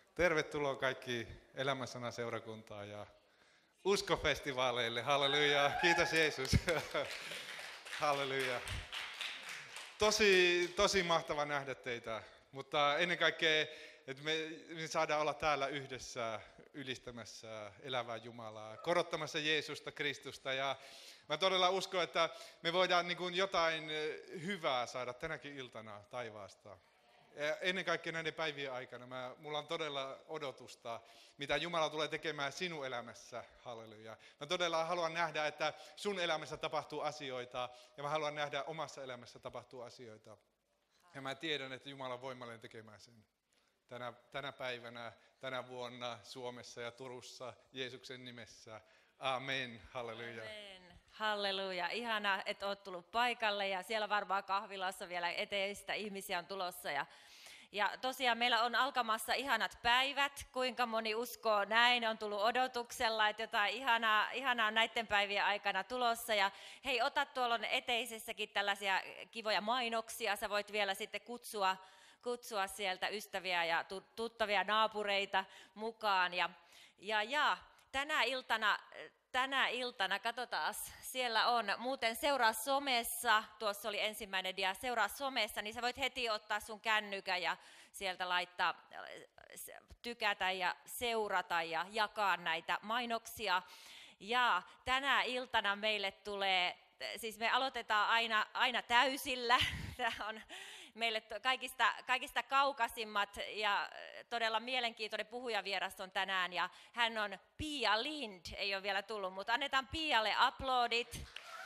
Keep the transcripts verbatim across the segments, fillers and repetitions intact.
Tervetuloa kaikki Elämänsana seurakuntaan ja uskofestivaaleille. Halleluja. Kiitos Jeesus. Halleluja. Tosi, tosi mahtava nähdä teitä, mutta ennen kaikkea, että me, me saadaan olla täällä yhdessä ylistämässä elävää Jumalaa, korottamassa Jeesusta, Kristusta. Ja mä todella uskon, että me voidaan niin kuin jotain hyvää saada tänäkin iltana taivaasta. Ja ennen kaikkea näiden päivien aikana mä, mulla on todella odotusta, mitä Jumala tulee tekemään sinun elämässä. Halleluja. Mä todella haluan nähdä, että sun elämässä tapahtuu asioita ja mä haluan nähdä omassa elämässä tapahtuu asioita. Ja mä tiedän, että Jumala on voimallinen tekemään sen. Tänä, tänä päivänä, tänä vuonna Suomessa ja Turussa Jeesuksen nimessä. Amen. Halleluja. Amen. Halleluja. Ihana, että olet tullut paikalle ja siellä varmaan kahvilassa vielä eteistä ihmisiä on tulossa. Ja, ja tosiaan meillä on alkamassa ihanat päivät. Kuinka moni uskoo näin? On tullut odotuksella, että jotain ihanaa, ihanaa on näiden päivien aikana tulossa. Ja hei, ota tuolla on eteisessäkin tällaisia kivoja mainoksia. Sä voit vielä sitten kutsua, kutsua sieltä ystäviä ja tuttavia naapureita mukaan. Ja, ja, ja tänä iltana... Tänä iltana, katsotaan, siellä on, muuten seuraa somessa, tuossa oli ensimmäinen dia, seuraa somessa, niin sä voit heti ottaa sun kännykän ja sieltä laittaa, tykätä ja seurata ja jakaa näitä mainoksia. Ja tänä iltana meille tulee, siis me aloitetaan aina, aina täysillä, tämä on meille kaikista, kaikista kaukaisimmat ja todella mielenkiintoinen puhujavieras on tänään ja hän on Pia Lind, ei ole vielä tullut, mutta annetaan Pialle aplodit.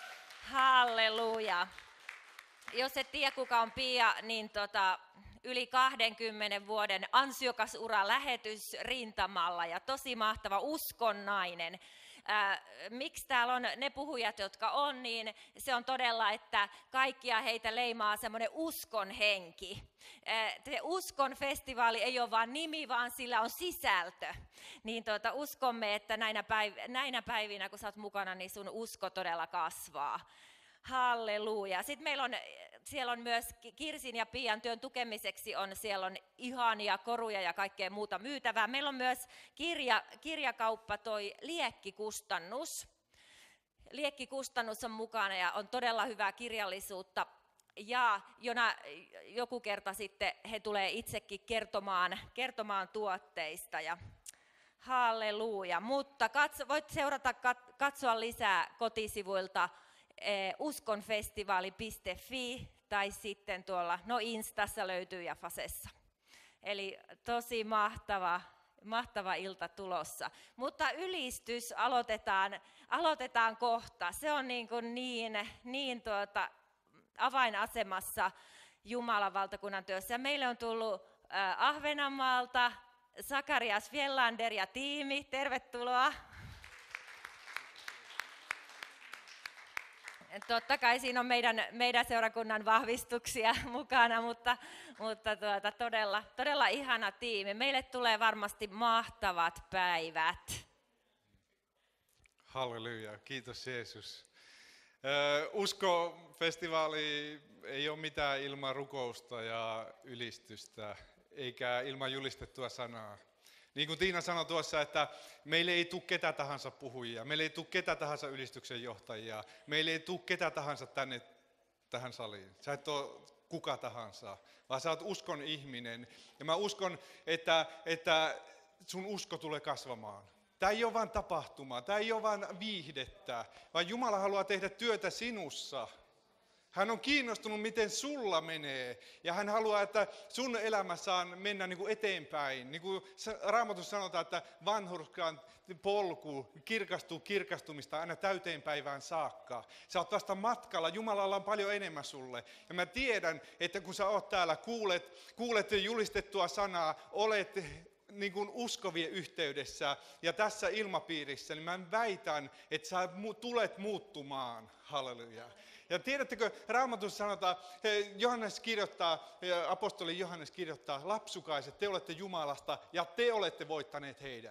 Halleluja. Jos et tiedä kuka on Pia, niin tota, yli kahdenkymmenen vuoden ansiokas ura lähetysrintamalla ja tosi mahtava uskonnainen. Äh, miksi täällä on ne puhujat, jotka on, niin se on todella, että kaikkia heitä leimaa semmoinen uskon henki. Äh, se uskon festivaali ei ole vain nimi, vaan sillä on sisältö. Niin tuota, uskomme, että näinä, päiv- näinä päivinä, kun sä oot mukana, niin sun usko todella kasvaa. Halleluja. Sitten meillä on, siellä on myös Kirsin ja Pian työn tukemiseksi on, siellä on ihania koruja ja kaikkea muuta myytävää. Meillä on myös kirja, kirjakauppa toi Liekkikustannus. Liekkikustannus on mukana ja on todella hyvää kirjallisuutta. Ja jona, joku kerta sitten he tulee itsekin kertomaan, kertomaan tuotteista. Ja halleluja. Mutta katso, voit seurata, katsoa lisää kotisivuilta uskonfestivaali piste fi tai sitten tuolla, no Instassa löytyy ja Fasessa. Eli tosi mahtava, mahtava ilta tulossa. Mutta ylistys aloitetaan, aloitetaan kohta. Se on niin, kuin niin, niin tuota, avainasemassa Jumalan valtakunnan työssä. Meille on tullut äh, Ahvenanmaalta Sakarias Fjellander ja tiimi. Tervetuloa. Totta kai siinä on meidän, meidän seurakunnan vahvistuksia mukana, mutta, mutta tuota, todella, todella ihana tiimi. Meille tulee varmasti mahtavat päivät. Halleluja, kiitos Jeesus. Usko-festivaali ei ole mitään ilman rukousta ja ylistystä, eikä ilman julistettua sanaa. Niin kuin Tiina sanoi tuossa, että meille ei tule ketä tahansa puhujia, meille ei tule ketä tahansa ylistyksen johtajia, meille ei tule ketä tahansa tänne tähän saliin. Sä et ole kuka tahansa, vaan sä oot uskon ihminen. Ja mä uskon, että, että sun usko tulee kasvamaan. Tämä ei ole vain tapahtuma, tämä ei ole vain viihdettä, vaan Jumala haluaa tehdä työtä sinussa. Hän on kiinnostunut, miten sulla menee, ja hän haluaa, että sun elämä saa mennä niin kuin eteenpäin. Niin kuin Raamatussa sanotaan, että vanhurskan polku kirkastuu kirkastumista aina täyteen päivään saakka. Sä oot vasta matkalla, Jumalalla on paljon enemmän sulle. Ja mä tiedän, että kun sä oot täällä, kuulet, kuulet julistettua sanaa, olet niin kuin uskovien yhteydessä ja tässä ilmapiirissä, niin mä väitän, että sä tulet muuttumaan. Halleluja. Ja tiedättekö, Raamatussa sanotaan, Johannes kirjoittaa, apostoli Johannes kirjoittaa, lapsukaiset, te olette Jumalasta ja te olette voittaneet heidät.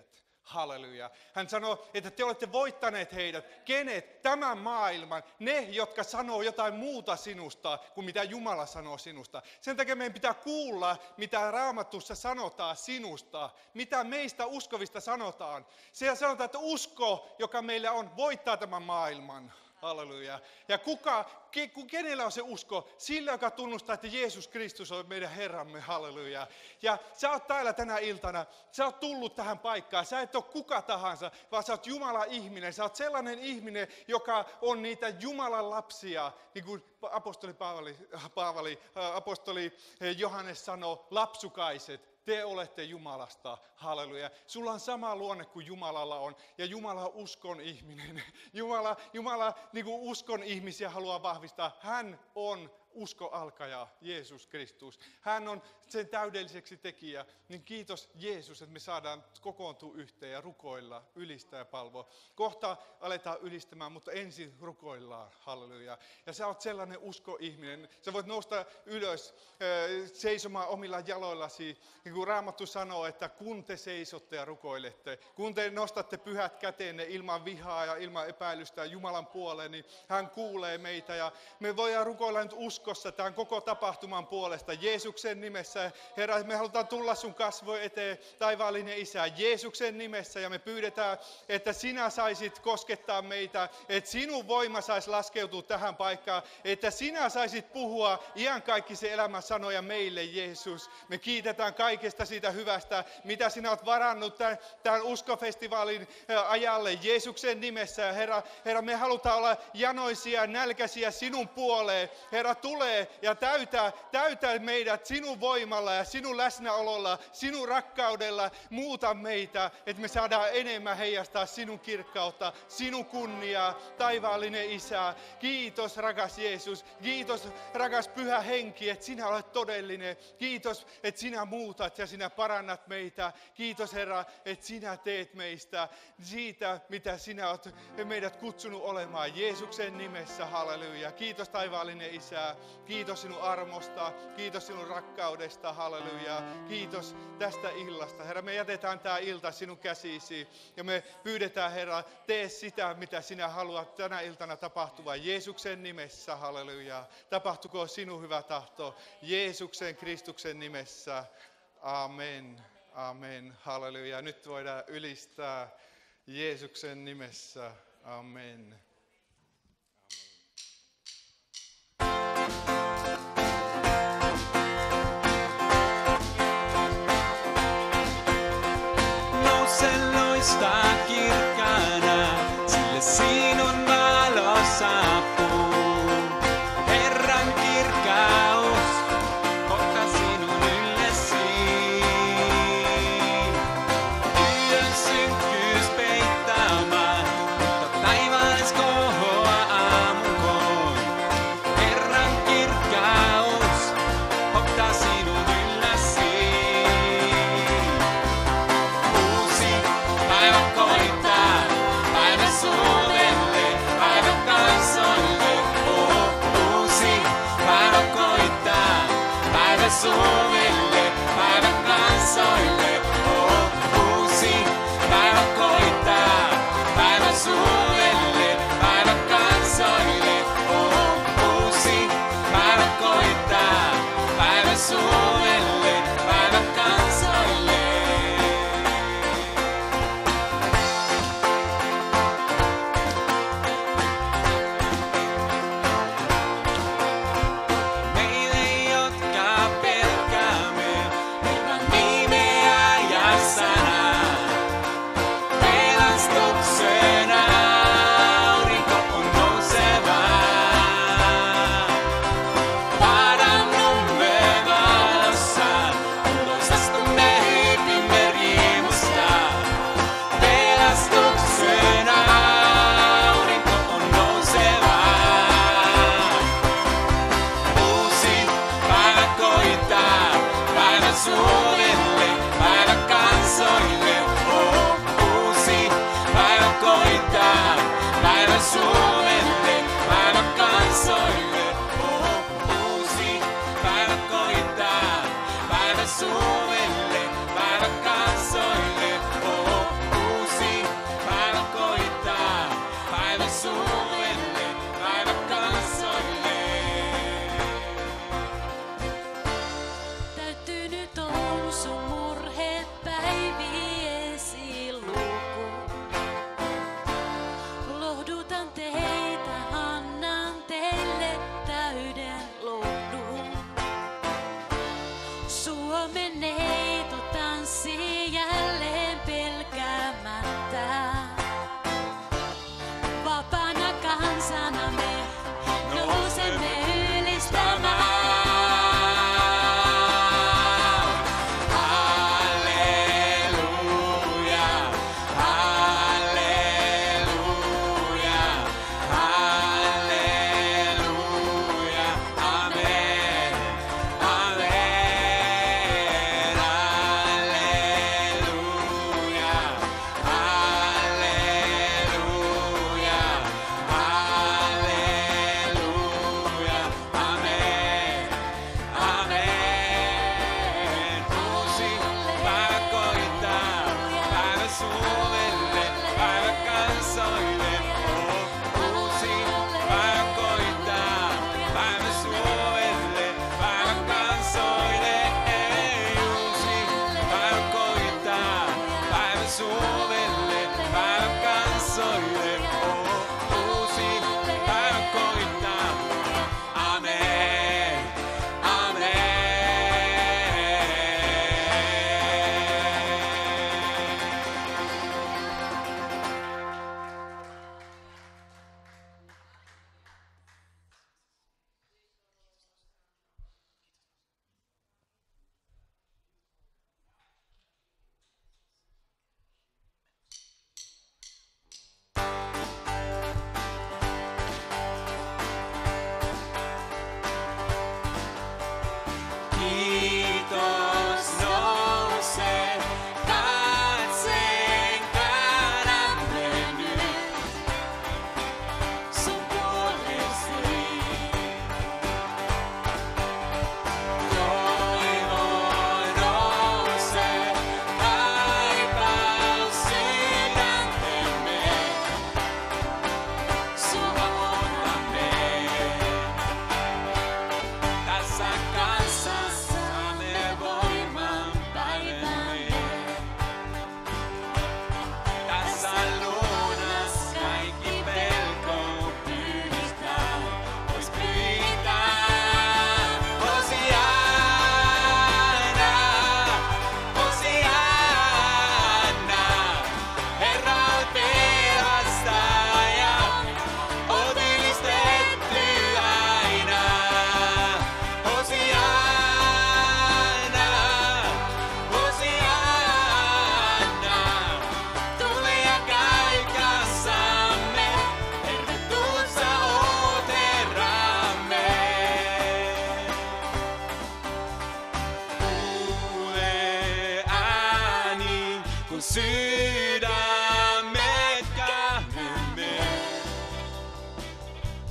Halleluja. Hän sanoo, että te olette voittaneet heidät. Kenet? Tämän maailman. Ne, jotka sanoo jotain muuta sinusta kuin mitä Jumala sanoo sinusta. Sen takia meidän pitää kuulla, mitä Raamatussa sanotaan sinusta. Mitä meistä uskovista sanotaan. Siellä sanotaan, että usko, joka meillä on, voittaa tämän maailman. Halleluja. Ja kuka, ke, kenellä on se usko? Sillä, joka tunnustaa, että Jeesus Kristus on meidän Herramme. Halleluja. Ja sä oot täällä tänä iltana, sä oot tullut tähän paikkaan. Sä et ole kuka tahansa, vaan sä oot Jumalan ihminen. Sä oot sellainen ihminen, joka on niitä Jumalan lapsia. Niin kuin apostoli Paavali, Paavali apostoli Johannes sanoo, lapsukaiset. Te olette Jumalasta, halleluja. Sulla on sama luonne kuin Jumalalla on, ja Jumala on uskon ihminen. Jumala, Jumala niin kuin uskon ihmisiä haluaa vahvistaa. Hän on uskoalkaja, Jeesus Kristus. Hän on sen täydelliseksi tekijä. Niin kiitos Jeesus, että me saadaan kokoontua yhteen ja rukoilla, ylistää ja palvoa. Kohta aletaan ylistämään, mutta ensin rukoillaan, halleluja. Ja sä oot sellainen uskoihminen. Sä voit nousta ylös seisomaan omilla jaloillasi. Niin kuin Raamattu sanoo, että kun te seisotte ja rukoilette, kun te nostatte pyhät käteenne ilman vihaa ja ilman epäilystä Jumalan puoleen, niin hän kuulee meitä. Ja me voidaan rukoilla nyt uskossa tämän koko tapahtuman puolesta. Jeesuksen nimessä, Herra, me halutaan tulla sun kasvojen eteen, taivaallinen Isä, Jeesuksen nimessä. Ja me pyydetään, että sinä saisit koskettaa meitä, että sinun voima saisi laskeutua tähän paikkaan, että sinä saisit puhua iankaikkisen elämän sanoja meille, Jeesus. Me kiitetään kaikesta siitä hyvästä, mitä sinä olet varannut tämän, tämän uskofestivaalin ajalle, Jeesuksen nimessä. Herra, Herra, me halutaan olla janoisia, nälkäisiä sinun puoleen. Herra, tule ja täytä, täytä meidät sinun voimalla ja sinun läsnäololla, sinun rakkaudella. Muuta meitä, että me saadaan enemmän heijastaa sinun kirkkautta, sinun kunniaa, taivaallinen Isä. Kiitos, rakas Jeesus. Kiitos, rakas Pyhä Henki, että sinä olet todellinen. Kiitos, että sinä muutat ja sinä parannat meitä. Kiitos, Herra, että sinä teet meistä siitä, mitä sinä olet meidät kutsunut olemaan. Jeesuksen nimessä, halleluja. Kiitos, taivaallinen Isä. Kiitos sinun armosta. Kiitos sinun rakkaudesta, halleluja. Kiitos tästä illasta. Herra, me jätetään tämä ilta sinun käsisi ja me pyydetään, Herra, tee sitä, mitä sinä haluat tänä iltana tapahtua. Jeesuksen nimessä, halleluja. Tapahtukoon sinun hyvä tahto. Jeesuksen Kristuksen nimessä. Amen. Amen. Halleluja. Nyt voidaan ylistää Jeesuksen nimessä. Amen. Nouse loistaa kirkkaana, sille sinun valo saapuu. Herran kirkkaus kohta sinun yllesi. Yön synkkyys peittämään, mutta taivaallis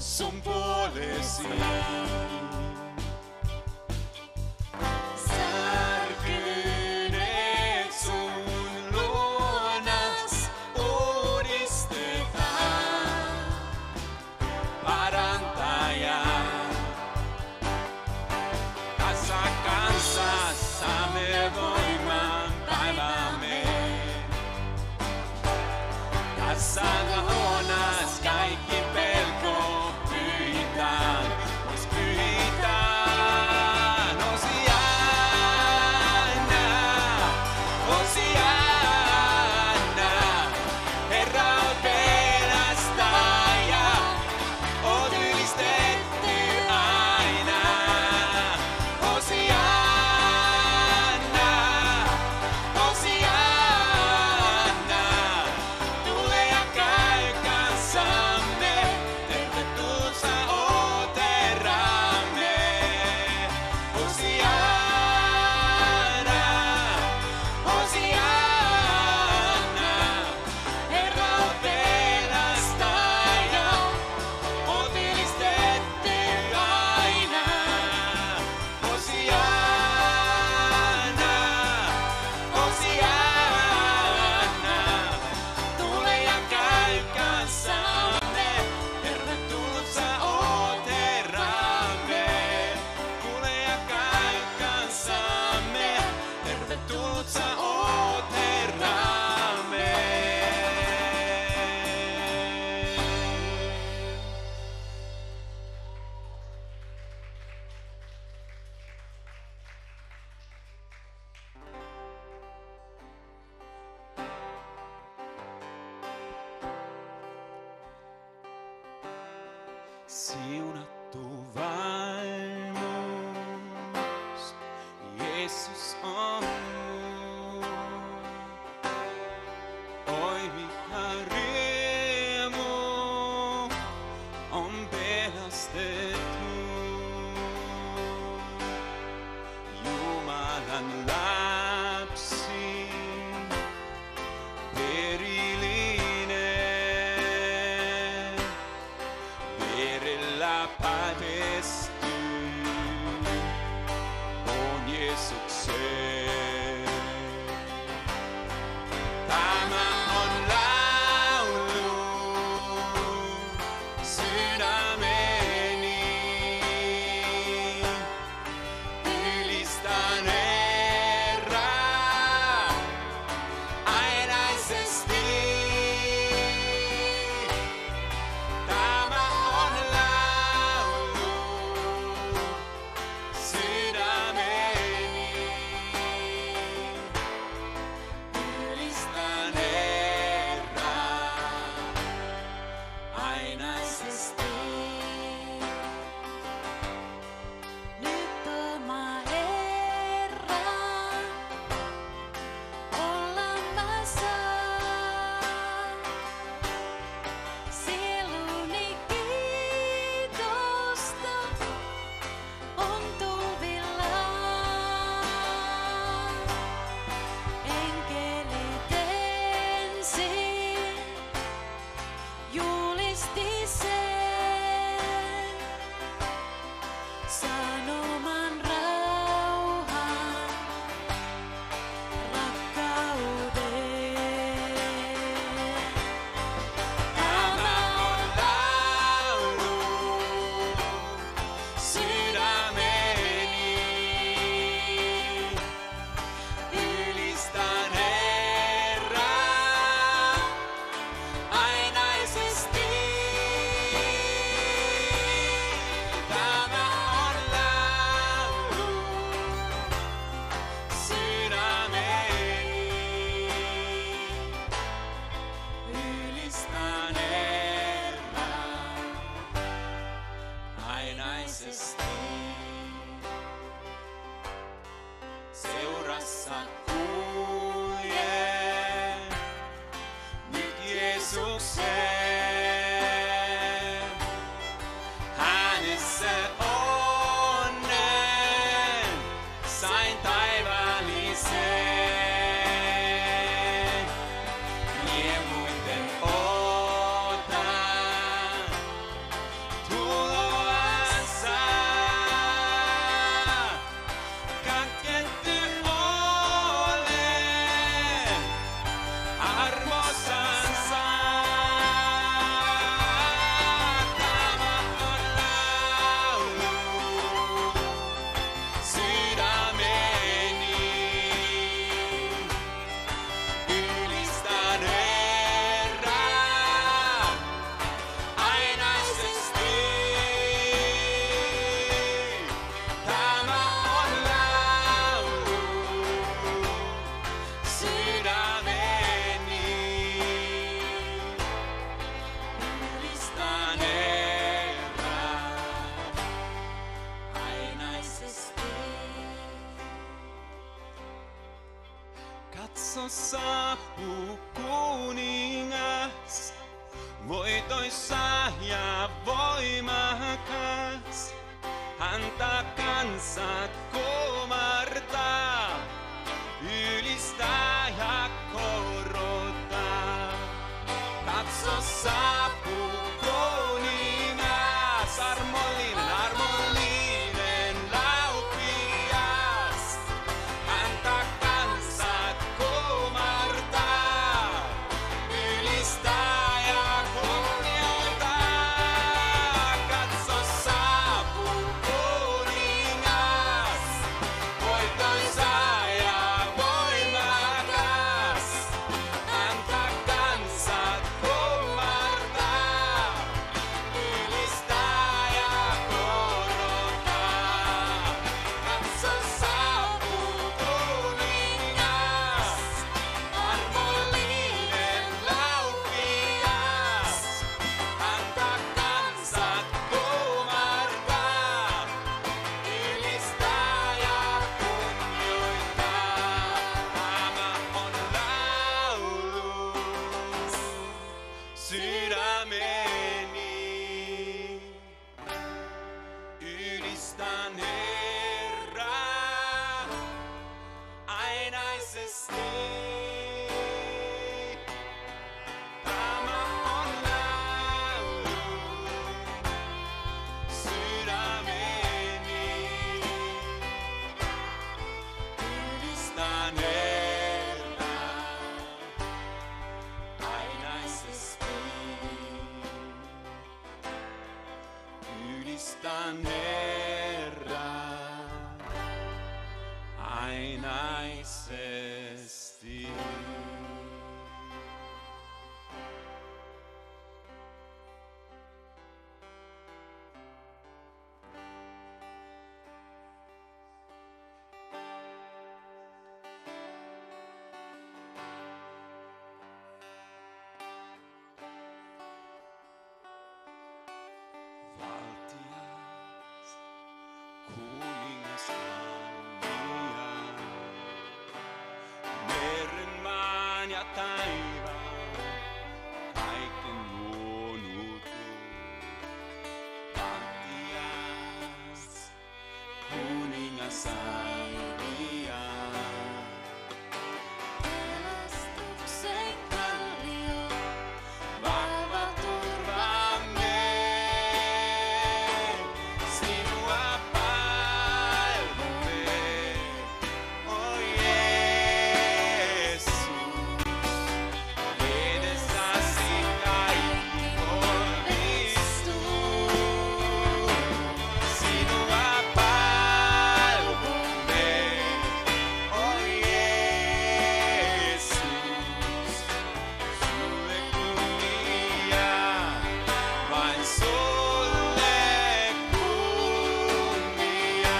sun puolesi. Särkyneet sun luonas uudistetaan, parantaja. Tässä kansassa me voimaan päivämme. Tässä luonas kaikki pelko pyhitään, pois pyhitään. Hosianna, Hosianna, Herra on pelastaja, oot ylistetty aina. Hosianna, Hosianna, tule ja käy kanssamme, tervetullut sä oot Herramme. Hosianna, Hosianna, Herra on pelastaja, oot ylistetty aina. Hosianna, Hosianna, tule ja käy kanssamme, tervetullut sä oot Herramme. Tule ja käy kanssamme, tervetullut sä oot Herramme. Siunattu valmus, Jeesus on mun. Oi mikä riemu on pelastettu. Jumalan lapsi, perillinen, verellä päätesty on Jeesuksen. Tämä on laulu sydämeni, ylistän Herraa ainaisesti. Tämä on laulu sydämeni, ylistän Herraa ainaisesti. Nyt oma Herra, olla mä saan. Sieluni kiitosta on tulvillaan. Enkelit ensin julisti sen sanoman rauhan, rakkauden. Tämä on laulu sydämeni, ylistän Herraa ainaisesti. Tämä on laulu sydämeni, ylistän Herraa ainaisesti. Seurassa kuljen nyt Jeesuksen. Hänessä onnen sain taivaallisen. Mie muuten otan saapuu kuningas, voitoissa ja voimakas. Häntä kansat kumartaa, ylistää ja korottaa. Katso saapuu kuningas, armollinen, armollinen, laupias. Häntä kansat kumartaa, ylistää ja kunnioittaa. Katso saapuu kuningas, voitoisa ja voimakas. Häntä kansat kumartaa, ylistää ja korottaa. Katso saapuu kuningas, armollinen, laupias. Häntä kansat kumartaa, ylistää ja kunnioittaa. Tämä on laulu sydämeni. Ylistän Herraa ainaisesti. Tämä on laulu sydämeni. Ylistän Herraa ainaisesti. Ylistän Herraa ainaisesti. Valtias, kuningas valtia, meren, maan ja taivaan, kaiken luonut. Valtias, kuningas valtia, Pelastuksen kallio, vahva turvamme, sinua palvomme, o Jeesus. Edessäsi kaikki onnistuu, sinua palvomme, o Jeesus. Sulle kunnia, vain sulle kunnia.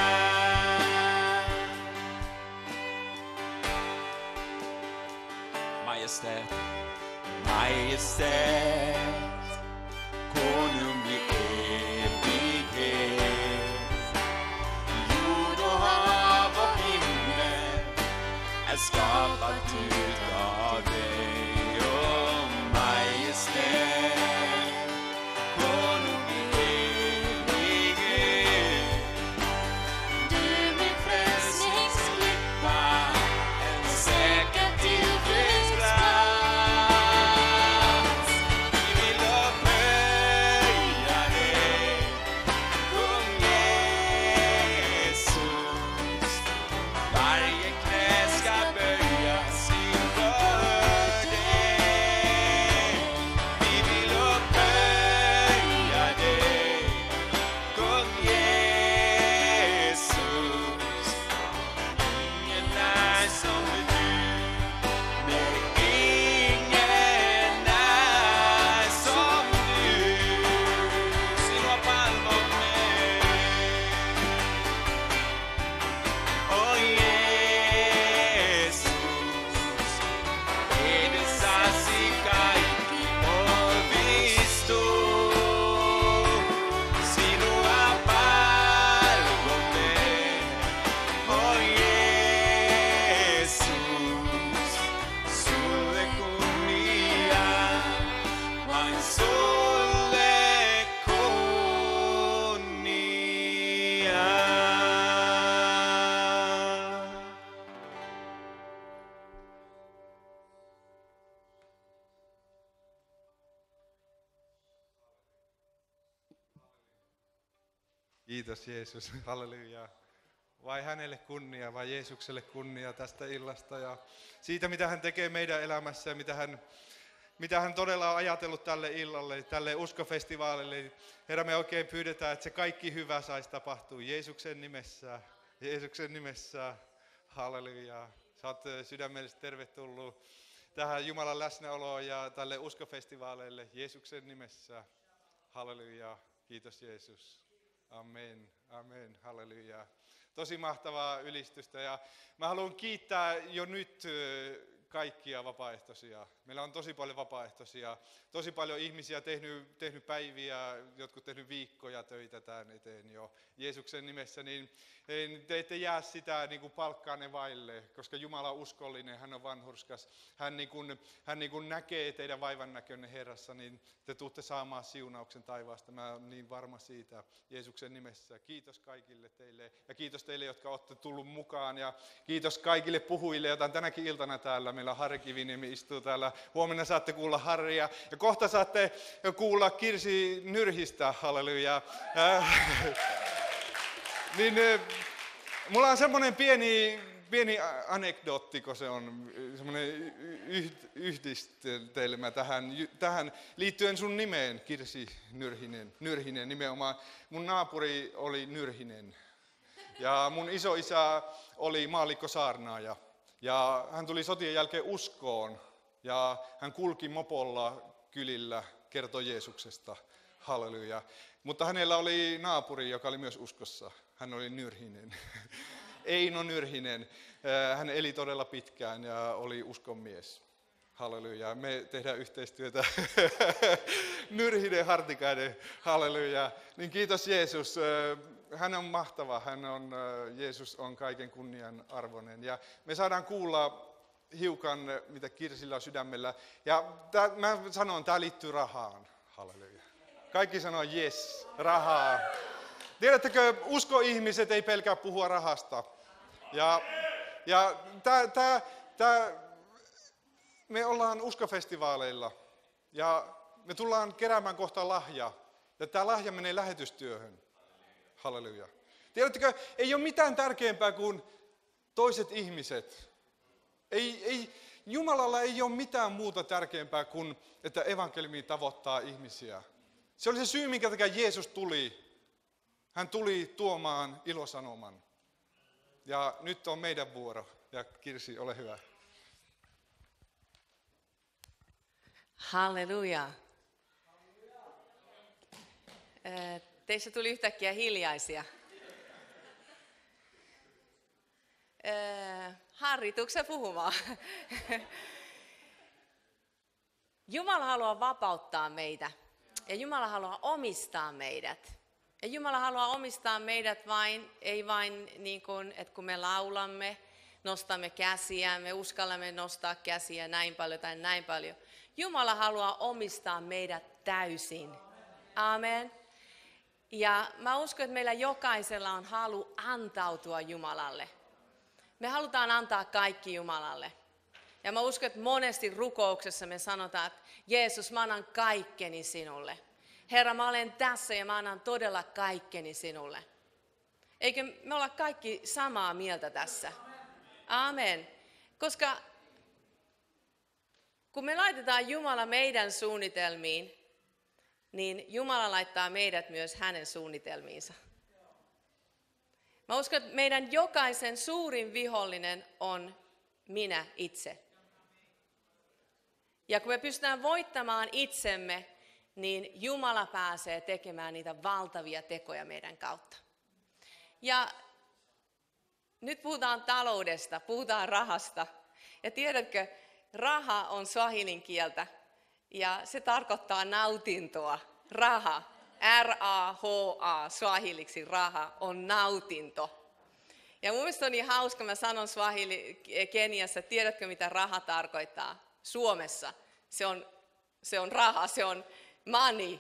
Majestät, majestät, konunglig evighet. Jord och hav och himmel är skapat utav dig, oh majestät, konunglig evighet. du min frälsningsklippa, En säker tillflyktsplats. Kiitos Jeesus, halleluja. Vai hänelle kunnia, vai Jeesukselle kunnia tästä illasta ja siitä, mitä hän tekee meidän elämässä ja mitä hän, mitä hän todella on ajatellut tälle illalle, tälle uskofestivaalille. Herra, me oikein pyydetään, että se kaikki hyvä saisi tapahtua Jeesuksen nimessä. Jeesuksen nimessä, halleluja. Sä oot sydämellisesti tervetullut tähän Jumalan läsnäoloon ja tälle uskofestivaaleille Jeesuksen nimessä. Halleluja. Kiitos Jeesus. Amen. Amen. Halleluja. Tosi mahtavaa ylistystä ja mä haluan kiittää jo nyt kaikkia vapaaehtoisia. Meillä on tosi paljon vapaaehtoisia, tosi paljon ihmisiä tehnyt, tehnyt päiviä, jotkut tehnyt viikkoja töitä tämän eteen jo Jeesuksen nimessä, niin te ette jää sitä niin kuin palkkaanne vaille, koska Jumala on uskollinen, hän on vanhurskas, hän, niin kuin, hän niin kuin näkee teidän vaivan näkönne Herrassa, niin te tuutte saamaan siunauksen taivaasta, mä olen niin varma siitä Jeesuksen nimessä. Kiitos kaikille teille ja kiitos teille, jotka olette tullut mukaan ja kiitos kaikille puhujille, joita on tänäkin iltana täällä. Meillä Harri Kiviniemi istuu täällä. Huomenna saatte kuulla Harria ja kohta saatte kuulla Kirsi Nyrhistä, halleluja. Äh, niin, mulla on semmoinen pieni, pieni anekdootti, kun se on semmoinen yhdistelmä tähän, tähän liittyen sun nimeen, Kirsi Nyrhinen, Nyrhinen nimenomaan. Mun naapuri oli Nyrhinen ja mun isoisä oli maallikkosaarnaaja. Ja hän tuli sotien jälkeen uskoon ja hän kulki mopolla kylillä, kertoi Jeesuksesta, halleluja. Mutta hänellä oli naapuri, joka oli myös uskossa. Hän oli Nyrhinen, Eino Nyrhinen. Hän eli todella pitkään ja oli uskonmies. Halleluja. Me tehdään yhteistyötä Nyrhinen Hartikainen, halleluja. Niin kiitos Jeesus. Hän on mahtava, hän on, Jeesus on kaiken kunnian arvoinen. Ja me saadaan kuulla hiukan, mitä Kirsillä on sydämellä. Ja tää, mä sanon, tämä liittyy rahaan. Halleluja. Kaikki sanoo yes, rahaa. Tiedättekö, uskoihmiset ei pelkää puhua rahasta. Ja, ja tää, tää, tää, me ollaan uskofestivaaleilla ja me tullaan keräämään kohta lahja. Ja tämä lahja menee lähetystyöhön. Halleluja. Tiedättekö, ei ole mitään tärkeämpää kuin toiset ihmiset. Ei, ei, Jumalalla ei ole mitään muuta tärkeämpää kuin, että evankeliumi tavoittaa ihmisiä. Se oli se syy, minkä takia Jeesus tuli. Hän tuli tuomaan ilosanoman. Ja nyt on meidän vuoro. Ja Kirsi, ole hyvä. Halleluja. Teistä tuli yhtäkkiä hiljaisia. Harri, tuutko sä puhumaan? Jumala haluaa vapauttaa meitä ja Jumala haluaa omistaa meidät. Ja Jumala haluaa omistaa meidät vain, ei vain niin kuin, että kun me laulamme, nostamme käsiä, me uskallamme nostaa käsiä näin paljon tai näin paljon. Jumala haluaa omistaa meidät täysin. Amen. Ja mä uskon, että meillä jokaisella on halu antautua Jumalalle. Me halutaan antaa kaikki Jumalalle. Ja mä uskon, että monesti rukouksessa me sanotaan, että Jeesus, mä annan kaikkeni sinulle. Herra, mä olen tässä ja mä annan todella kaikkeni sinulle. Eikö me olla kaikki samaa mieltä tässä? Amen. Koska kun me laitetaan Jumala meidän suunnitelmiin, niin Jumala laittaa meidät myös hänen suunnitelmiinsa. Mä uskon, että meidän jokaisen suurin vihollinen on minä itse. Ja kun me pystytään voittamaan itsemme, niin Jumala pääsee tekemään niitä valtavia tekoja meidän kautta. Ja nyt puhutaan taloudesta, puhutaan rahasta. Ja tiedätkö, raha on swahilin kieltä ja se tarkoittaa nautintoa. Raha, R A H A, swahiliksi raha on nautinto. Ja mun mielestä on niin hauska, mä sanon swahili Keniassa, tiedätkö mitä raha tarkoittaa? Suomessa se on, se on raha, se on money.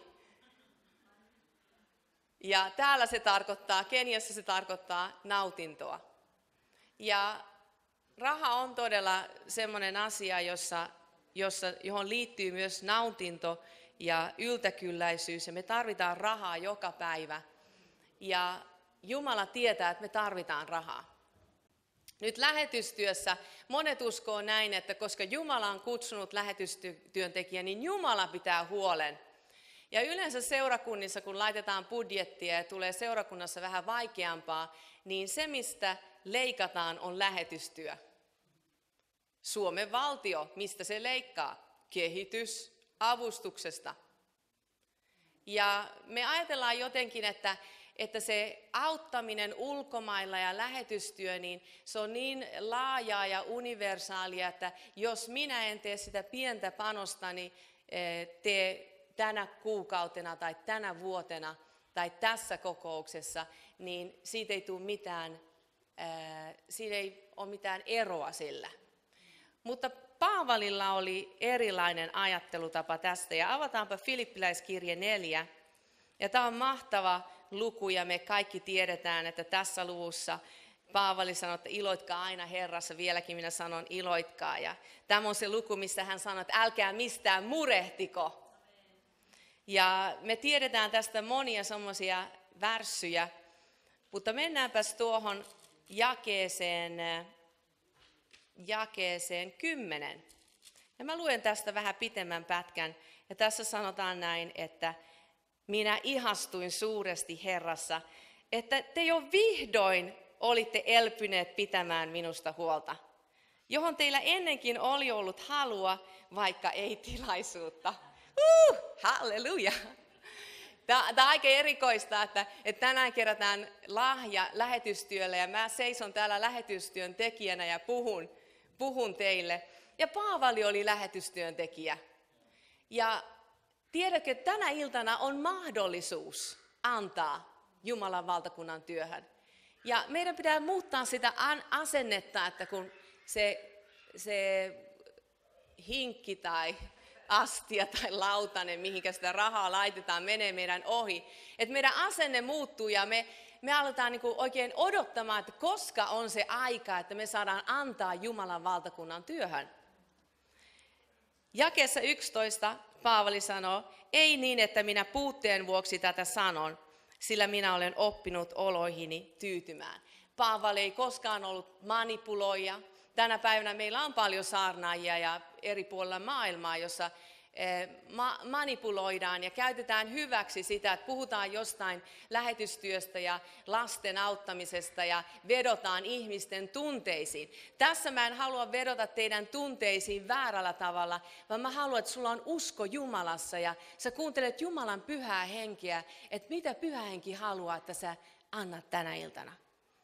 Ja täällä se tarkoittaa, Keniassa se tarkoittaa nautintoa. Ja raha on todella semmoinen asia, jossa, jossa, johon liittyy myös nautinto ja yltäkylläisyys. Ja me tarvitaan rahaa joka päivä. ja Jumala tietää, että me tarvitaan rahaa. Nyt lähetystyössä monet uskoo näin, että koska Jumala on kutsunut lähetystyöntekijän, niin Jumala pitää huolen. Ja yleensä seurakunnissa, kun laitetaan budjettia ja tulee seurakunnassa vähän vaikeampaa, niin se, mistä leikataan, on lähetystyö. Suomen valtio, mistä se leikkaa? Kehitys, avustuksesta. Ja me ajatellaan jotenkin, että, että se auttaminen ulkomailla ja lähetystyö, niin se on niin laajaa ja universaalia, että jos minä en tee sitä pientä panostani tee tänä kuukautena tai tänä vuotena tai tässä kokouksessa, niin siitä ei tule mitään, ää, siitä ei ole mitään eroa sillä. Mutta Paavalilla oli erilainen ajattelutapa tästä, ja avataanpa Filippiläiskirje neljä. Ja tämä on mahtava luku, ja me kaikki tiedetään, että tässä luvussa Paavali sanoi, että iloitkaa aina Herrassa, vieläkin minä sanon iloitkaa. Ja tämä on se luku, missä hän sanoi, että älkää mistään murehtiko. Ja me tiedetään tästä monia semmoisia värssyjä, mutta mennäänpäs tuohon jakeeseen, jakeeseen kymmenen. Ja mä luen tästä vähän pitemmän pätkän. Ja tässä sanotaan näin, että minä ihastuin suuresti Herrassa, että te jo vihdoin olitte elpyneet pitämään minusta huolta, johon teillä ennenkin oli ollut halua, vaikka ei tilaisuutta. Uh, halleluja! Tämä on aika erikoista, että, että tänään kerätään lahja lähetystyölle ja mä seison täällä lähetystyön tekijänä ja puhun, puhun teille. Ja Paavali oli lähetystyön tekijä. Ja tiedätkö, että tänä iltana on mahdollisuus antaa Jumalan valtakunnan työhön. Ja meidän pitää muuttaa sitä asennetta, että kun se, se hinkki tai astia tai lautanen, mihinkä sitä rahaa laitetaan, menee meidän ohi. Että meidän asenne muuttuu ja me, me aletaan niinku oikein odottamaan, että koska on se aika, että me saadaan antaa Jumalan valtakunnan työhön. Jakeessa yksitoista Paavali sanoo, ei niin, että minä puutteen vuoksi tätä sanon, sillä minä olen oppinut oloihini tyytymään. Paavali ei koskaan ollut manipuloija. Tänä päivänä meillä on paljon saarnaajia ja eri puolilla maailmaa, jossa manipuloidaan ja käytetään hyväksi sitä, että puhutaan jostain lähetystyöstä ja lasten auttamisesta ja vedotaan ihmisten tunteisiin. Tässä mä en halua vedota teidän tunteisiin väärällä tavalla, vaan mä haluan, että sulla on usko Jumalassa ja sä kuuntelet Jumalan pyhää henkeä, että mitä pyhä henki haluaa, että sä annat tänä iltana.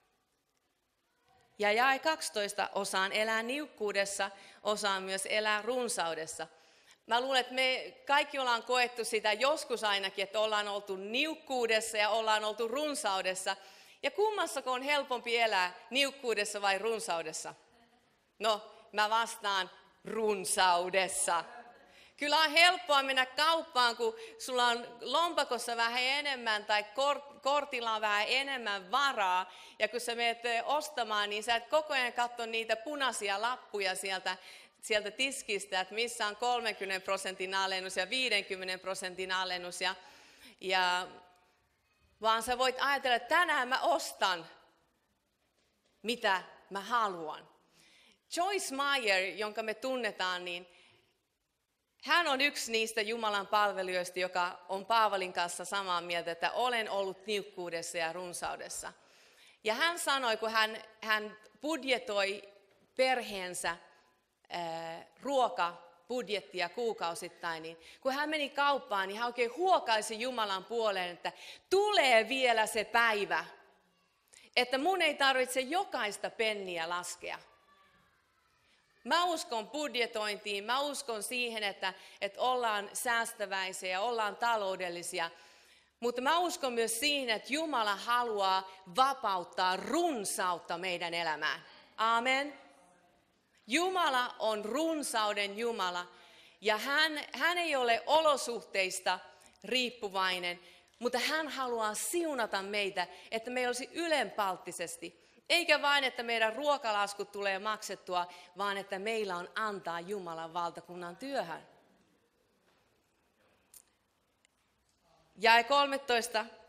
Ja jae kaksitoista, osaan elää niukkuudessa, osaan myös elää runsaudessa. Mä luulen, että me kaikki ollaan koettu sitä joskus ainakin, että ollaan oltu niukkuudessa ja ollaan oltu runsaudessa. Ja kummassako on helpompi elää, niukkuudessa vai runsaudessa? No, mä vastaan runsaudessa. Kyllä on helppoa mennä kauppaan, kun sulla on lompakossa vähän enemmän tai kortilla on vähän enemmän varaa. Ja kun sä menet ostamaan, niin sä et koko ajan katso niitä punaisia lappuja sieltä, sieltä tiskistä, että missä on kolmenkymmenen prosentin alennus ja viidenkymmenen prosentin alennus. Ja, ja, vaan sä voit ajatella, että tänään mä ostan, mitä mä haluan. Joyce Meyer, jonka me tunnetaan, niin hän on yksi niistä Jumalan palvelijoista, joka on Paavalin kanssa samaa mieltä, että olen ollut niukkuudessa ja runsaudessa. Ja hän sanoi, kun hän, hän budjetoi perheensä ää, ruokabudjettia kuukausittain, niin kun hän meni kauppaan, niin hän oikein huokaisi Jumalan puoleen, että tulee vielä se päivä, että mun ei tarvitse jokaista penniä laskea. Mä uskon budjetointiin, mä uskon siihen, että, että ollaan säästäväisiä ja ollaan taloudellisia. Mutta mä uskon myös siihen, että Jumala haluaa vapauttaa runsautta meidän elämään. Amen. Jumala on runsauden Jumala ja hän, hän ei ole olosuhteista riippuvainen, mutta hän haluaa siunata meitä, että me olisi ylenpalttisesti. Eikä vain, että meidän ruokalaskut tulee maksettua, vaan että meillä on antaa Jumalan valtakunnan työhön. Jae kolmetoista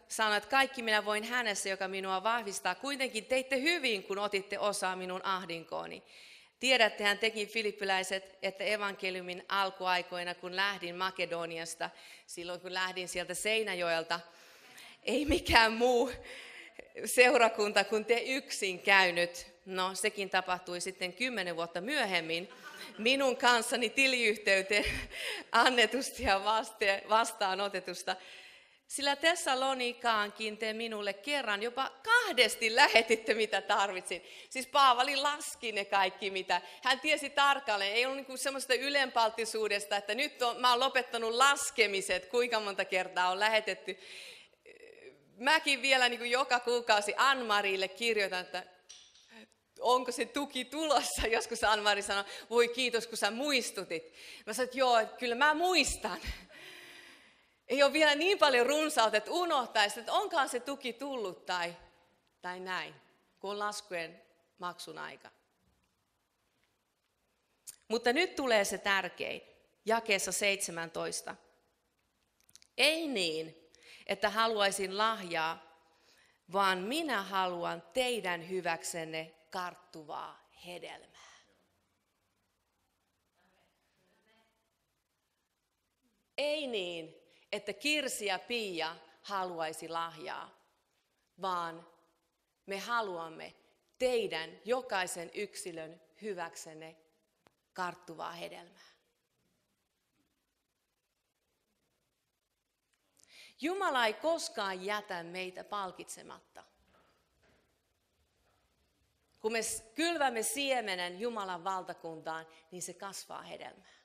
sanoi, että kaikki minä voin hänessä, joka minua vahvistaa. Kuitenkin teitte hyvin, kun otitte osaa minun ahdinkooni. Tiedättehän tekin filippiläiset, että evankeliumin alkuaikoina, kun lähdin Makedoniasta, silloin kun lähdin sieltä Seinäjoelta, ei mikään muu seurakunta kuin te yksin käynyt. No, sekin tapahtui sitten kymmenen vuotta myöhemmin minun kanssani tiliyhteyteen annetusta ja vastaanotetusta. Sillä Tessalonikaankin te minulle kerran jopa kahdesti lähetitte, mitä tarvitsin. Siis Paavali laski ne kaikki, mitä hän tiesi tarkalleen. Ei ollut niin semmoista ylenpalttisuudesta, että nyt on, mä oon lopettanut laskemiset, kuinka monta kertaa on lähetetty. Mäkin vielä niin kuin joka kuukausi Ann-Marille kirjoitan, että onko se tuki tulossa. Joskus Ann-Mari sanoi, voi kiitos kun sä muistutit. Mä sanoin, että joo, että kyllä mä muistan. Ei ole vielä niin paljon runsautta, että unohtaisi, että onkaan se tuki tullut tai, tai näin, kun on laskujen maksun aika. Mutta nyt tulee se tärkein, jakeessa seitsemäntoista. Ei niin, että haluaisin lahjaa, vaan minä haluan teidän hyväksenne karttuvaa hedelmää. Ei niin, että Kirsi ja Pia haluaisi lahjaa, vaan me haluamme teidän jokaisen yksilön hyväksenne karttuvaa hedelmää. Jumala ei koskaan jätä meitä palkitsematta. Kun me kylvämme siemenen Jumalan valtakuntaan, niin se kasvaa hedelmää.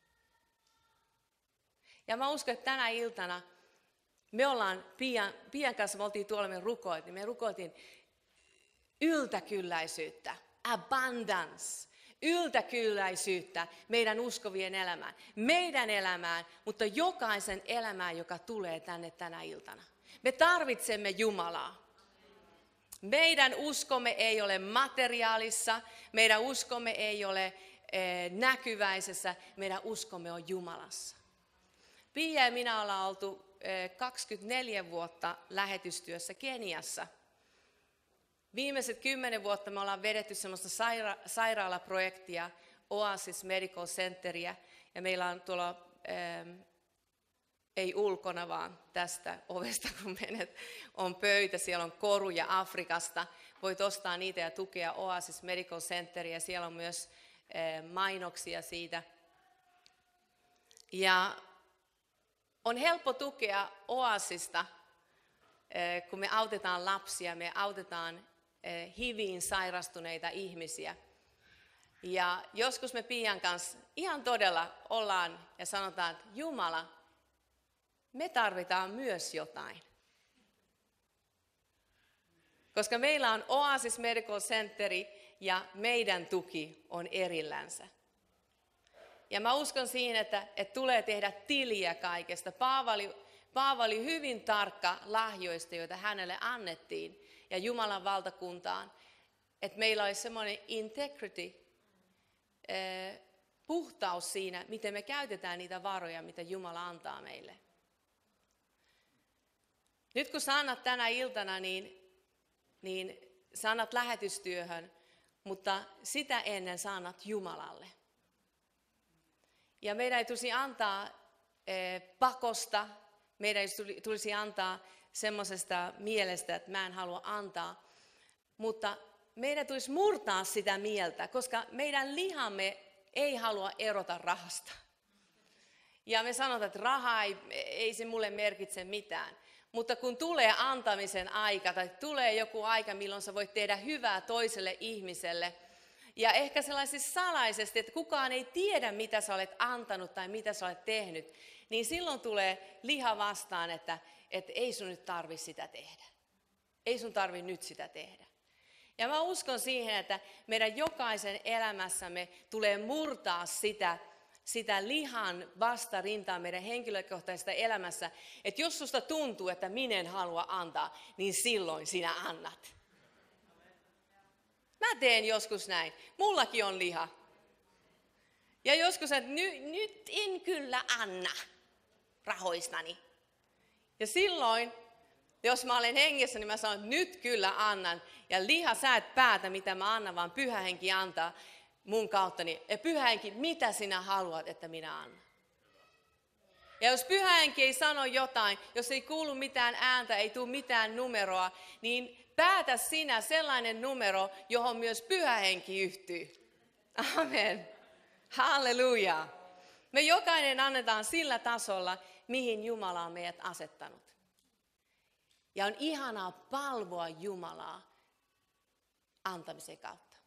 Ja mä uskon, että tänä iltana me ollaan Pian, Pian kanssa, me oltiin tuolla, me rukoiltiin, me rukoiltiin yltäkylläisyyttä, abundance, yltäkylläisyyttä meidän uskovien elämään, meidän elämään, mutta jokaisen elämään, joka tulee tänne tänä iltana. Me tarvitsemme Jumalaa. Meidän uskomme ei ole materiaalissa, meidän uskomme ei ole eh, näkyväisessä, meidän uskomme on Jumalassa. Pia ja minä ollaan oltu kaksikymmentäneljä vuotta lähetystyössä Keniassa. Viimeiset kymmenen vuotta me ollaan vedetty semmoista saira- sairaalaprojektia, Oasis Medical Centeria, ja meillä on tuolla, ähm, ei ulkona vaan tästä ovesta kun menet, on pöytä, siellä on koruja Afrikasta, voit ostaa niitä ja tukea Oasis Medical Centeria, siellä on myös äh, mainoksia siitä. Ja on helppo tukea Oasista, kun me autetaan lapsia, me autetaan H I Viin sairastuneita ihmisiä. Ja joskus me Pian kanssa ihan todella ollaan ja sanotaan, että Jumala, me tarvitaan myös jotain. Koska meillä on Oasis Medical Centeri ja meidän tuki on erillänsä. Ja mä uskon siihen, että, että tulee tehdä tiliä kaikesta. Paavali, Paavali hyvin tarkka lahjoista, joita hänelle annettiin ja Jumalan valtakuntaan. Että meillä olisi semmoinen integrity, eh, puhtaus siinä, miten me käytetään niitä varoja, mitä Jumala antaa meille. Nyt kun sä annat tänä iltana, niin, niin sä annat lähetystyöhön, mutta sitä ennen sä annat Jumalalle. Ja meidän ei tulisi antaa eh, pakosta, meidän ei tulisi antaa semmoisesta mielestä, että mä en halua antaa, mutta meidän tulisi murtaa sitä mieltä, koska meidän lihamme ei halua erota rahasta. Ja me sanotaan, että raha ei, ei se mulle merkitse mitään. Mutta kun tulee antamisen aika tai tulee joku aika, milloin sä voit tehdä hyvää toiselle ihmiselle, ja ehkä sellaisesti salaisesti, että kukaan ei tiedä, mitä sä olet antanut tai mitä sä olet tehnyt, niin silloin tulee liha vastaan, että, että ei sun nyt tarvi sitä tehdä. Ei sun tarvi nyt sitä tehdä. Ja mä uskon siihen, että meidän jokaisen elämässämme tulee murtaa sitä, sitä lihan vastarintaa meidän henkilökohtaisesta elämässä, että jos susta tuntuu, että minä en halua antaa, niin silloin sinä annat. Mä teen joskus näin. Mullakin on liha. Ja joskus, että ny, nyt en kyllä anna rahoistani. Ja silloin Jos mä olen hengessä, niin mä sanon, että nyt kyllä annan. Ja liha, sä et päätä, mitä mä annan, vaan Pyhä Henki antaa mun kauttani. Ja Pyhä Henki, mitä sinä haluat, että minä annan? Ja jos Pyhä Henki ei sano jotain, jos ei kuulu mitään ääntä, ei tule mitään numeroa, niin päätä sinä sellainen numero, johon myös Pyhä Henki yhtyy. Amen. Halleluja. Me jokainen annetaan sillä tasolla, mihin Jumala on meidät asettanut. Ja on ihanaa palvoa Jumalaa antamisen kautta.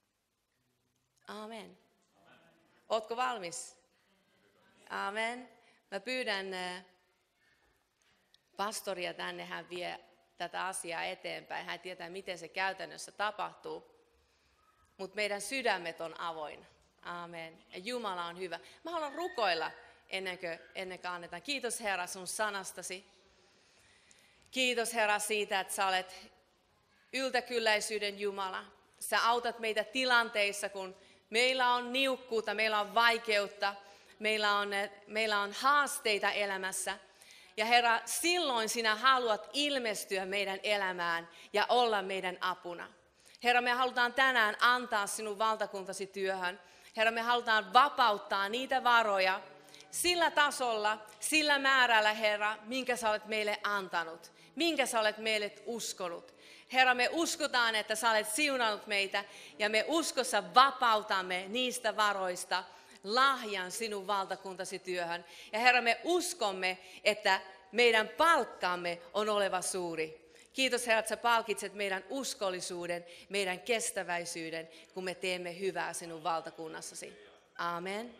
Amen. Ootko valmis? Amen. Mä pyydän pastoria tänne, hän vie tätä asiaa eteenpäin. Hän tietää, miten se käytännössä tapahtuu. Mutta meidän sydämet on avoin. Amen. Ja Jumala on hyvä. Mä haluan rukoilla ennen kuin, ennen kuin annetaan. Kiitos Herra sun sanastasi. Kiitos Herra siitä, että sä olet yltäkylläisyyden Jumala. Sä autat meitä tilanteissa, kun meillä on niukkuutta, meillä on vaikeutta, meillä on, meillä on haasteita elämässä. Ja Herra, silloin sinä haluat ilmestyä meidän elämään ja olla meidän apuna. Herra, me halutaan tänään antaa sinun valtakuntasi työhön. Herra, me halutaan vapauttaa niitä varoja sillä tasolla, sillä määrällä, Herra, minkä sä olet meille antanut, minkä sä olet meille uskonut. Herra, me uskotaan, että sä olet siunannut meitä ja me uskossa vapautamme niistä varoista lahjan sinun valtakuntasi työhön. Ja Herra, me uskomme, että meidän palkkaamme on oleva suuri. Kiitos Herra, että sä palkitset meidän uskollisuuden, meidän kestäväisyyden, kun me teemme hyvää sinun valtakunnassasi. Amen.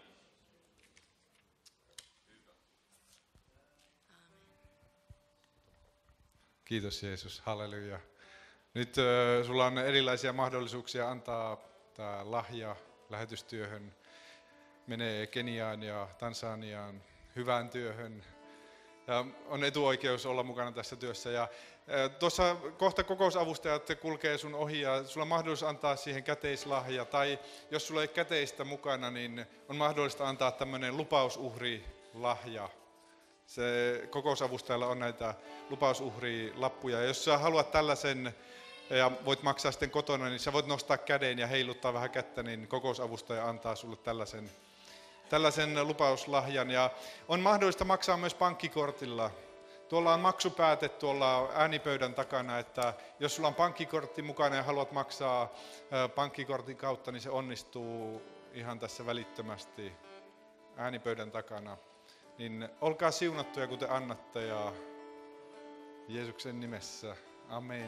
Kiitos Jeesus, halleluja. Nyt äh, sulla on erilaisia mahdollisuuksia antaa tämä lahja lähetystyöhön. Menee Keniaan ja Tansaniaan hyvään työhön. Ja on etuoikeus olla mukana tässä työssä. Ja tuossa kohta kokousavustajat kulkee sun ohi ja sulla on mahdollisuus antaa siihen käteislahja. Tai jos sulla ei käteistä mukana, niin on mahdollista antaa tämmöinen lupausuhrilahja. Se kokousavustajalla on näitä lupausuhrilappuja. Ja jos sä haluat tällaisen ja voit maksaa sitten kotona, niin sä voit nostaa käden ja heiluttaa vähän kättä, niin kokousavustaja antaa sulle tällaisen. tällaisen lupauslahjan ja on mahdollista maksaa myös pankkikortilla. Tuolla on maksupääte tuolla äänipöydän takana, että jos sulla on pankkikortti mukana ja haluat maksaa pankkikortin kautta, niin se onnistuu ihan tässä välittömästi äänipöydän takana. Niin olkaa siunattuja, kun te annatte ja Jeesuksen nimessä. Amen.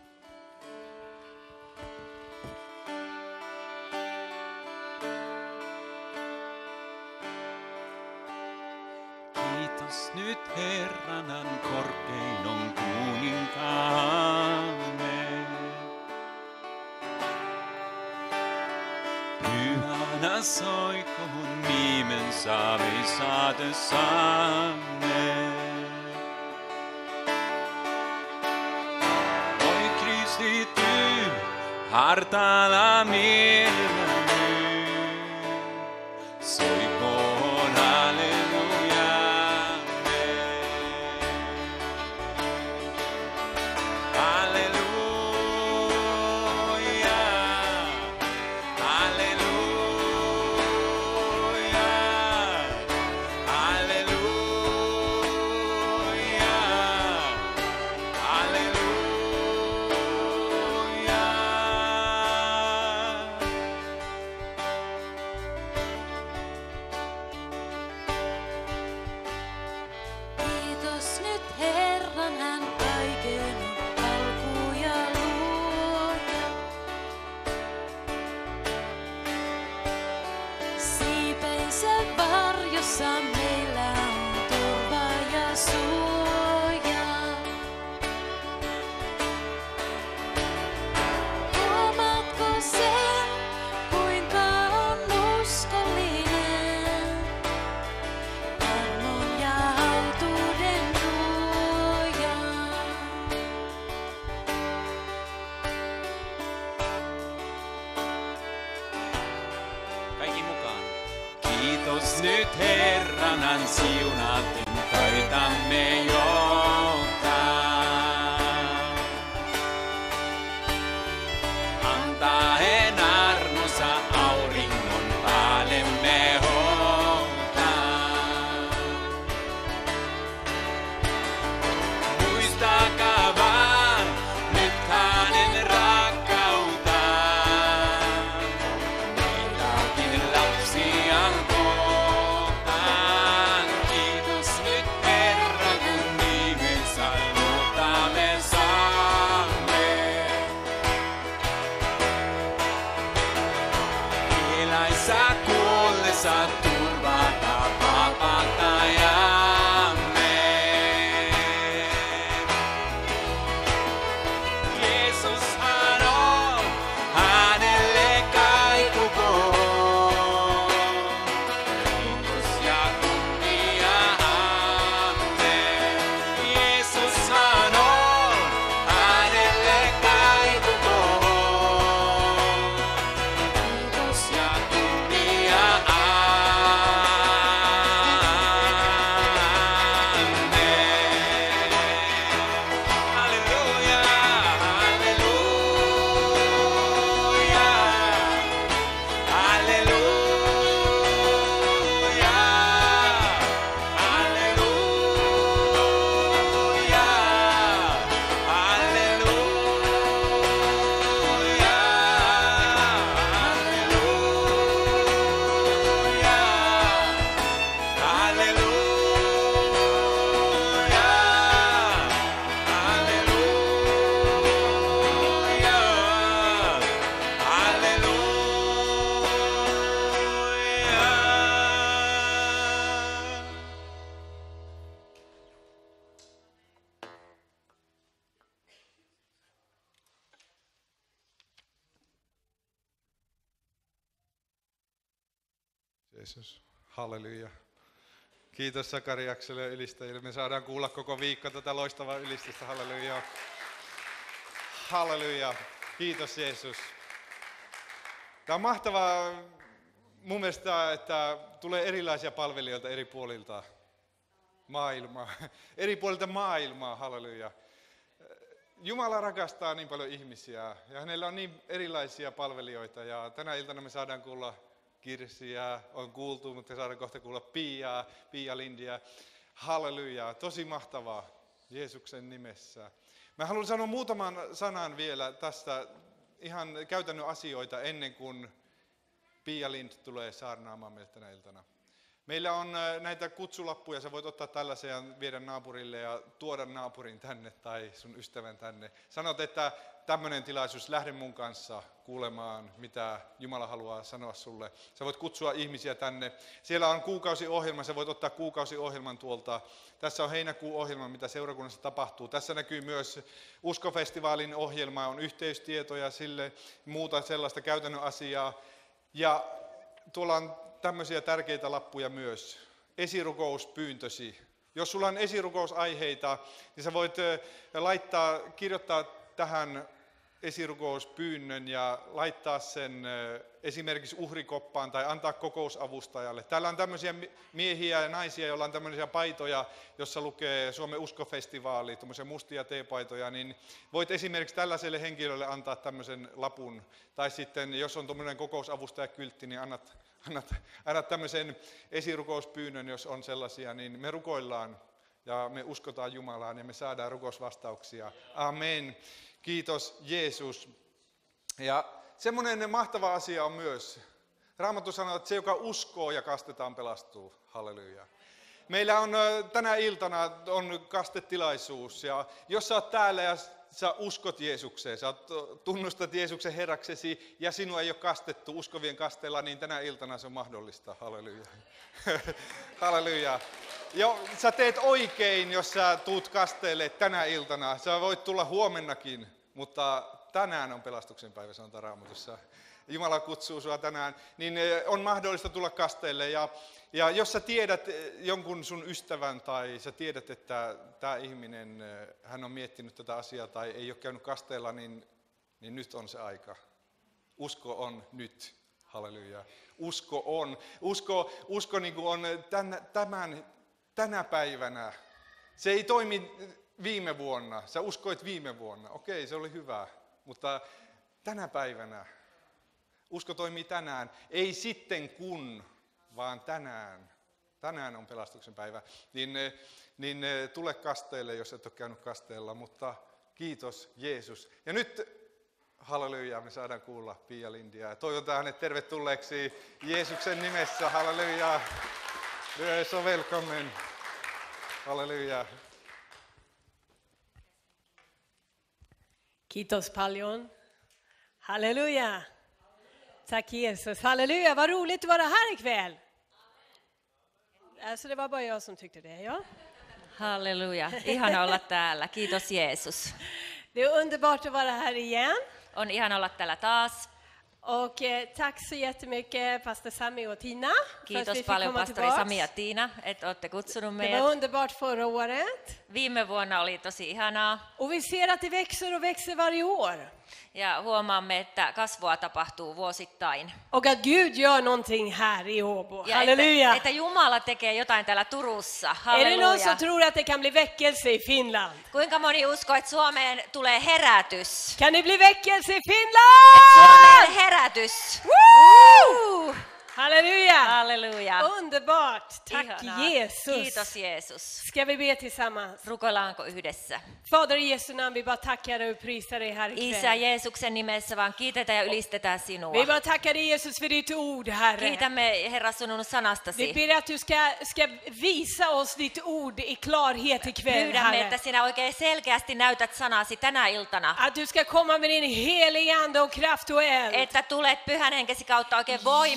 Kiitos nyt Herranan korkein on kuninkaamme. Pyhänä soikoon nimensä me saatessamme. Oi kristitty, hartaalla mielelläni, soikoon halleluja. Kiitos nyt Herran, hän kaiken alku ja luoja. Siipensä varjossa meillä on turva ja suoja. Huomaatko sen, kuinka on uskollinen? Armon ja autuuden luoja. Kaikki mukaan. Kiitos nyt Herranan siunaten taitamme johtaa. Jeesus. Halleluja. Kiitos Sakariakselle ja ylistäjille. Me saadaan kuulla koko viikko tätä loistavaa ylistystä. Halleluja. Halleluja. Kiitos Jeesus. Tämä on mahtavaa mun mielestä, että tulee erilaisia palvelijoita eri puolilta maailmaa. Eri puolilta maailmaa. Halleluja. Jumala rakastaa niin paljon ihmisiä ja hänellä on niin erilaisia palvelijoita ja tänä iltana me saadaan kuulla Kirsiä, on kuultu, mutta saadaan kohta kuulla Piaa, Pia Lindiä. Halleluja, tosi mahtavaa Jeesuksen nimessä. Mä haluan sanoa muutaman sanan vielä tästä ihan käytännön asioita ennen kuin Pia Lind tulee saarnaamaan meille tänä iltana. Meillä on näitä kutsulappuja, sä voit ottaa tällaisia ja viedä naapurille ja tuoda naapurin tänne tai sun ystävän tänne. Sanot, että tämmöinen tilaisuus, lähde mun kanssa kuulemaan, mitä Jumala haluaa sanoa sulle. Sä voit kutsua ihmisiä tänne. Siellä on kuukausiohjelma, sä voit ottaa kuukausiohjelman tuolta. Tässä on heinäkuun ohjelma, mitä seurakunnassa tapahtuu. Tässä näkyy myös Uskofestivaalin ohjelma, on yhteystietoja sille, muuta sellaista käytännön asiaa. Ja tuolla on tämmöisiä tärkeitä lappuja myös. Esirukouspyyntösi. Jos sulla on esirukousaiheita, niin sä voit laittaa, kirjoittaa tähän esirukouspyynnön ja laittaa sen esimerkiksi uhrikoppaan tai antaa kokousavustajalle. Täällä on tämmöisiä miehiä ja naisia, joilla on tämmöisiä paitoja, jossa lukee Suomen Uskofestivaali, tämmöisiä mustia teepaitoja, niin voit esimerkiksi tällaiselle henkilölle antaa tämmöisen lapun. Tai sitten, jos on tämmöinen kokousavustajakyltti, niin annat, annat, annat tämmöisen esirukouspyynnön, jos on sellaisia, niin me rukoillaan ja me uskotaan Jumalaan ja me saadaan rukousvastauksia. Amen. Kiitos Jeesus. Ja semmoinen mahtava asia on myös, Raamattu sanoo, että se joka uskoo ja kastetaan pelastuu. Halleluja. Meillä on tänä iltana on kastetilaisuus ja jos sä oot täällä ja sä uskot Jeesukseen, sä tunnustat Jeesuksen Herraksesi ja sinua ei ole kastettu uskovien kasteella, niin tänä iltana se on mahdollista. Halleluja. Halleluja. Jo, sä teet oikein, jos sä tuut kasteelle tänä iltana. Sä voit tulla huomennakin, mutta tänään on pelastuksen päivä, sanotaan Raamatussa. Jumala kutsuu sua tänään, niin on mahdollista tulla kasteelle. Ja, ja jos sä tiedät jonkun sun ystävän tai sä tiedät, että tämä ihminen, hän on miettinyt tätä asiaa tai ei ole käynyt kasteella, niin, niin nyt on se aika. Usko on nyt. Halleluja. Usko on. Usko, usko niin kuin on tämän, tämän, tänä päivänä. Se ei toimi viime vuonna. Sä uskoit viime vuonna. Okei, se oli hyvä. Mutta tänä päivänä. Usko toimii tänään. Ei sitten kun, vaan tänään. Tänään on pelastuksen päivä. Niin, niin tule kasteelle, jos et ole käynyt kasteella. Mutta kiitos Jeesus. Ja nyt halleluja, me saadaan kuulla Pia Lindia. Ja toivotaan hänet tervetulleeksi Jeesuksen nimessä. Halleluja. Du är så välkommen. Halleluja. Kiitos paljon. Halleluja. Tack Jesus. Halleluja, vad roligt att vara här ikväll. Alltså det var bara jag som tyckte det, ja. Halleluja. Ihana olla täällä. Kiitos Jeesus. Det är underbart att vara här igen. On ihana olla täällä taas. Och eh, tack så jättemycket pastor Sami och Tina. för att vi Kiitos fick paljon komma pastori tillbaks. Sami ja Tiina, että olette kutsunut Det var meidät. underbart förra året. Viime vuonna oli tosi ihanaa Och vi ser att det växer och växer varje år. ja huomaamme, että kasvua tapahtuu vuosittain. Och att Gud gör någonting här i Åbo. Ja Halleluja. että, että Jumala tekee jotain täällä Turussa. Är det någon Halleluja. som tror att det kan bli väckelse i Finland? Kuinka moni uskoo, että Suomeen tulee herätys? Kan det bli väckelse i Suomeen Finland? herätys! Woo! Halleluja! Halleluja! Underbart! Tack Ihanaa. Jesus! Kiitos Jeesus. Ska vi be tillsammans? Rukoillaanko yhdessä? Fader i Jesu namn, vi bara tackar dig och prisar dig här Isä ikväll. Jeesuksen nimessä vaan kiitetään ja ylistetään Vi sinua. bara tackar dig Jesus för ditt ord, Herre. Kiitämme Herra sinun Vi sanastasi. ber att du ska, ska visa oss ditt ord i klarhet ikväll, Pyydämme, että Herre. sinä oikein selkeästi näytät sanasi tänä iltana. Att du ska komma med din heliga ande och kraft och eld. Että tulet pyhän henkesi kautta oikein voimalla.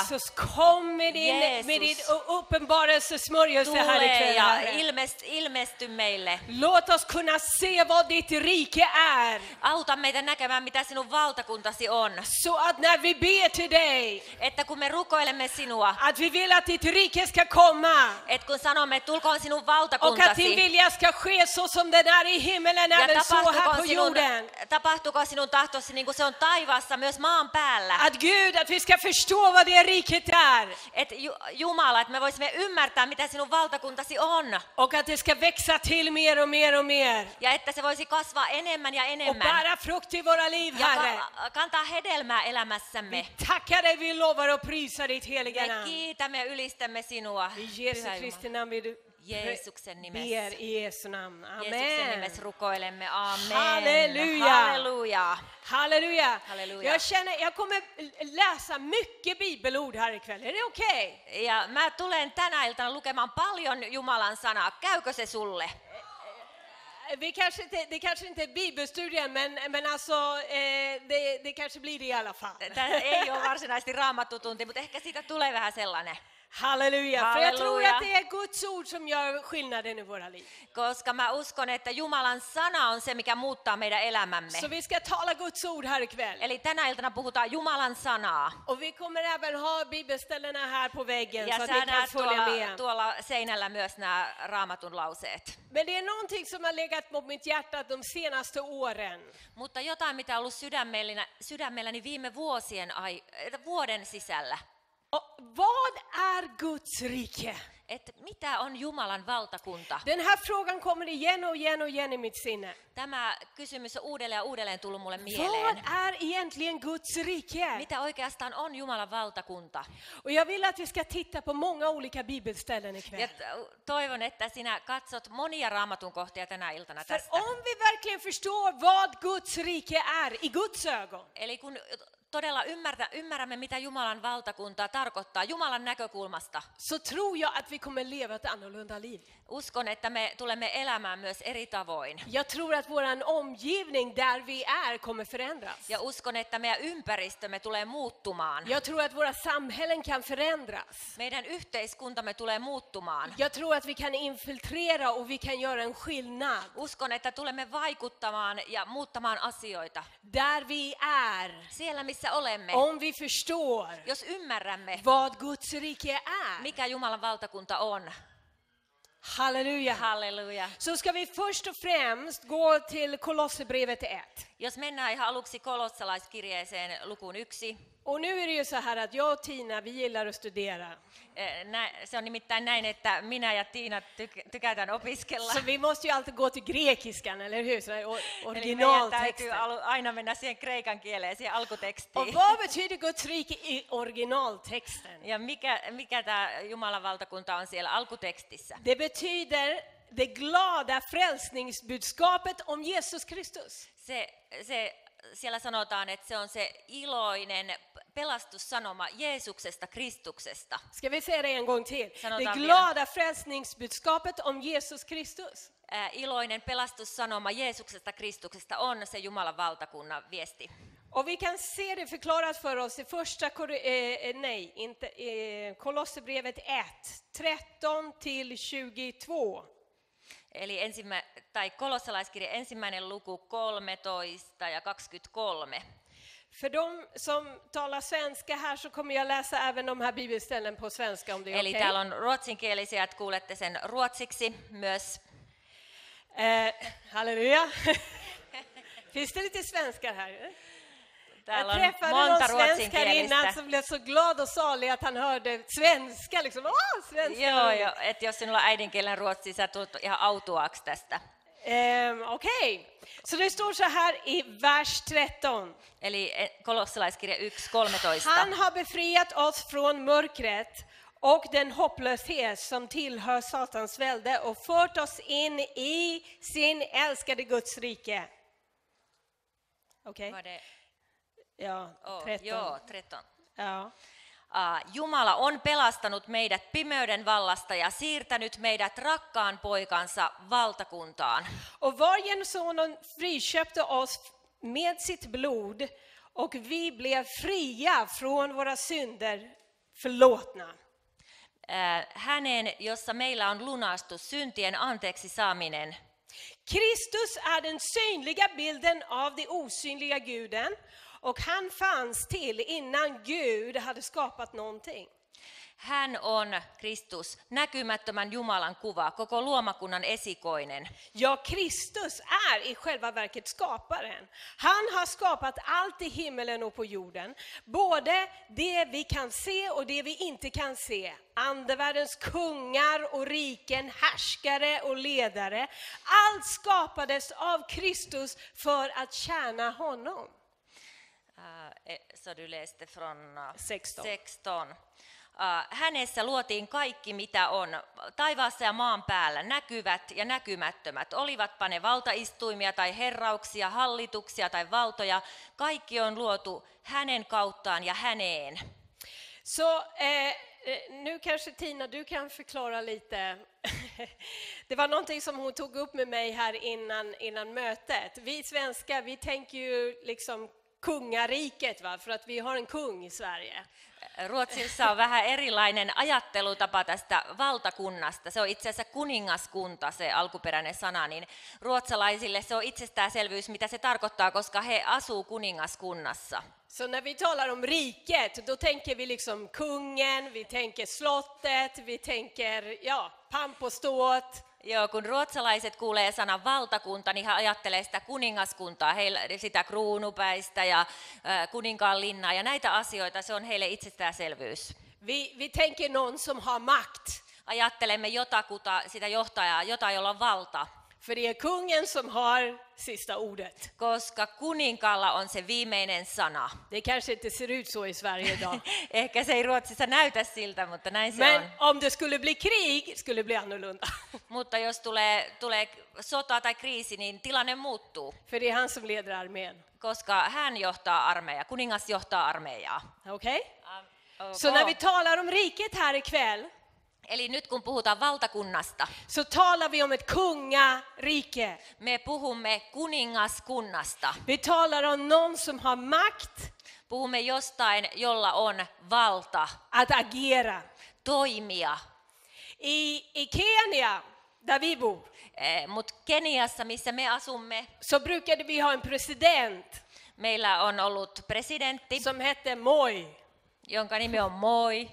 Jesus, kom med din, Jesus. med din uppenbarelsesmörjelse här Tule ikväll, ja Herre. ilmest, ilmesty meille. Låt oss kunna se vad ditt rike är. Auta meitä näkemään, mitä sinun valtakuntasi on. Så att när vi ber till dig, Että kun me rukoilemme sinua, att vi vill att ditt rike ska komma. että kun sanomme, että tulkoon sinun Och att din valtakuntasi, vilja ska ske så som den är i himmelen, ja även så här tapahtuko på sinun, jorden. tapahtuko sinun tahtosi niin kuin se on taivaassa myös maan päällä. Att Gud, att vi ska förstå vad det riket är. Että Ju- Jumala, että me voisimme ymmärtää, mitä sinun valtakuntasi on. Och att det ska växa till mer och mer och mer. Ja että se voisi kasvaa enemmän ja Och enemmän. bära frukt i våra liv, Ja Herre. ka- kantaa hedelmää elämässämme. Tackar dig, vi lovar och prisar ditt heliga Me namn. kiitämme ja ylistämme sinua. I Jesu Pyhä Kristi Jumala. namn ber du. Jeesuksen nimessä. Ber i Jesu namn. Jeesuksen Amen. nimessä rukoilemme. Amen. Halleluja. Halleluja. Halleluja. Halleluja. Jag känner, jag kommer läsa mycket bibelord här ikväll. Är det okej? Ja mä tulen tänä iltana lukemaan paljon Jumalan sanaa. Käykö se sulle? Vi kanske inte, det kanske inte är bibelstudien, men, men alltså, eh, det, det kanske blir det i alla fall. Tämä ei ole varsinaisesti raamattutunti, mutta ehkä siitä tulee vähän sellainen. Halleluja. För jag tror Halleluja. att det är Guds ord som gör skillnaden i våra liv. Koska mä uskon, että Jumalan sana on se, mikä muuttaa meidän elämämme. Så vi ska tala Guds ord här ikväll. Eli tänä iltana puhutaan Jumalan sanaa. Och vi kommer även ha bibelställena här på väggen Ja så att sä ni kan näet följa tuolla, med. tuolla seinällä myös nämä raamatun lauseet. Men det är någonting som har legat på mitt hjärta de senaste åren. Mutta jotain, mitä on ollut sydämelläni, sydämelläni viime vuosien ai, vuoden sisällä. Och vad är Guds rike? Että mitä on Jumalan valtakunta? Den här frågan kommer igen och igen och igen i mitt sinne. Tämä kysymys on uudelleen ja uudelleen tullut mulle Vad mieleen. är egentligen Guds rike? Mitä oikeastaan on Jumalan valtakunta? Och jag vill att vi ska titta på många olika bibelställen Ja ikväll. t- toivon, että sinä katsot monia raamatun kohtia tänä iltana För tästä. om vi verkligen förstår vad Guds rike är i Guds ögon, Eli kun todella ymmärtä, ymmärrämme, mitä Jumalan valtakunta tarkoittaa Jumalan näkökulmasta, så tror jag att vi kommer leva ett annorlunda liv. uskon, että me tulemme elämään myös eri tavoin. Jag tror att våran omgivning där vi är kommer förändras. Ja uskon, että meidän ympäristömme tulee muuttumaan. Jag tror att våra samhällen kan förändras. Meidän yhteiskuntamme tulee muuttumaan. Jag tror att vi kan infiltrera och vi kan göra en skillnad Uskon, että tulemme vaikuttamaan ja muuttamaan asioita. där vi är. Siellä, missä olemme, Om vi förstår jos ymmärrämme, vad Guds rike är. mikä Jumalan valtakunta on. Halleluja. Halleluja. Så ska vi först och främst gå till Kolosserbrevet ett. Jos mennään ihan aluksi kolossalaiskirjeeseen lukuun yksi. Och nu är det ju så här att jag och Tina, vi gillar att studera. Eh, nä- Se on nimittäin näin, että minä ja Tiina tyk- tykätään opiskella. Så vi måste ju alltid gå till grekiskan, eller hur? Så här, o- Eli meidän täytyy originaltexten. alu- aina mennä siihen kreikan kieleen, siihen Och alkutekstiin. vad betyder Guds rike i originaltexten? Ja mikä, mikä tämä Jumalan valtakunta on siellä alkutekstissä? Det betyder det glada frälsningsbudskapet om Jesus Kristus. Se, se, siellä sanotaan, että se on se iloinen pelastussanoma Jeesuksesta, Kristuksesta. Ska vi säga det en gång till? Sanotaan Det vielä. glada frälsningsbudskapet om Jesus Kristus. Ää, iloinen pelastussanoma Jeesuksesta, Kristuksesta on se Jumalan valtakunnan viesti. Och vi kan se det förklarat för oss i första, Kor- eh, nej, inte, eh, Kolosserbrevet ett, tretton till tjugotvå. Eli ensimmä, tai kolossalaiskirja ensimmäinen luku kolmetoista ja kaksikymmentäkolme. För de som talar svenska här så kommer jag läsa även de här bibelställen på svenska om det är Eli okej. täällä on ruotsinkielisiä, että kuulette sen ruotsiksi myös. Eh, halleluja. Finns det lite svenskar här? Täällä Jag on träffade monta någon svensk här innan ruotsinkielistä. som blev så glad och salig att han hörde svenska. Liksom. Åh, svenska! Joo, joo, että jos sinulla on äidinkielen ruotsi, sä tulet ihan autuaaksi tästä. Ehm, Okej, så det står så här i vers tretton. Eli eh, kolossalaiskirja yksi kolmetoista. Han har befriat oss från mörkret och den hopplöshet som tillhör Satans välde och fört oss in i sin älskade Guds rike. Okej, Var det- ja, Oh, tretton. joo, tretton. Ja. Ah, Jumala on pelastanut meidät pimeyden vallasta ja siirtänyt meidät rakkaan poikansa valtakuntaan. Och varigenom sonen friköpte oss med sitt blod och vi blev fria från våra synder förlåtna. Ää, Hänen, jossa meillä on lunastus, syntien anteeksi saaminen. Kristus är den synliga bilden av det osynliga Guden, och han fanns till innan Gud hade skapat någonting. Hän on Kristus, näkymättömän Jumalan kuva, koko luomakunnan esikoinen. Ja, Kristus är i själva verket skaparen. Han har skapat allt i himmelen och på jorden. Både det vi kan se och det vi inte kan se. Andevärldens kungar och riken, härskare och ledare. Allt skapades av Kristus för att tjäna honom. Ää, Så du läste från ää, sexton. sexton. Ää, Hänessä luotiin kaikki, mitä on taivaassa ja maan päällä, näkyvät ja näkymättömät. Olivatpa ne valtaistuimia tai herrauksia, hallituksia tai valtoja. Kaikki on luotu hänen kauttaan ja häneen. Så eh, nu kanske Tina, du kan förklara lite. Det var någonting som hon tog upp med mig här innan, innan mötet. Vi svenskar, vi tänker ju liksom kungariket, va? För att vi har en kung i Sverige. Ruotsissa on vähän erilainen ajattelutapa tästä valtakunnasta. Se on itse asiassa kuningaskunta, se alkuperäinen sana, niin ruotsalaisille se on itsestäänselvyys, mitä se tarkoittaa, koska he asuu kuningaskunnassa. Så när vi talar om riket, då tänker vi liksom kungen, vi tänker slottet, vi tänker ja, pamp och ståt. Joo, kun ruotsalaiset kuulee sanan valtakunta, niin he ajattelee sitä kuningaskuntaa, heillä, sitä kruunupäistä ja äh, kuninkaan linnaa ja näitä asioita, se on heille itsestäänselvyys. Vi, vi tänker någon som har makt. Ajattelemme jotakuta, sitä johtajaa, jota jolla on valta. För det är kungen som har sista ordet. Koska kuninkaalla on se viimeinen sana. Det kanske inte ser ut så i Sverige idag. Ehkä se ei Ruotsissa näytä siltä, mutta näin se Men on. om det skulle bli krig skulle det bli annorlunda. Mutta jos tulee, tulee sota tai kriisi, niin tilanne muuttuu. För det är han som leder armén. Koska hän johtaa armeijaa, kuningas johtaa armeijaa. Okej? Okay? Så när vi talar om riket här ikväll, Eli nyt kun puhutaan valtakunnasta, så talar vi om ett kungarike. me puhumme kuningaskunnasta. Vi talar om någon som har makt Puhumme jostain, jolla on valta, att agera. toimia. I, i Kenya, där vi bor, Eh, Mutta Keniassa, missä me asumme, så brukade vi ha en president meillä on ollut presidentti, som hette Moi. jonka nimi on Moi.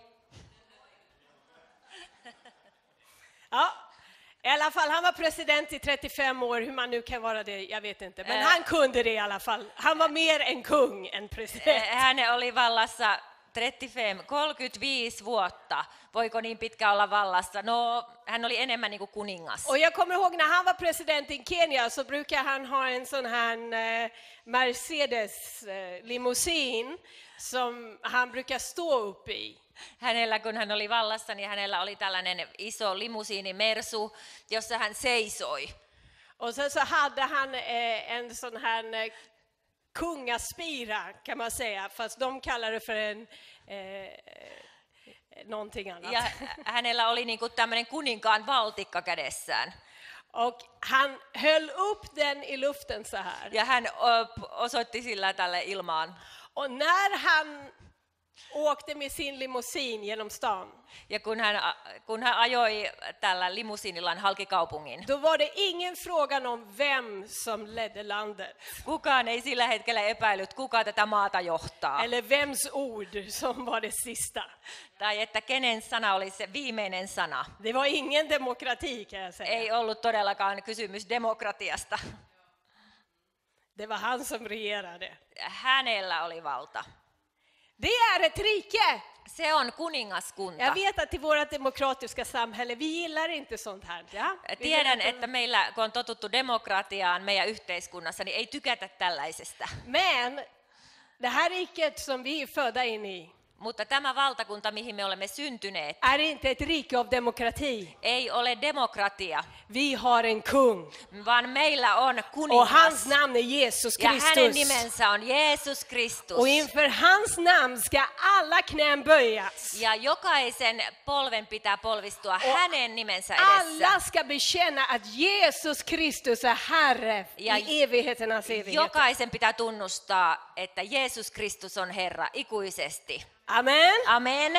Ja, i alla fall, han var president i trettiofem år, hur man nu kan vara det, jag vet inte. Men Äh. han kunde det i alla fall. Han var mer en kung än Eh, president. Hän oli vallassa trettiofem, kolmekymmentäviisi vuotta. Voiko niin pitkä olla vallassa? No, hän oli enemmän niin kuin kuningas. Och jag kommer ihåg när han var president i Kenya så brukar han ha en sån här eh, Mercedes eh, limousin som han brukar stå upp i. Hänellä, kun hän oli vallassa, niin hänellä oli tällainen iso limusiini Mersu, jossa hän seisoi. Och sen så hade han eh, en sån här eh, kungaspira kan man säga, fast de kallar det för en eh, någonting annat. Ja hänellä oli niin kuin tämmöinen kuninkaan valtikka kädessään. Och han höll upp den i luften så här. Ja hän ö, osoitti sillä tälle ilmaan. Och när han åkte med sin limousin genom stan, Ja kun hän, kun hän ajoi tällä limusiinillaan halki kaupungin, då var det ingen frågan om vem som ledde landet. kukaan ei sillä hetkellä epäillyt, kuka tätä maata johtaa. Eller vems ord som var det sista. Tai että kenen sana oli se viimeinen sana. Det var ingen demokrati kan jag säga. Ei ollut todellakaan kysymys demokratiasta. Det var han som regerade. Hänellä oli valta. Det är ett rike. Se on kuningaskunta. Jag vet att i vårt demokratiska samhälle, vi gillar inte sånt här. Ja? Vi Tiedän, gillar inte- että meillä, kun on totuttu demokratiaan meidän yhteiskunnassa, niin ei tykätä tällaisesta. Men det här riket som vi är födda in i Mutta tämä valtakunta, mihin me olemme syntyneet, är inte ett rike av demokrati. ei ole demokratia, Vi har en kung. vaan meillä on Och kuningas. hans namn är Jesus Ja hänen Kristus. nimensä on Jeesus Kristus. Och inför hans namn ska alla knän böjas. Ja jokaisen polven pitää polvistua hänen nimensä Alla edessä. ska bekänna att Jesus Kristus är Herre Ja i evigheternas evighet. Jokaisen pitää tunnustaa, että Jeesus Kristus on Herra ikuisesti. Amen. Amen.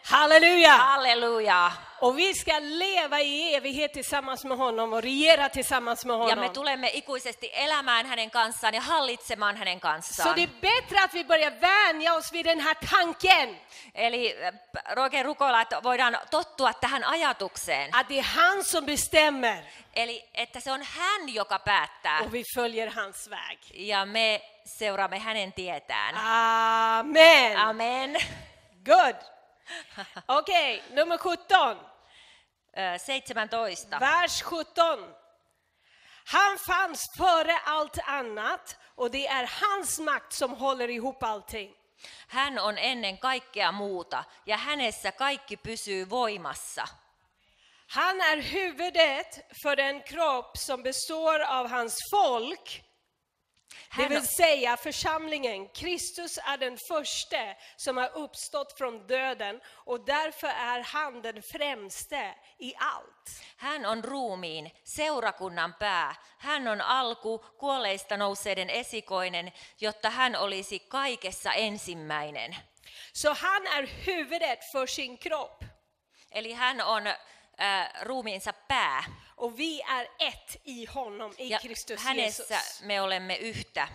Halleluja! Halleluja! Och vi ska leva i evighet tillsammans med honom och regera tillsammans med Ja me honom. tulemme ikuisesti elämään hänen kanssaan ja hallitsemaan hänen Så kanssaan. det är bättre att vi börjar vänja oss vid den här tanken. Eli äh, oikein rukoilla, että voidaan tottua tähän ajatukseen. Att det är han som bestämmer Eli että se on hän, joka päättää. och vi följer hans väg. Ja me seuraamme hänen tietään. Amen. Amen. Good. Okej, nummer sjutton. Ö, seitsemäntoista. Vers sjutton. Han fanns före allt annat och det är hans makt som håller ihop allting. Hän on ennen kaikkea muuta ja hänessä kaikki pysyy voimassa. Han är huvudet för den kropp som består av hans folk. Det Hän, vill säga församlingen. Kristus är den första som har uppstått från döden och därför är han den främste i allt. hän on ruumiin, seurakunnan pää. Hän on alku, kuolleista nousseiden esikoinen, jotta hän olisi kaikessa ensimmäinen. Så han är huvudet för sin kropp Eli hän on äh, ruumiinsa pää. och vi är ett i honom, i Ja Kristus hänessä Jesus. me olemme yhtä.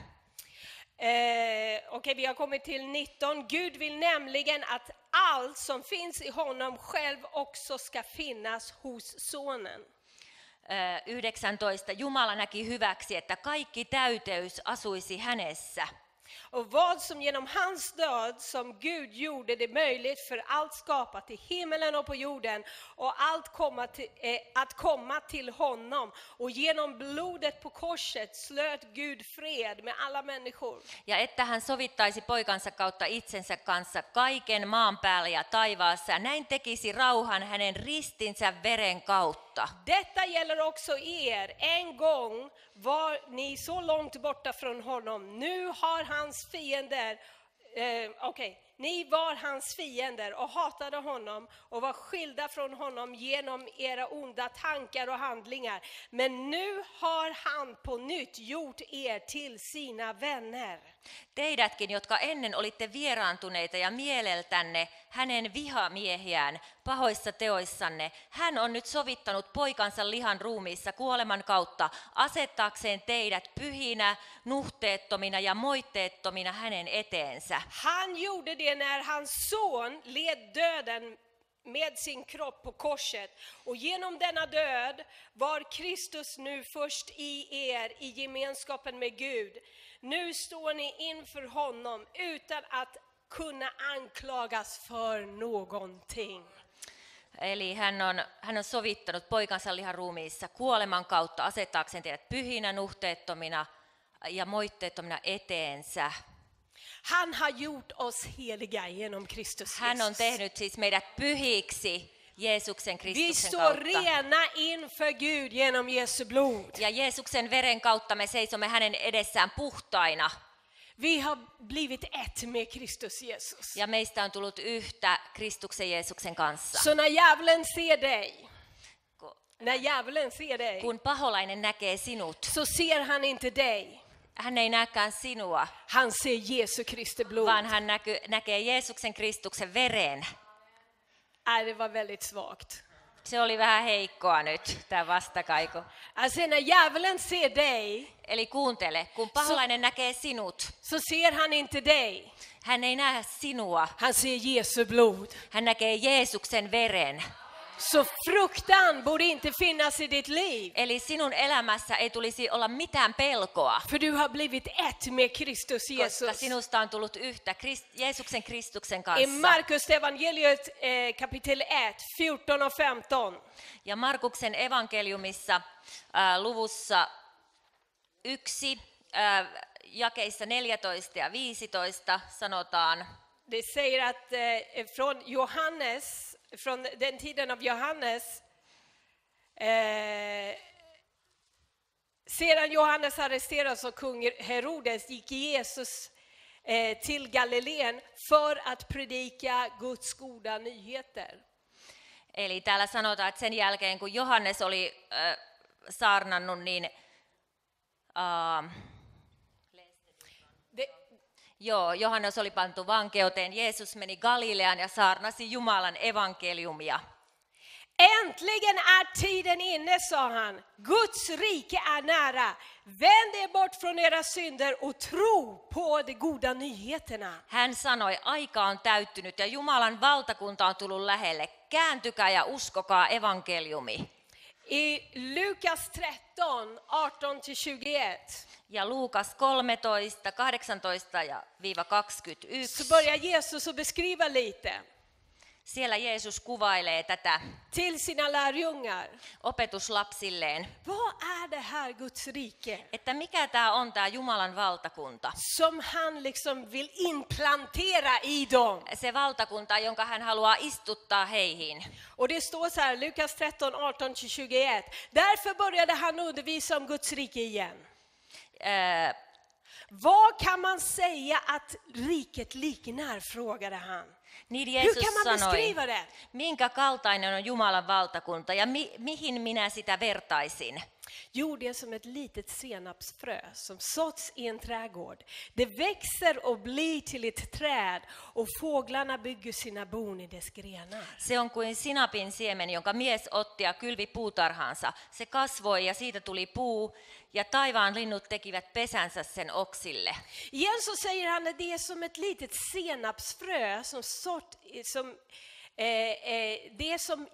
Eh, Okej, vi har kommit till nitton. Gud vill nämligen att allt som finns i honom själv också ska finnas hos sonen. Ö, yhdeksäntoista. Jumala näki hyväksi, että kaikki täyteys asuisi hänessä. Och vad som genom hans död som Gud gjorde det möjligt för allt skapat i himmelen och på jorden och allt komma till, eh, att komma till honom. Och genom blodet på korset slöt Gud fred med alla människor. Ja että hän sovittaisi poikansa kautta itsensä kanssa kaiken maan päällä ja taivaassa. Ja näin tekisi rauhan hänen ristinsä veren kautta. Detta gäller också er. En gång var ni så långt borta från honom. Nu har hans fiender, eh, okej, ni var hans fiender och hatade honom och var skilda från honom genom era onda tankar och handlingar. Men nu har han på nytt gjort er till sina vänner. Teidätkin, jotka ennen olitte vieraantuneita ja mieleltänne hänen vihamiehiään pahoissa teoissanne, hän on nyt sovittanut poikansa lihan ruumiissa kuoleman kautta asettaakseen teidät pyhinä, nuhteettomina ja moitteettomina hänen eteensä. Han gjorde det när hans son led döden med sin kropp på korset. Och genom denna död var Kristus nu först i er i gemenskapen med Gud. Nu står ni inför honom utan att kunna anklagas för någonting. Eli hän on, hän on sovittanut poikansa lihan ruumiissa kuoleman kautta asettaakseen teidät pyhinä, nuhteettomina ja moitteettomina eteensä. Han har gjort oss heliga genom Kristus Hän on Jesus. tehnyt siis meidät pyhiksi Jeesuksen Vi Kristuksen står kautta. rena inför Gud genom Jesu blod. Ja Jeesuksen veren kautta me seisomme hänen edessään puhtaina. Vi har blivit ett med Kristus Jesus. Ja meistä on tullut yhtä Kristuksen Jeesuksen kanssa. Så när djävulen ser dig, när djävulen ser dig, Kun paholainen näkee sinut, så ser han inte dig. hän ei näkään sinua, Han ser Jesu Kristi blod. vaan hän näky, näkee Jeesuksen Kristuksen veren. Nej, det var väldigt svagt. Se oli vähän heikkoa nyt, tämä vastakaiku. Alltså när djävulen ser dig, Eli kuuntele, kun paholainen näkee sinut, så ser han inte dig. hän ei näe sinua, Han ser Jesu blod. hän näkee Jeesuksen veren. Så fruktan borde inte finnas i ditt liv. Eli sinun elämässä ei tulisi olla mitään pelkoa, För du har blivit ett med Kristus koska Jesus. sinusta on tullut yhtä Krist- Jeesuksen Kristuksen I kanssa. Markus evangeliet eh, kapitel ett, fjorton och femton. Ja Markuksen evankeliumissa äh, luvussa yksi, äh, jakeissa neljätoista ja viisitoista sanotaan, Det säger att eh, från Johannes, från den tiden av Johannes, eh, sedan Johannes arresterades av kung Herodes gick Jesus eh, till Galileen för att predika Guds goda nyheter. eli täällä sanotaan, että sen jälkeen kun Johannes oli äh, saarnannut, niin äh, Det, Joo, Johannes oli pantu vankeuteen, Jeesus meni Galileaan ja saarnasi Jumalan evankeliumia. Äntligen är tiden inne, sa han. Guds rike är nära. Vänd er bort från era synder och tro på de goda nyheterna. Hän sanoi, aika on täyttynyt ja Jumalan valtakunta on tullut lähelle. Kääntykää ja uskokaa evankeliumi. I Lukas tretton, arton till tjugoett Ja Luukas kolmetoista, kahdeksantoista ja viiva så kaksikymmentäyksi. börjar Jesus att beskriva lite Siellä Jeesus kuvailee tätä till sina lärjungar. opetuslapsilleen, Vad är det här Guds rike että mikä tämä on tämä Jumalan valtakunta. som han liksom vill implantera i dem? Se valtakunta, jonka hän haluaa istuttaa heihin. Och det står så här, Lukas tretton, arton till tjugoett. Därför började han undervisa om Guds rike igen. Ää, Vad kan man säga att riket liknar, frågade han. Niin Hur Jeesus kan man sanoi, beskriva det? minkä kaltainen on Jumalan valtakunta ja mi- mihin minä sitä vertaisin. Jo, det är som ett litet senapsfrö som såtts i en trädgård. Det växer och blir till ett träd och fåglarna bygger sina bon i dess grenar. Se on kuin sinapin siemen, jonka mies otti ja kylvi puutarhaansa. Se kasvoi ja siitä tuli puu ja taivaan linnut tekivät pesänsä sen oksille. Igen så säger han att det är som ett litet senapsfrö som sått, som, eh, eh, det är som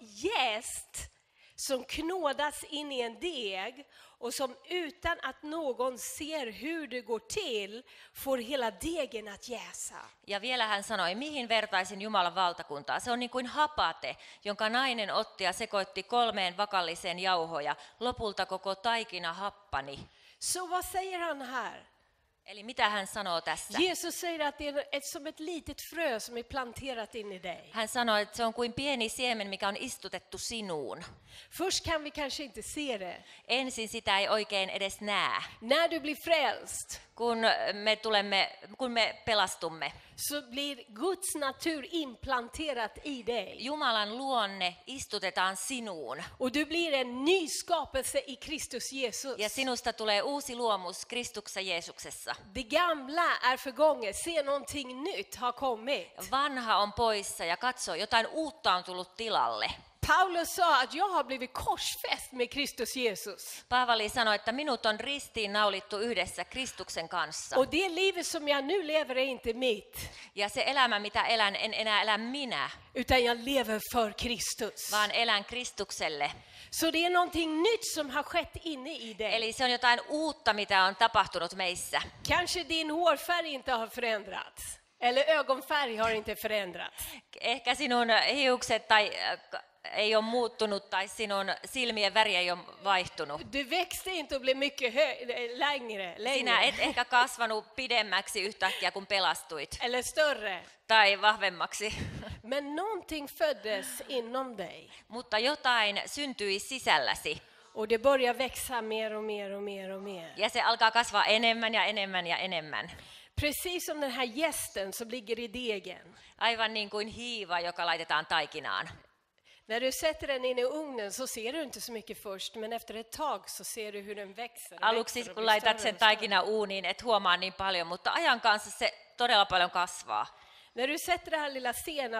jäst som knådas in i en deg och som utan att någon ser hur det går till får hela degen att jäsa. Ja vielä hän sanoi, mihin vertaisin Jumalan valtakuntaa. Se on niin kuin hapate, jonka nainen otti ja sekoitti kolmeen vakalliseen jauhoja. Lopulta koko taikina happani. Så vad säger han här? Eli mitä hän sanoo tässä? Jesus säger att det är ett, som ett litet frö som är planterat in i dig. Hän sanoi, että se on kuin pieni siemen, mikä on istutettu sinuun. Först kan vi kanske inte se det. Ensin sitä ei oikein edes näe. När du blir frälst Kun me, tulemme, kun me pelastumme, så blir Guds natur implanterat i dig. Jumalan luonne istutetaan sinuun. Och du blir en ny skapelse i Kristus Jesus. Ja sinusta tulee uusi luomus Kristuksessa Jeesuksessa. Det gamla är förgånget. Se, någonting nytt har kommit. Vanha on poissa ja katso, jotain uutta on tullut tilalle. Paulus sa att jag har blivit korsfäst med Kristus Jesus. Paavali sanoi, että minut on ristiin naulittu yhdessä Kristuksen kanssa. Och det livet som jag nu lever är inte mitt, Ja se elämä, mitä elän, en enää elä minä, utan jag lever för Kristus. vaan elän Kristukselle. Så det är någonting nytt som har skett inne i dig. Eli se on jotain uutta, mitä on tapahtunut meissä. Kanske din hårfärg inte har förändrats. Eller ögonfärg har inte förändrats. Ehkä sinun hiukset tai äh, ei ole muuttunut tai sinun silmien väri ei ole vaihtunut. Du växte inte och blev mycket hö- längre, Sinä längre. et ehkä kasvanut pidemmäksi yhtäkkiä, kun pelastuit. Eller större. Tai vahvemmaksi. Men någonting föddes inom dig. Mutta jotain syntyi sisälläsi. Och det börjar växa mer och mer och mer och mer. Ja se alkaa kasvaa enemmän ja enemmän ja enemmän. Precis som den här jästen som ligger i degen. Aivan niin kuin hiiva, joka laitetaan taikinaan. När du sätter den in i ugnen så ser du inte så mycket först, men efter ett tag så ser du hur den växer. och Aluksi växer och kun blir laitat större sen och större. taikina uuniin, et huomaa niin paljon, mutta ajan kanssa se todella paljon kasvaa. När du sätter det här lilla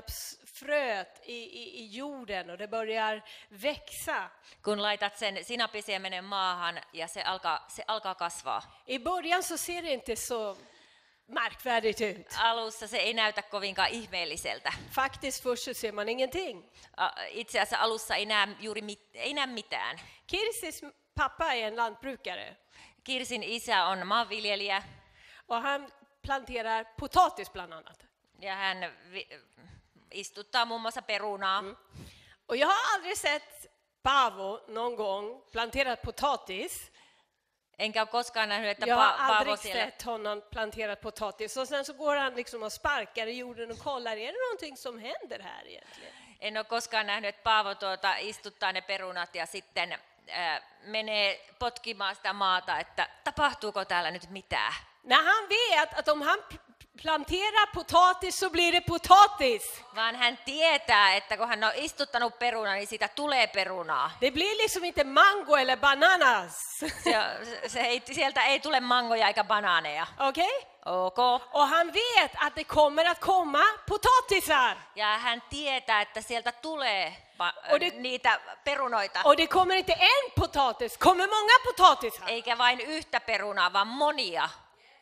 senapsfröet i, i, i jorden och det börjar växa. Kun laitat sen sinapisiemenen maahan ja se alkaa, se alkaa kasvaa. I början så ser det inte så märkvärdigt ut. Alussa se ei näytä kovinkaan ihmeelliseltä. Faktiskt först så ser man ingenting. A- Itse asiassa alussa ei näe, juuri mit, ei näe mitään. Kirsis pappa är en lantbrukare Kirsin isä on maanviljelijä och han planterar potatis bland annat. ja hän vi, istuttaa muun muassa perunaa. Mm. Och jag har aldrig sett Paavo någon gång planterat potatis. Enkä ole koskaan nähnyt, että Jag har pa- Paavo aldrig siellä... sett honom planterat potatis. Och sen så går han liksom och sparkar i jorden och kollar, är det någonting som händer här egentligen? En ole koskaan nähnyt, että Paavo tuota, istuttaa ne perunat ja sitten äh, menee potkimaan sitä maata, että tapahtuuko täällä nyt mitään. När han vet att om han p- planterar potatis så blir det potatis. Vaan hän tietää, että kun hän on istuttanut perunaa, niin siitä tulee perunaa. Det blir liksom inte mango eller bananas. Se, se ei, sieltä ei tule mangoja eikä banaaneja. Okej? Ok. Och han vet att det kommer att komma potatisar. Ja hän tietää, että sieltä tulee pa- Och det- niitä perunoita. Och det kommer inte en potatis, kommer många potatisar. Eikä vain yhtä perunaa, vaan monia.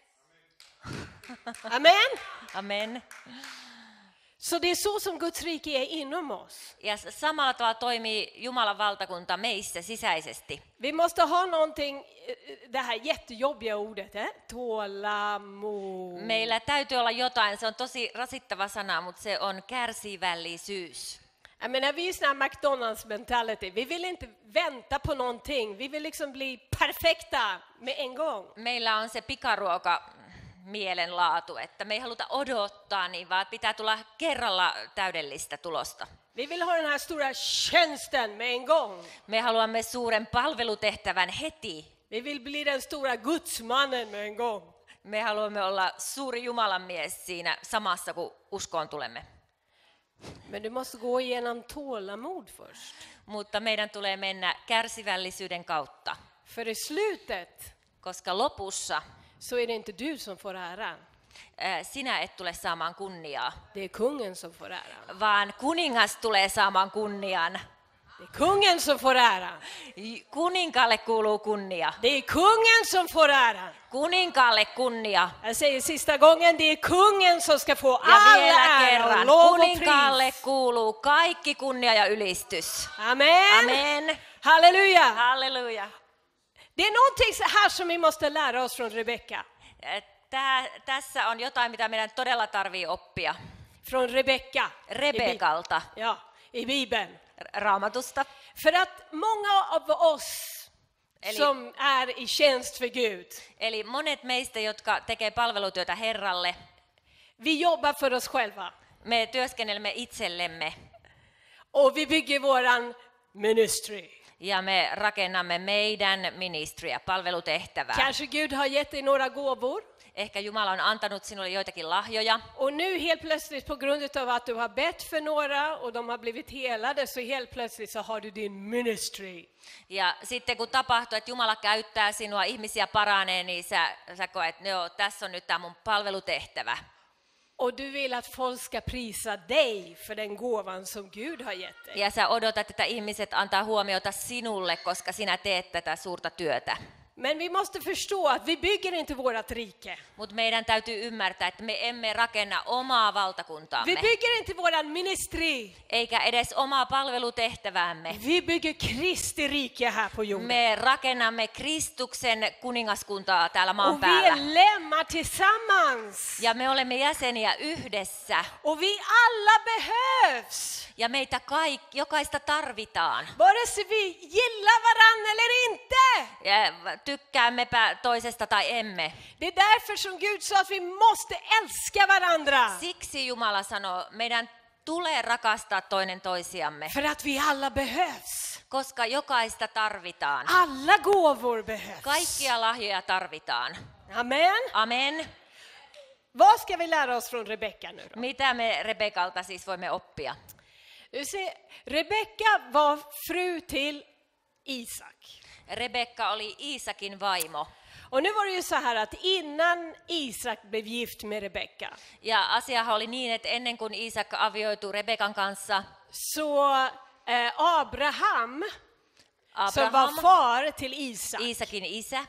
Amen. Amen. Så det är så som Guds rike är inom oss. Ja s- samalla tavalla toimii Jumalan valtakunta meissä sisäisesti. Vi måste ha någonting, eh, det här jättejobbiga ordet, eh? tålamod. Meillä täytyy olla jotain, se on tosi rasittava sana, mutta se on kärsivällisyys. Jag menar, vi är sån här McDonalds mentality. Vi vill inte vänta på någonting. Vi vill liksom bli perfekta med en gång. Meillä on se pikaruoka mielenlaatu, että me ei haluta odottaa niin, vaan pitää tulla kerralla täydellistä tulosta. Vi vill ha den här stora tjänsten med en gång. Me haluamme suuren palvelutehtävän heti. Vi vill bli den stora gudsmannen med en gång. Me haluamme olla suuri Jumalan mies siinä samassa, kun uskoon tulemme. Men du måste gå igenom tålamod först. Mutta meidän tulee mennä kärsivällisyyden kautta, För i slutet koska lopussa så är det inte du som får äran. ää, sinä et tule saamaan kunniaa, Det är kungen som får äran. vaan kuningas tulee saamaan kunnian. Det är kungen som får äran. Kuninkaalle kuuluu kunnia. Det är kungen som får äran. Kuninkaalle kunnia. Jag säger sista gången, det är kungen som ska få Ja all vielä ära och kerran, lov och kuninkaalle pris. kuuluu kaikki kunnia ja ylistys. Amen. Amen. Halleluja. Halleluja. Det är någonting så här som vi måste lära oss från Rebecka. Tää, tässä on jotain, mitä meidän todella tarvii oppia. Från Rebecka. Rebekalta, Ja, i Bibeln. Raamatusta. För att många av oss Eli- som är i tjänst för Gud, Eli monet meistä, jotka tekee palvelutyötä Herralle, vi jobbar för oss själva. me työskennelemme itsellemme Och vi bygger våran ministry. ja me rakennamme meidän ministryä, palvelutehtävää. Kanske Gud har gett dig några gåvor. Ehkä Jumala on antanut sinulle joitakin lahjoja. Och nu helt plötsligt på grund av att du har bett för några och de har blivit helade, så helt plötsligt så har du din ministry. Ja sitten kun tapahtuu, että Jumala käyttää sinua, ihmisiä paranee, niin sä, sä koet, että joo, tässä on nyt tämä mun palvelutehtävä. Och du vill att folk ska prisa dig för den gåvan som Gud har gett dig. Ja sä odotat, että ihmiset antaa huomiota sinulle, koska sinä teet tätä suurta työtä. Men vi måste förstå att vi bygger inte vårat rike. Mutta meidän täytyy ymmärtää, että me emme rakenna omaa Vi valtakuntaamme, bygger inte våran ministry. eikä edes omaa palvelutehtäväämme. Vi bygger Kristi rike här på jorden. Me rakennamme Kristuksen kuningaskuntaa täällä maan Och vi päällä. är lemmar tillsammans. Ja me olemme jäseniä yhdessä. Och vi alla behövs. Ja meitä kaikki, jokaista tarvitaan. Vare sig vi gillar varann eller inte. Ja tykkäämmepä toisesta tai emme. Det är därför som Gud sa att vi måste älska varandra. Siksi Jumala sanoo, meidän tulee rakastaa toinen toisiamme, För att vi alla behövs. koska jokaista tarvitaan. Alla gåvor behövs. Kaikkia lahjoja tarvitaan. Amen. Amen. Vad ska vi lära oss från Rebecka nu då? Mitä me Rebekalta siis voimme oppia? Du ser, Rebecka var fru till Isak. Rebekka oli Iisakin vaimo. Och nu var det ju så här att innan Isak blev gift med Rebecka, Ja asiahan oli niin, että ennen kuin Iisak avioitui Rebekan kanssa, så eh, Abraham, som var Abraham, far till Isak, Iisakin isä,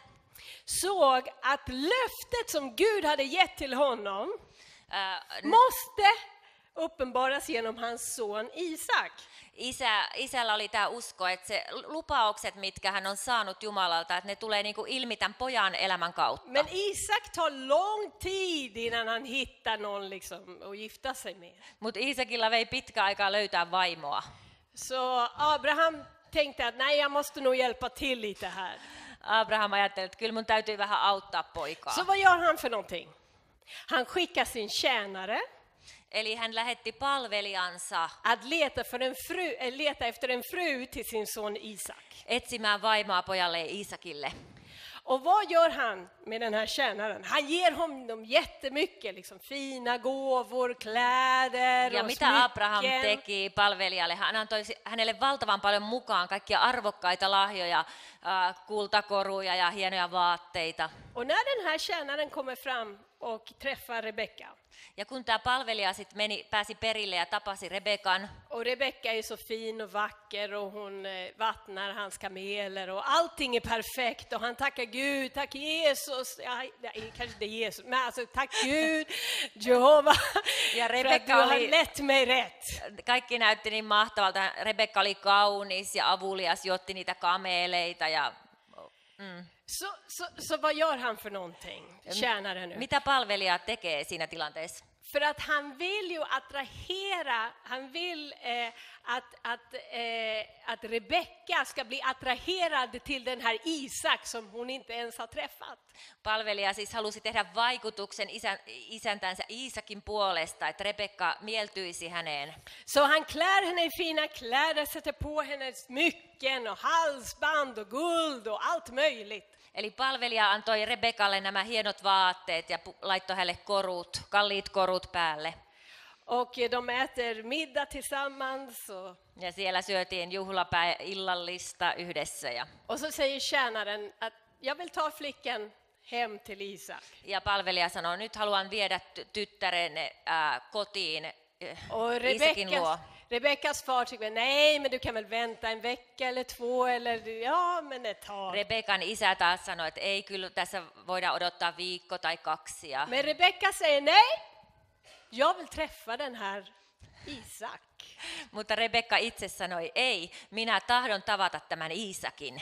såg att löftet som Gud hade gett till honom ää, måste uppenbaras genom hans son Isak. Isä, isällä oli tämä usko, että se lupaukset, mitkä hän on saanut Jumalalta, että ne tulee niinku ilmi tämän pojan elämän kautta. Men Isak tar lång tid innan han hittar någon liksom att gifta sig med. Mutta Iisakilla vei pitkä aikaa löytää vaimoa. Så Abraham tänkte att nej, jag måste nog hjälpa till lite här. Abraham ajatteli, että kyllä mun täytyy vähän auttaa poikaa. Så vad gör han för någonting? Han skickar sin tjänare Eli hän lähetti palvelijansa att leta, för en fru, äh, leta efter en fru till sin son Isak. etsimään vaimoa pojalle Iisakille. Och vad gör han med den här tjänaren? Han ger honom jättemycket, liksom fina gåvor, kläder Ja och mitä Abraham smycken. teki palvelijalle? Hän antoi hänelle valtavan paljon mukaan kaikkia arvokkaita lahjoja, äh, kultakoruja ja hienoja vaatteita. Och när den här tjänaren kommer fram och träffa Rebecka. Ja kun tämä palvelija sit meni, pääsi perille ja tapasi Rebekan, Och Rebecka är så fin och vacker och hon eh, vattnar hans kameler och allting är perfekt och han tackar Gud, tack Jesus, ja, nej, kanske inte Jesus, men alltså tack Gud, Jehova, Ja för att Rebekka du har oli- lett mig rätt. kaikki näytti niin mahtavalta. Rebekka oli kaunis ja avulias, jotti niitä kameleita. Ja Så, så, så vad gör han för någonting, tjänaren nu? mitä palvelija tekee siinä tilanteessa? För att han vill ju attrahera, han vill eh, att, att, eh, att Rebecka ska bli attraherad till den här Isak som hon inte ens har träffat. Palvelija siis halusi tehdä vaikutuksen isän, isäntänsä Iisakin puolesta, että Rebekka mieltyisi häneen. Så han klär henne i fina kläder, sätter på henne smycken och halsband och guld och allt möjligt. Eli palvelija antoi Rebekalle nämä hienot vaatteet ja pu- laittoi hänelle korut, kalliit korut päälle. Och de äter middag tillsammans. Och, Ja siellä syötiin juhlapää illallista yhdessä. Ja, och så säger tjänaren att jag vill ta flickan hem till Isak. ja palvelija sanoi, nyt haluan viedä ty- tyttären ää, kotiin äh, Och Iisakin luo. Rebeckas, Rebeckas far tycker, nej men du kan väl vänta en vecka eller två eller ja men ett tag. Rebekan isä taas sanoi, että ei kyllä tässä voida odottaa viikko tai kaksi. Ja Men Rebecka säger nej, jag vill träffa den här Isak. Mutta Rebekka itse sanoi, ei, minä tahdon tavata tämän Iisakin.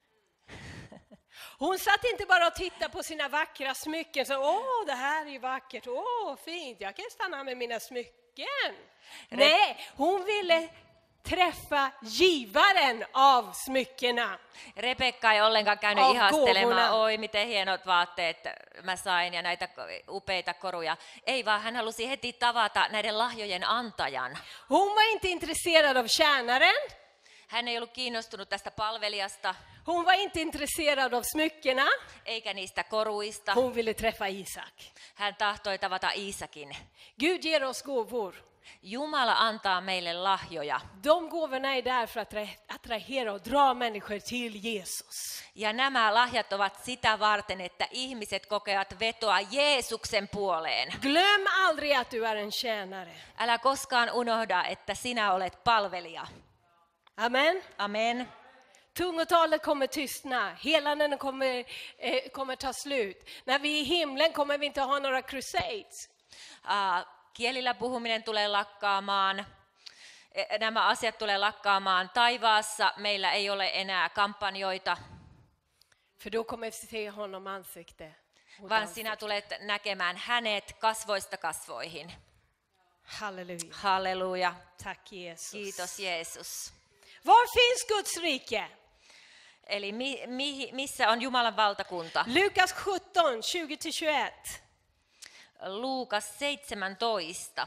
Hon satt inte bara och tittade på sina vackra smycken. Så, åh, det här är ju vackert. Åh, fint. Jag kan stanna med mina smycken. Nej, hon ville träffa givaren av smyckena. Rebekka ei ollenkaan käynyt Of ihastelemaan, kovuna. oi miten hienot vaatteet mä sain ja näitä upeita koruja. Ei vaan hän halusi heti tavata näiden lahjojen antajan. Hon var inte intresserad av tjänaren. Hän ei ollut kiinnostunut tästä palvelijasta, Hon var inte intresserad av smyckena. eikä niistä koruista. Hon ville träffa Isak. Hän tahtoi tavata Iisakin. Gud ger oss gåvor. Jumala antaa meille lahjoja. De gåvorna är där för att attrahera och dra människor till Jesus. Ja nämä lahjat ovat sitä varten, että ihmiset kokevat vetoa Jeesuksen puoleen. Glöm aldrig att du är en tjänare. Älä koskaan unohda, että sinä olet palvelija. Amen. Amen. Tungotalet kommer tystna, helanden kommer, eh, kommer ta slut. När vi är i himlen kommer vi inte ha några crusades. Uh, kielillä puhuminen tulee lakkaamaan. E- Nämä asiat tulee lakkaamaan. Taivaassa meillä ei ole enää kampanjoita, För då kommer vi se honom ansikte mot vaan ansikte. sinä tulet näkemään hänet kasvoista kasvoihin. Halleluja. Halleluja. Tack Jesus. Kiitos Jeesus. Var finns Guds rike? Eli mi- mi- missä on Jumalan valtakunta? Lukas sjutton, tjugo till tjugoett. Luukas seitsemäntoista.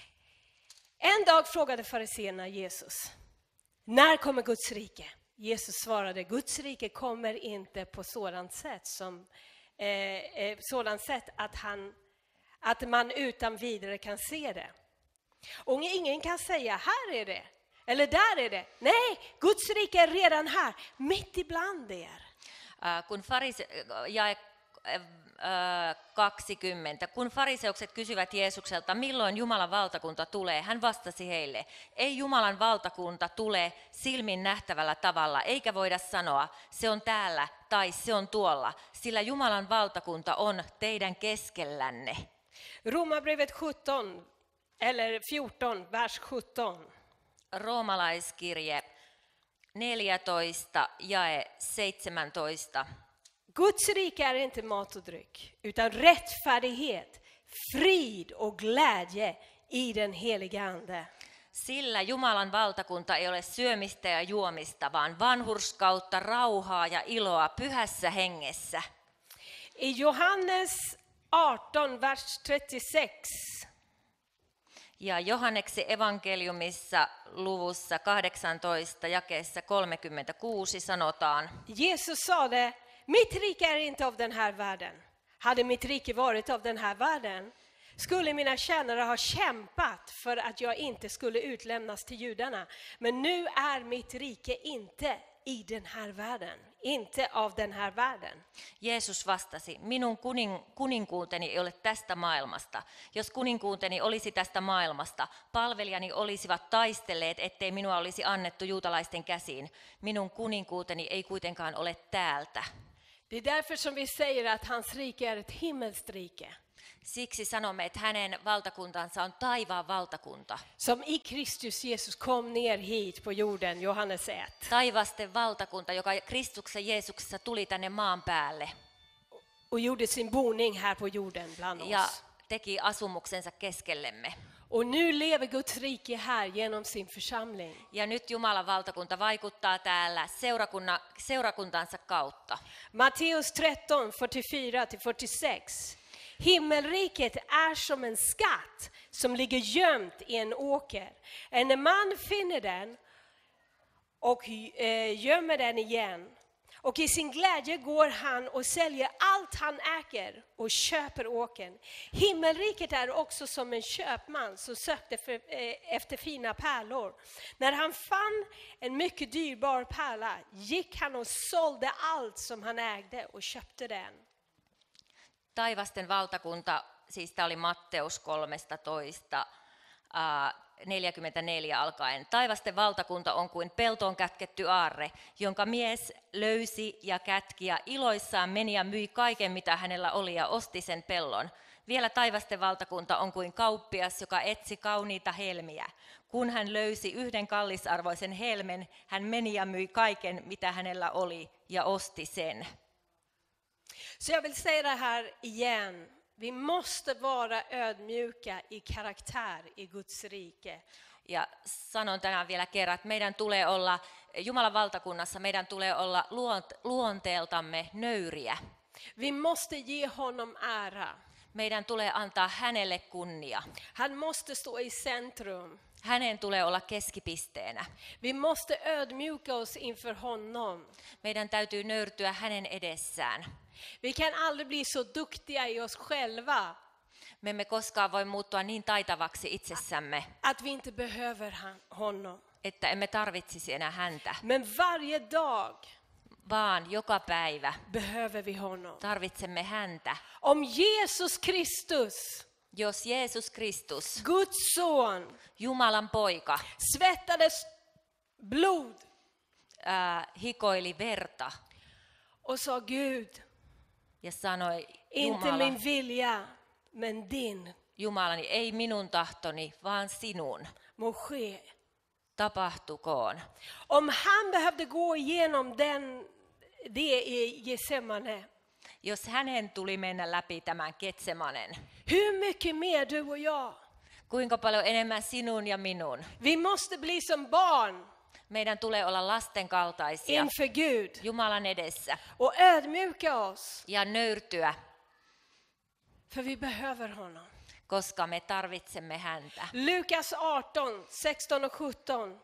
En dag frågade fariséerna Jesus, när kommer Guds rike? Jesus svarade, Guds rike kommer inte på sådant sätt som eh, eh, sådant sätt att han att man utan vidare kan se det. Och ingen kan säga, här är det, eller där är det. Nej, Guds rike är redan här, mitt ibland er. Äh, kun farise- jae äh, kaksikymmentä. Kun fariseukset kysyvät Jeesukselta, milloin Jumalan valtakunta tulee, hän vastasi heille, ei Jumalan valtakunta tule silmin nähtävällä tavalla, eikä voida sanoa, se on täällä tai se on tuolla, sillä Jumalan valtakunta on teidän keskellänne. Romarbrevet sjutton, eller fjorton, vers sjutton. Roomalaiskirje neljätoista jae seitsemäntoista. Guds rike är inte mat och dryck, utan rättfärdighet, frid och glädje i den heliga Ande. Sillä Jumalan valtakunta ei ole syömistä ja juomista, vaan vanhurskautta, rauhaa ja iloa pyhässä hengessä. I Johannes arton, vers trettiosex. Ja Johanneksen evankeliumissa luvussa kahdeksantoista jakeessa kolmekymmentäkuusi sanotaan, Jesus sade, mitt rike är inte av den här världen. Hade mitt rike varit av den här världen skulle mina tjänare ha kämpat för att jag inte skulle utlämnas till judarna. Men nu är mitt rike inte i den här världen. inte av den här världen. Jeesus vastasi, minun kuning, kuninkuuteni ei ole tästä maailmasta. Jos kuninkuuteni olisi tästä maailmasta, palvelijani olisivat taistelleet, ettei minua olisi annettu juutalaisten käsiin. Minun kuninkuuteni ei kuitenkaan ole täältä. Det är därför som vi säger att hans rike är ett himmelskt rike. Siksi sanomme, että hänen valtakuntansa on taivaan valtakunta. Som i Kristus Jesus kom ner hit på jorden, Johannes ett. Taivasten valtakunta, joka Kristuksen Jeesuksessa tuli tänne maan päälle Och gjorde sin boning här på jorden bland ja oss. teki asumuksensa keskellemme. Och nu lever Guds rike här genom sin församling. Ja nyt Jumalan valtakunta vaikuttaa täällä seurakunna, seurakuntansa kautta. Matteus tretton, fyrtiofyra till fyrtiosex. Himmelriket är som en skatt som ligger gömt i en åker. En man finner den och eh, gömmer den igen. Och i sin glädje går han och säljer allt han äger och köper åkern. Himmelriket är också som en köpman som sökte för, eh, efter fina pärlor. När han fann en mycket dyrbar pärla gick han och sålde allt som han ägde och köpte den. Taivasten valtakunta, siis tämä oli Matteus kolmetoista, neljäkymmentäneljä alkaen. Taivasten valtakunta on kuin peltoon kätketty aarre, jonka mies löysi ja kätki ja iloissaan meni ja myi kaiken, mitä hänellä oli ja osti sen pellon. Vielä taivasten valtakunta on kuin kauppias, joka etsi kauniita helmiä. Kun hän löysi yhden kallisarvoisen helmen, hän meni ja myi kaiken, mitä hänellä oli ja osti sen. Så jag vill säga det här igen. Vi måste vara ödmjuka i karaktär i Guds rike. Ja sanon tänään vielä kerran, että meidän tulee olla, Jumalan valtakunnassa meidän tulee olla luonteeltamme nöyriä. Vi måste ge honom ära. Meidän tulee antaa hänelle kunnia. Han måste stå i centrum. Hänen tulee olla keskipisteenä. Vi måste ödmjuka oss inför honom. Meidän täytyy nöyrtyä hänen edessään. Vi kan aldrig bli så duktiga i oss själva Me emme koskaan voi muuttua niin taitavaksi itsessämme, att vi inte behöver han- honom. että emme tarvitsisi enää häntä, Men varje dag vaan joka päivä behöver vi honom. tarvitsemme häntä. Om Jesus Kristus, Jos Jeesus Kristus, Guds son, Jumalan poika, svettades blod ää, hikoili verta och sa Gud, ja sanoi, inte Jumala, min vilja, men din Jumalani, ei minun tahtoni, vaan sinun. må ske. Tapahtukoon. Om han behövde gå igenom den, det i Getsemane, Jos hänen tuli mennä läpi tämän Getsemanen, hur mycket mer du och jag? kuinka paljon enemmän sinun ja minun. Vi måste bli som barn Meidän tulee olla lasten kaltaisia inför Gud Jumalan edessä och ödmjuka oss, ja nöyrtyä, för vi behöver honom. koska me tarvitsemme häntä. Lukas arton, sexton och sjutton.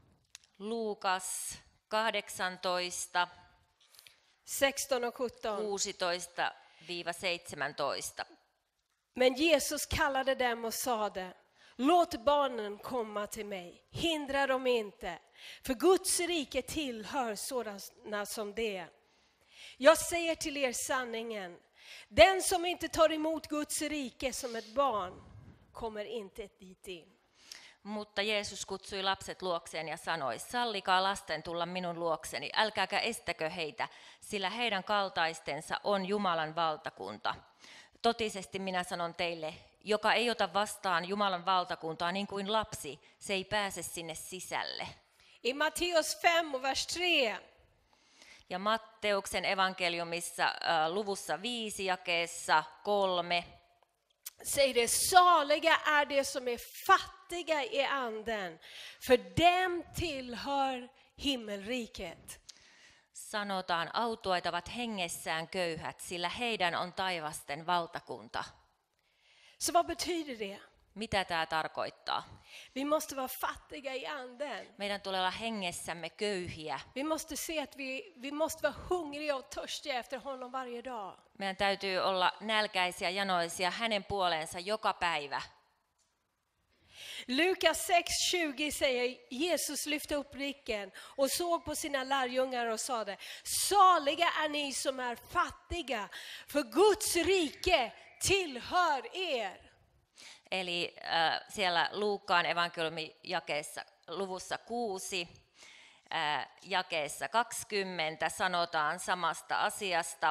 Luukas kahdeksantoista, sexton och sjutton. kuusitoista seitsemäntoista. Men Jesus kallade dem och sade: låt barnen komma till mig, hindra dem inte, för Guds rike tillhör sådana som det. Jag säger till er sanningen, den som inte tar emot Guds rike som ett barn kommer inte dit in. Mutta Jeesus kutsui lapset luokseen ja sanoi, sallikaa lasten tulla minun luokseni, älkääkä estäkö heitä, sillä heidän kaltaistensa on Jumalan valtakunta. Totisesti minä sanon teille, joka ei ota vastaan Jumalan valtakuntaa niin kuin lapsi, se ei pääse sinne sisälle. I Matteus fem och vers tre. Ja Matteuksen evankeliumissa äh, luvussa viisi jakeessa kolme Säg det, saliga är det som är fattiga i anden, för dem tillhör himmelriket. sanotaan, autuaitavat hengessään köyhät, sillä heidän on taivasten valtakunta. Så vad betyder det? Mitä tämä tarkoittaa? Vi måste vara fattiga i anden. Meidän tulee olla hengessämme köyhiä. Vi måste se att vi, vi måste vara hungriga och törstiga efter honom varje dag. Meidän täytyy olla nälkäisiä, janoisia hänen puoleensa joka päivä. Lukas sex tjugo säger Jesus lyfte upp blicken och såg på sina lärjungar och sade: saliga är ni som är fattiga, för Guds rike tillhör er. Eli äh, siellä Luukkaan evankeliumin jakeessa, luvussa kuusi, äh, jakeessa kaksikymmentä sanotaan samasta asiasta.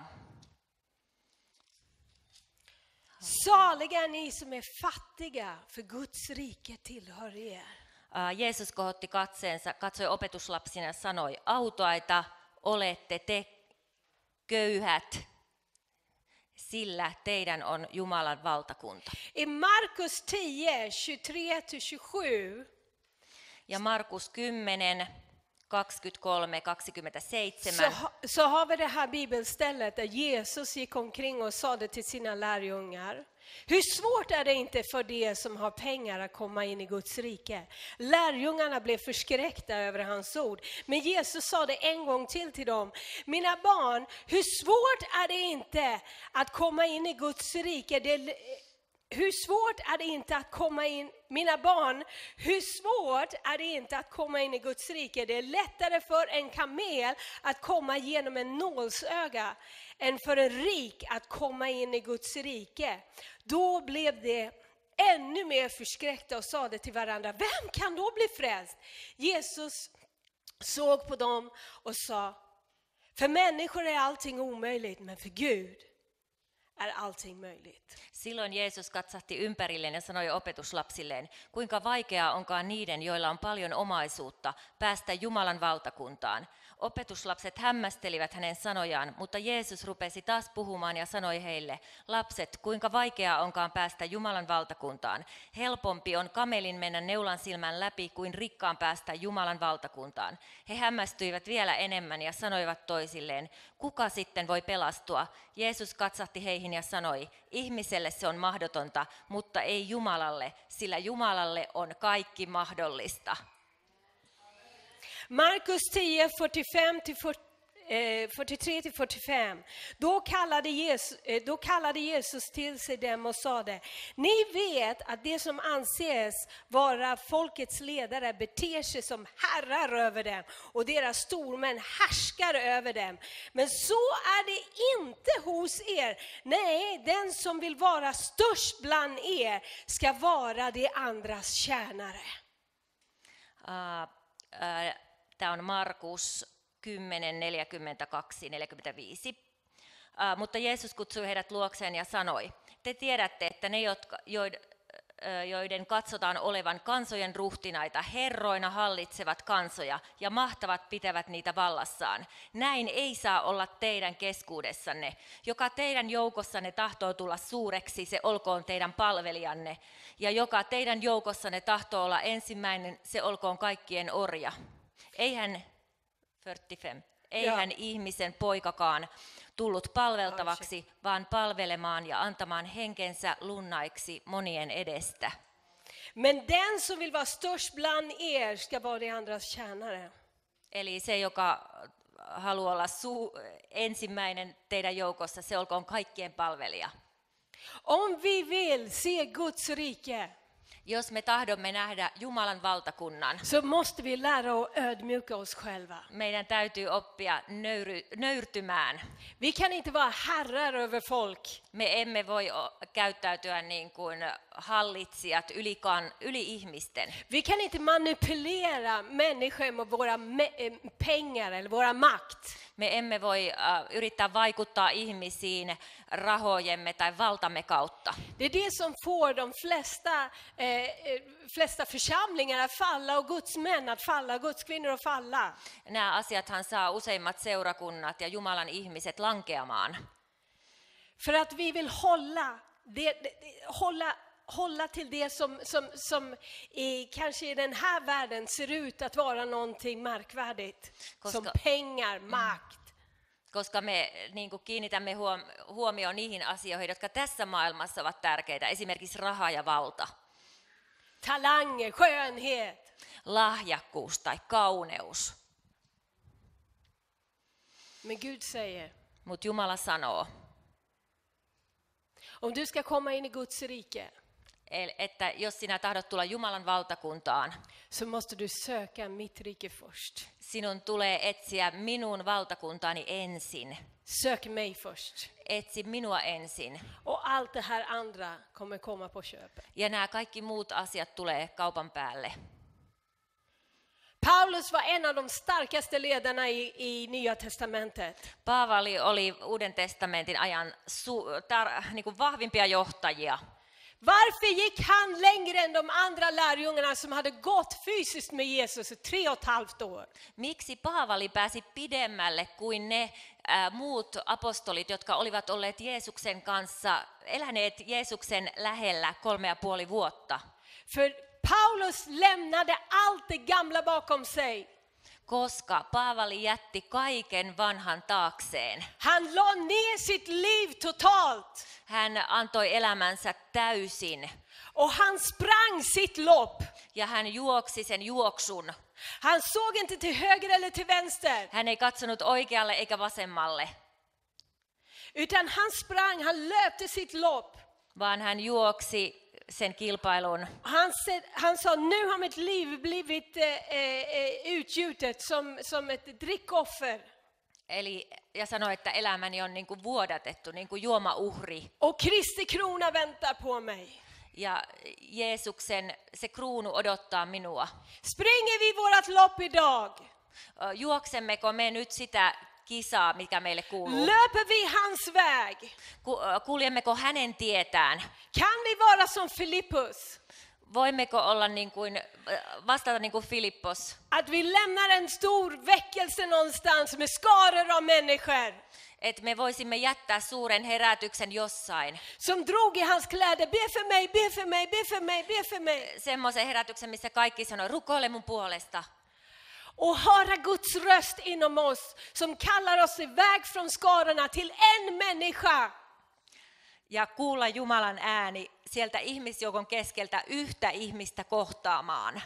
Saliga är ni som är fattiga, för Guds rike tillhör er. Äh, Jeesus kohotti katseensa, katsoi opetuslapsina ja sanoi: autuaita olette te köyhät, sillä teidän on Jumalan valtakunta. I Markus tio tjugotre till tjugosju Ja Markus kymmenen, kaksikymmentäkolme, så, kaksikymmentäseitsemän. ha- så har vi det här bibelstället där Jesus gick omkring och sade till sina lärjungar: hur svårt är det inte för de som har pengar att komma in i Guds rike? Lärjungarna blev förskräckta över hans ord. Men Jesus sa det en gång till till dem: mina barn, hur svårt är det inte att komma in i Guds rike? Det, hur svårt är det inte att komma in, mina barn, hur svårt är det inte att komma in i Guds rike? Det är lättare för en kamel att komma genom en nålsöga än för en rik att komma in i Guds rike. Då blev det ännu mer förskräckta och sa det till varandra: vem kan då bli frälst? Jesus såg på dem och sa: för människor är allting omöjligt, men för Gud är allting möjligt. Silloin Jeesus katsahti ympärilleen ja sanoi opetuslapsilleen: kuinka vaikeaa onkaan niiden, joilla on paljon omaisuutta, päästä Jumalan valtakuntaan. Opetuslapset hämmästelivät hänen sanojaan, mutta Jeesus rupesi taas puhumaan ja sanoi heille: lapset, kuinka vaikeaa onkaan päästä Jumalan valtakuntaan. Helpompi on kamelin mennä neulan silmän läpi kuin rikkaan päästä Jumalan valtakuntaan. He hämmästyivät vielä enemmän ja sanoivat toisilleen: kuka sitten voi pelastua? Jeesus katsahti heihin ja sanoi: ihmiselle se on mahdotonta, mutta ei Jumalalle, sillä Jumalalle on kaikki mahdollista. Markus tio fyrtiofem till fyrtiotre till fyrtiofem. Då kallade, Jesus, eh, då kallade Jesus till sig dem och sade: ni vet att det som anses vara folkets ledare beter sig som herrar över dem, och deras stormän härskar över dem. Men så är det inte hos er. Nej, den som vill vara störst bland er ska vara de andras tjänare. Uh, uh, Tämä on Markus kymmenen, neljäkymmentäkaksi neljäkymmentäviisi. Uh, mutta Jeesus kutsui heidät luokseen ja sanoi: te tiedätte, että ne, jotka, joiden katsotaan olevan kansojen ruhtinaita, herroina hallitsevat kansoja ja mahtavat pitävät niitä vallassaan. Näin ei saa olla teidän keskuudessanne. Joka teidän joukossanne tahtoo tulla suureksi, se olkoon teidän palvelijanne. Ja joka teidän joukossanne tahtoo olla ensimmäinen, se olkoon kaikkien orja. Eihän, fyrtiofem, eihän ihmisen poikakaan tullut palveltavaksi, vaan palvelemaan ja antamaan henkensä lunnaiksi monien edestä. Men den som vill vara störst bland er ska vara de andras tjänare. Eli se, joka haluaa olla suu, ensimmäinen teidän joukossa, se olkoon kaikkien palvelija. Om vi vill se Guds rike, Jos me tahdomme nähdä Jumalan valtakunnan, så måste vi lära oss ödmjuka oss själva. meidän täytyy oppia nöyry, nöyrtymään. Vi kan inte vara herrar över folk. Me emme voi o- käyttäytyä niin kuin hallitsijat yli, kan, yli ihmisten. Vi kan inte manipulera människor med våra me- eh, pengar eller våra makt. Me emme voi uh, yrittää vaikuttaa ihmisiin rahojemme tai valtamme kautta. Det är det som får de flesta, eh, eh, flesta församlingar att falla, och Guds män att falla, Guds kvinnor att falla. Nämä asiathan saa useimmat seurakunnat ja Jumalan ihmiset lankeamaan. För att vi vill hålla, det, det, hålla, hålla till det som, som, som i, kanske i den här världen ser ut att vara någonting märkvärdigt. Koska- Som pengar, makt. Koska me niin kuin kiinnitämme huom- huomioon niihin asioihin, jotka tässä maailmassa ovat tärkeitä, esimerkiksi raha ja valta, Talanger, skönhet. lahjakkuus tai kauneus. Men Gud säger, Mutta Jumala sanoo, om du ska komma in i Guds rike, El- että jos sinä tahdot tulla Jumalan valtakuntaan, så måste du söka mitt rike först. sinun tulee etsiä minun valtakuntaani ensin. Sök mig först. Etsi minua ensin. Och allt det här andra kommer komma på köpet. Ja nämä kaikki muut asiat tulee kaupan päälle. Paulus var en av de starkaste ledarna i, i Nya testamentet. Paavali oli Uuden testamentin ajan su- tar- niin kuin vahvimpia johtajia. Varför gick han längre än de andra lärjungarna som hade gått fysiskt med Jesus i tre och ett halvt år? Miksi Paavali pääsi pidemmälle kuin ne ää, muut apostolit, jotka olivat olleet Jeesuksen kanssa, eläneet Jeesuksen lähellä kolme ja puoli vuotta? För Paulus lämnade allt det gamla bakom sig. Koska Paavali jätti kaiken vanhan taakseen. Han la ner sitt liv totalt. Hän antoi elämänsä täysin Och han sprang sitt lopp. ja hän juoksi sen juoksun. Han såg inte till höger eller till vänster. Hän ei katsonut oikealle eikä vasemmalle, Utan han sprang, han löpte sitt lopp. vaan hän juoksi sen kilpailun. Han, sa- han sa, nu har mitt liv blivit eh, eh, utgjutet som, som ett drickoffer. Eli, ja sanoi, että elämäni on niin kuin vuodatettu, niin kuin juomauhri. Och Kristi krona väntar på mig. Ja Jeesuksen se kruunu odottaa minua. Springer vi vårat lopp idag? Ö, Juoksemmeko me nyt sitä kisaa, mikä meille kuuluu? Löper vi hans väg? Ku- ö, Kuljemmeko hänen tietään? Kan vi vara som Filippus? Voimmeko olla niin kuin, ö, vastata niin kuin Filippos? Att vi lämnar en stor väckelse någonstans med skaror av människor Että me voisimme jättää suuren herätyksen jossain. som drog i hans kläder. Be för mig, be för mig, be för mig, be för mig. Semmoisen herätyksen, missä kaikki sanoo, rukoile mun puolesta. Och höra Guds röst inom oss som kallar oss iväg från skarorna till en människa. Ja kuulla Jumalan ääni sieltä ihmisjoukon keskeltä yhtä ihmistä kohtaamaan.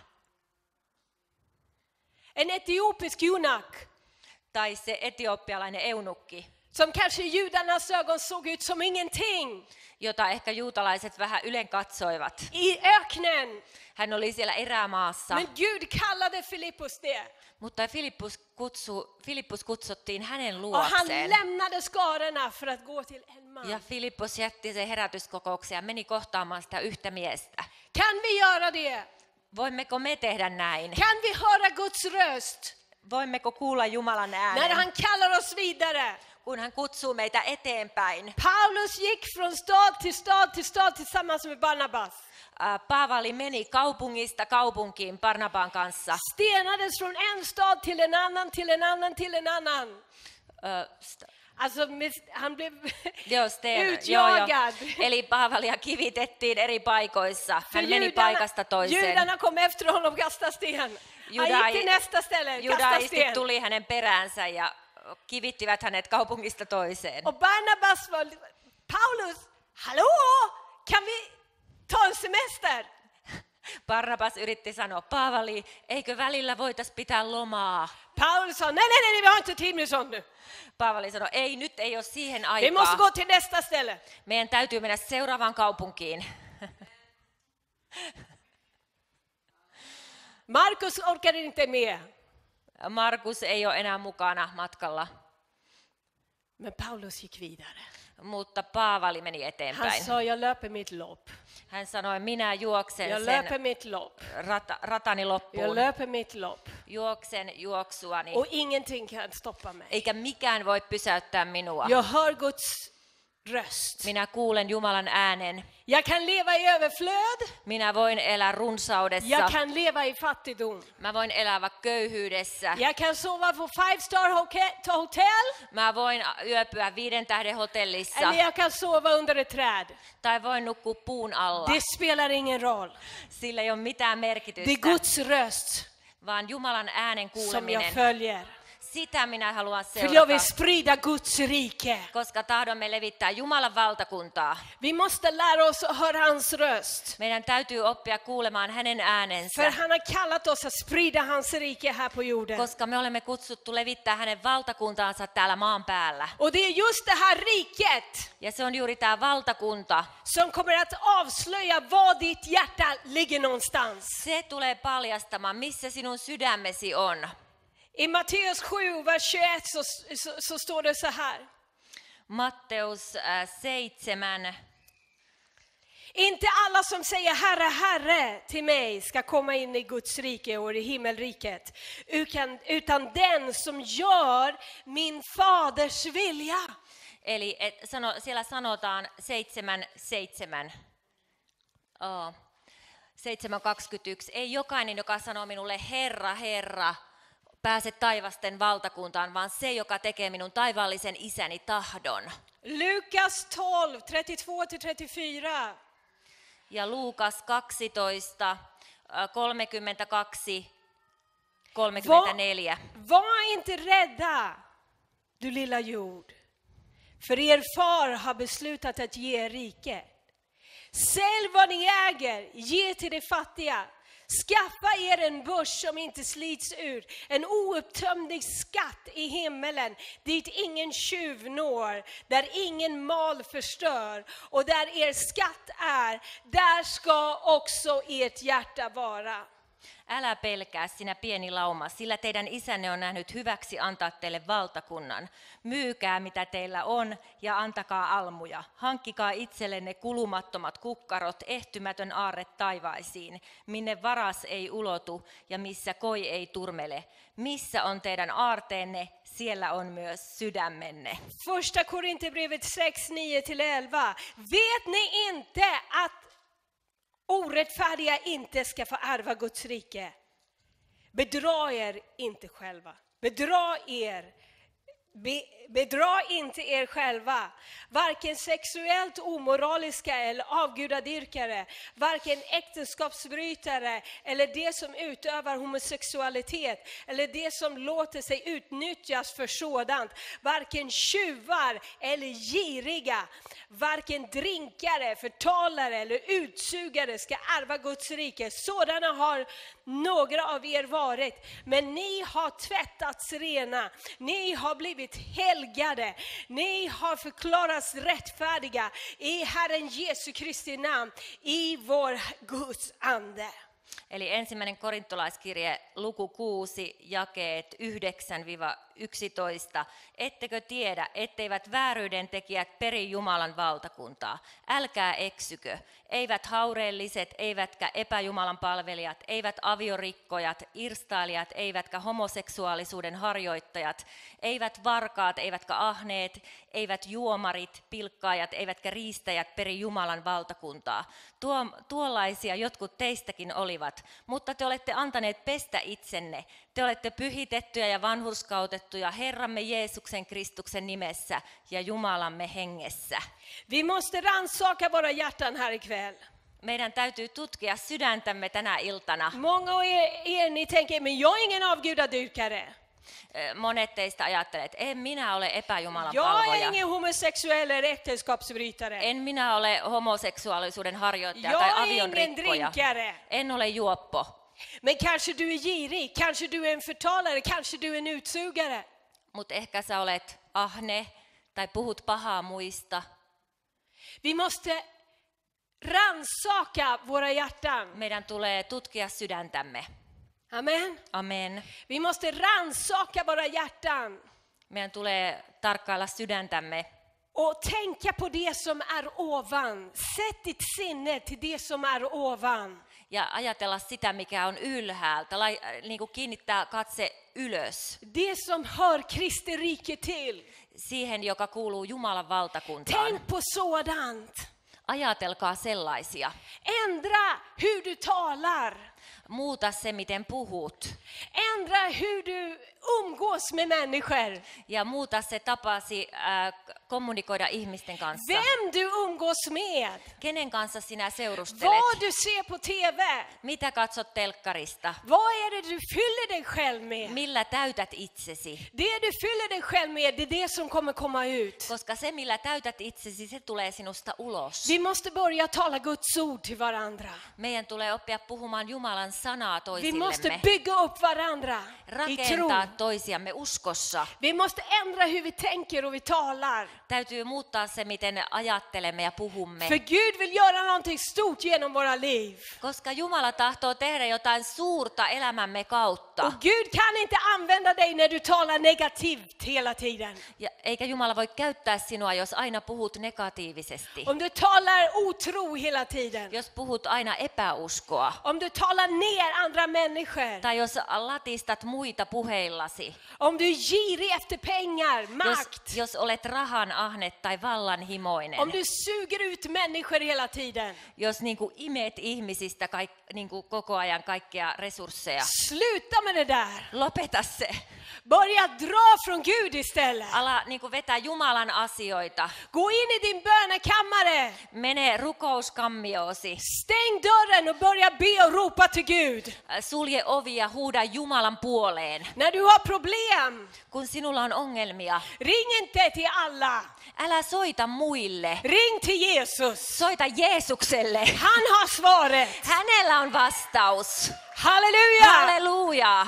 En etiopisk junak Tai se etiopialainen eunukki, som kanske i judarnas ögon såg ut som ingenting. jota ehkä juutalaiset vähän ylen katsoivat. I öknen. Hän oli siellä erämaassa, Men Gud kallade Filippus det. mutta Filippus, kutsu, Filippus kutsuttiin hänen Och han luokseen. lämnade skarorna för att gå till en man. Ja Filippus jätti sen herätyskokouksen ja meni kohtaamaan sitä yhtä miestä. Kan vi göra det? Voimmeko me tehdä näin? Kan vi höra Guds röst Voimmeko kuulla Jumalan när äänen, han kallar oss vidare? kun hän kutsuu meitä eteenpäin? Paulus gick från stad till stad till stad tillsammans med Barnabas. Ää, Paavali meni kaupungista kaupunkiin Barnabaan kanssa. Stenades från en stad till en annan, till en annan, till en annan. Ö, st- Alltså, med- han blev Joo, Sten, joo, joo. utjagad. Eli Paavalia kivitettiin eri paikoissa. För Hän meni paikasta toiseen. judarna kom efter honom och kastade sten. Han gick till nästa ställe, kastade Judaistit sten. tuli hänen peräänsä ja kivittivät hänet kaupungista toiseen. Och Barnabas var, Paulus, hallå, kan vi ta en semester? Barnabas yritti sanoa, Paavali, eikö välillä voitais pitää lomaa? Paulus sa, nej, nej, nej, vi har inte tid med sånt nu. Paavali sanoi, ei nyt ei ole siihen Vi måste aikaa. gå till nästa ställe. Meidän täytyy mennä seuraavaan kaupunkiin. Markus orkade inte med. Markus ei ole enää mukana matkalla, Men Paulus gick vidare. mutta Paavali meni Han eteenpäin. sa, jag löper mitt lopp. Hän sanoi, minä juoksen Jag sen löper mitt lopp. rata, ratani Jag loppuun. löper mitt lopp. Juoksen juoksuani, Och ingenting kan stoppa mig. eikä mikään voi pysäyttää minua. Jag hör Guds röst. Minä kuulen Jumalan äänen. Jag kan leva i överflöd. Minä voin elää runsaudessa. Jag kan leva i fattigdom. Mä voin elää vaikka köyhyydessä. Jag kan sova på five star hoke- hotel. Mä voin yöpyä viiden tähden hotellissa. Eller jag kan sova under ett träd. Tai voin nukkua puun alla. Det spelar ingen roll. Sillä ei ole mitään Det är merkitystä, Guds röst vaan Jumalan äänen som jag kuuleminen. följer. sitä minä haluan För jag seurata, vill sprida Guds rike. koska tahdomme levittää Jumalan valtakuntaa. Vi måste lära oss att höra hans röst. Meidän täytyy oppia kuulemaan hänen För äänensä, han har kallat oss att sprida hans rike här på jorden. koska me olemme kutsuttu levittää hänen valtakuntaansa täällä maan päällä. Och det är just det här riket Ja se on juuri tämä valtakunta. som kommer att avslöja var ditt hjärta ligger någonstans. Se tulee paljastamaan, missä sinun sydämesi on. I Matteus sju, vers tjugoett så, så, så står det så här. Matteus äh, seitsemän. Inte alla som säger Herre, Herre till mig ska komma in i Guds rike och i himmelriket, utan, utan den som gör min faders vilja. Eli et, sano, siellä sanotaan seitsemän, seitsemän. Oh. seitsemän kaksikymmentäyksi. Ei jokainen, joka sanoo minulle Herra, Herra, pääse taivasten valtakuntaan, vaan se, joka tekee minun taivaallisen isäni tahdon. Lukas tolv, trettiotvå till trettiofyra. Ja Luukas kaksitoista, kolmekymmentäkaksi, kolmekymmentäneljä. Var, var inte rädda, du lilla jord, för er far har beslutat att ge er rike. Sälj vad ni äger, ge till de fattiga. Skaffa er en börs som inte slits ur, en oupptömlig skatt i himmelen, dit ingen tjuv når, där ingen mal förstör, och där er skatt är, där ska också ert hjärta vara. Älä pelkää sinä pieni lauma, sillä teidän isänne on nähnyt hyväksi antaa teille valtakunnan. Myykää mitä teillä on ja antakaa almuja. Hankkikaa itsellenne kulumattomat kukkarot, ehtymätön aarre taivaisiin, minne varas ei ulotu ja missä koi ei turmele. Missä on teidän aarteenne, siellä on myös sydämenne. Första Korinthierbrevet sex, nio till elva. Vet ni inte att orättfärdiga inte ska få ärva Guds rike? Bedra er inte själva. Bedra er. Be, bedra inte er själva. Varken sexuellt omoraliska eller avgudadyrkare, varken äktenskapsbrytare eller det som utövar homosexualitet eller det som låter sig utnyttjas för sådant, varken tjuvar eller giriga, varken drinkare, förtalare eller utsugare ska ärva Guds rike. Sådana har några av er varit, men ni har tvättats rena, ni har blivit helgade, ni har förklarats rättfärdiga i Herren Jesu Kristi namn, i vår Guds ande. Eli ensimmäinen korintolaiskirje, luku kuusi, jakeet yhdeksän yksitoista. Ettekö tiedä, etteivät vääryyden tekijät peri Jumalan valtakuntaa? Älkää eksykö. Eivät haureelliset, eivätkä epäjumalan palvelijat, eivät aviorikkojat, irstailijat, eivätkä homoseksuaalisuuden harjoittajat, eivät varkaat, eivätkä ahneet, eivät juomarit, pilkkaajat, eivätkä riistäjät peri Jumalan valtakuntaa. Tuo, tuollaisia jotkut teistäkin olivat, mutta te olette antaneet pestä itsenne. Te olette pyhitettyjä ja vanhurskautettuja Herramme Jeesuksen Kristuksen nimessä ja Jumalamme hengessä. Vi måste rannsaka våra hjärtan här ikväll. Meidän täytyy tutkia sydäntämme tänä iltana. Många av er, er ni tänker, men jag är ingen avgudadyrkare. Monet teistä ajattelee, että en minä ole epäjumalan Jag är palvoja. ingen homosexuell eller äktenskapsbrytare. En minä ole homoseksuaalisuuden harjoittaja Jag tai är ingen avionrikkoja. drinkare. En ole juoppo. Men kanske du är girig, kanske du är en förtalare, kanske du är en utsugare. Mutta ehkä sä olet ahne tai puhut pahaa muista. Vi måste rannsaka våra hjärtan. Meidän tulee tutkia sydäntämme. Amen. Amen. Vi måste rannsaka våra hjärtan Meidän tulee tarkkailla sydäntämme och tänka på det som är ovan. Sätt ditt sinne till det som är ovan. ja ajatella sitä, mikä on ylhäältä, lai, niin kuin kiinnittää katse ylös Det som hör Kristi rike till. siihen, joka kuuluu Jumalan valtakuntaan. Tänk på sådant. Ajatelkaa sellaisia. Ändra hur du talar. Muuta se, miten puhut. Ändra hur du umgås med människor. ja muuta se tapasi äh, kommunikoida ihmisten kanssa. Vem du umgås med. Kenen kanssa sinä Vad seurustelet? du ser på T V. Mitä katsot telkkarista? Vad är det du fyller dig själv med? Millä täytät itsesi? Det du fyller dig själv med, det är det som kommer komma ut. Koska se, millä täytät itsesi, se tulee sinusta ulos. Vi måste börja tala Guds ord till varandra. Meidän tulee oppia puhumaan Jumalan sanaa Vi måste toisillemme. bygga upp varandra i tro. Rakentaa toisiamme uskossa. Vi måste ändra hur vi tänker och vi talar. Täytyy muuttaa se, miten ajattelemme ja puhumme. För Gud vill göra någonting stort genom våra liv. Koska Jumala tahtoo tehdä jotain suurta elämämme kautta. Och Gud kan inte använda dig när du talar negativt hela tiden. Ja, eikä Jumala voi käyttää sinua, jos aina puhut negatiivisesti. Om du talar otro hela tiden. Jos puhut aina epäuskoa. Om du talar ner andra människor. Tai jos latistat muita puheillasi. Om du är girig efter pengar, Jos, makt. jos olet rahan ahne tai vallanhimoinen. Om du suger ut människor hela tiden. Jos niin kuin imet ihmisistä kaik, niin kuin koko ajan kaikkea resursseja. Sluta med det där. Lopeta se. Börja dra från Gud istället. Ala niin kuin vetää Jumalan asioita. Gå in i din bönekammare. Mene rukouskammiosi. Stäng dörren och börja be och ropa till Gud. Sulje ovi ja huuda Jumalan puoleen. När du har problem, Kun sinulla on ongelmia, ring inte till alla. älä soita muille. Ring till Jesus. Soita Jeesukselle. Han har svaret. Hänellä on vastaus. Halleluja! Halleluja.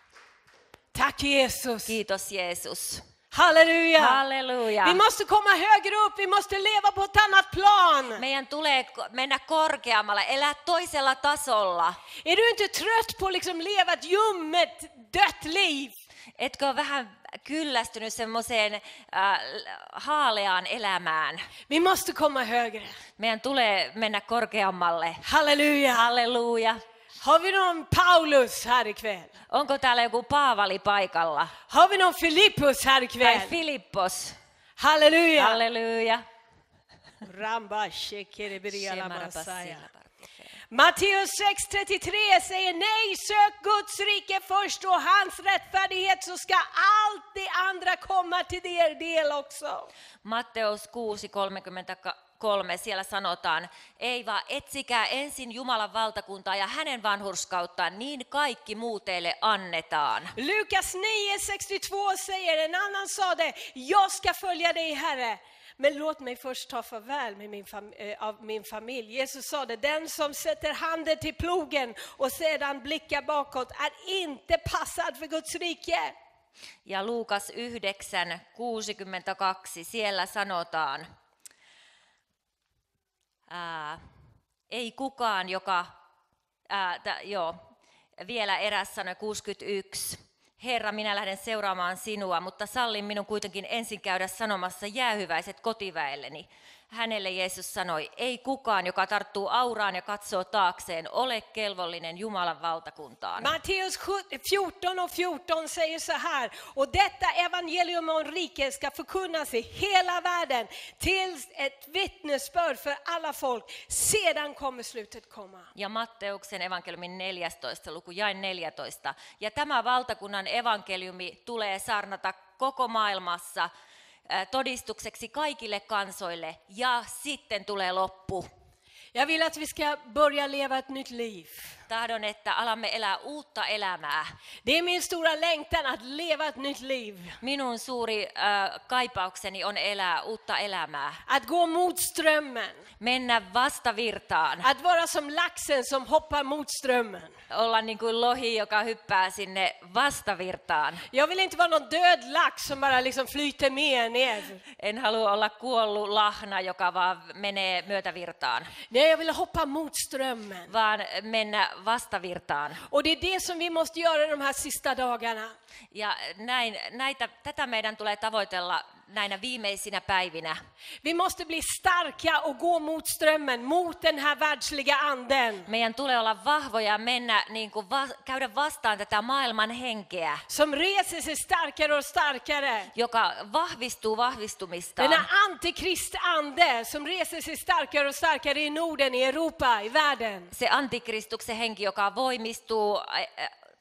Tack Jesus. Kiitos Jeesus. Halleluja! Halleluja. Vi måste komma högre upp, vi måste leva på ett annat plan. Meidän tulee ko- mennä korkeammalle, elää toisella tasolla. Är du inte trött på att liksom leva ett ljummet, dött liv? Etkö ole vähän kyllästynyt semmoiseen äh, haaleaan elämään? Vi måste komma högre. Meidän tulee mennä korkeammalle. Halleluja! Halleluja. Har vi någon Paulus här ikväll? Onko täällä joku Paavali paikalla? Har vi någon Filippus här Tai ikväll? Filippos? Halleluja! Halleluja. Ramba shekereberia la masaya. Shemarabasila. Matteus sex trettiotre säger nej, sök Guds rike först och hans rättfärdighet, så ska allt det andra komma till er del också. Matteus kuusi kolmekymmentäkolme, siellä sanotaan, ei vaan etsikää ensin Jumalan valtakuntaa ja hänen vanhurskauttaan, niin kaikki muu teille annetaan. Lukas nio sextiotvå säger, en annan sa det, jag ska följa dig Herre. Men låt mig först ta farväl med min fam- äh, av min familj. Jesus sa det, den som sätter handen till plogen och sedan blickar bakåt är inte passad för Guds rike. Ja Luukas yhdeksän kuusikymmentäkaksi, siellä sanotaan, ää, ei kukaan, joka, ää, t- joo, vielä eräs sanoi kuusikymmentäyksi. Herra, minä lähden seuraamaan sinua, mutta sallin minun kuitenkin ensin käydä sanomassa jäähyväiset kotiväelleni. Hänelle Jeesus sanoi, ei kukaan, joka tarttuu auraan ja katsoo taakseen, ole kelvollinen Jumalan valtakuntaan. Matteus fjorton och fjorton säger så här, och detta evangelium om riket ska förkunnas i hela världen tills ett vittnesbörd för alla folk, sedan kommer slutet komma. Ja Matteuksen evankeliumin neljästoista luku, jae neljätoista. Ja tämä valtakunnan evankeliumi tulee saarnata koko maailmassa todistukseksi kaikille kansoille, ja sitten tulee loppu. Jag vill att vi ska börja leva ett nytt liv. Tahdon, että alamme elää uutta elämää. Det är min stora längtan att leva ett nytt liv. Minun suuri äh, kaipaukseni on elää uutta elämää. Att gå mot strömmen. Mennä vastavirtaan. Att vara som laxen som hoppar mot strömmen. Olla niin kuin lohi, joka hyppää sinne vastavirtaan. Jag vill inte vara någon död lax som bara liksom flyter med ner. En halua olla kuollut lahna, joka vaan menee myötävirtaan. Nej, jag vill hoppa mot strömmen. Vaan mennä vastavirtaan. Och det är det som vi måste göra de här sista dagarna. Ja näin, näitä, tätä meidän tulee tavoitella näinä viimeisinä päivinä. Vi måste bli starka och gå mot strömmen, mot den här världsliga anden. Meidän tulee olla vahvoja ja mennä, niin kuin va, käydä vastaan tätä maailman henkeä, Som reser sig starkare och starkare. joka vahvistuu Den vahvistumistaan. här antikristande som reser sig starkare och starkare i Norden, i Europa, i världen. Se antikristuksen henki, joka voimistuu ä, ä,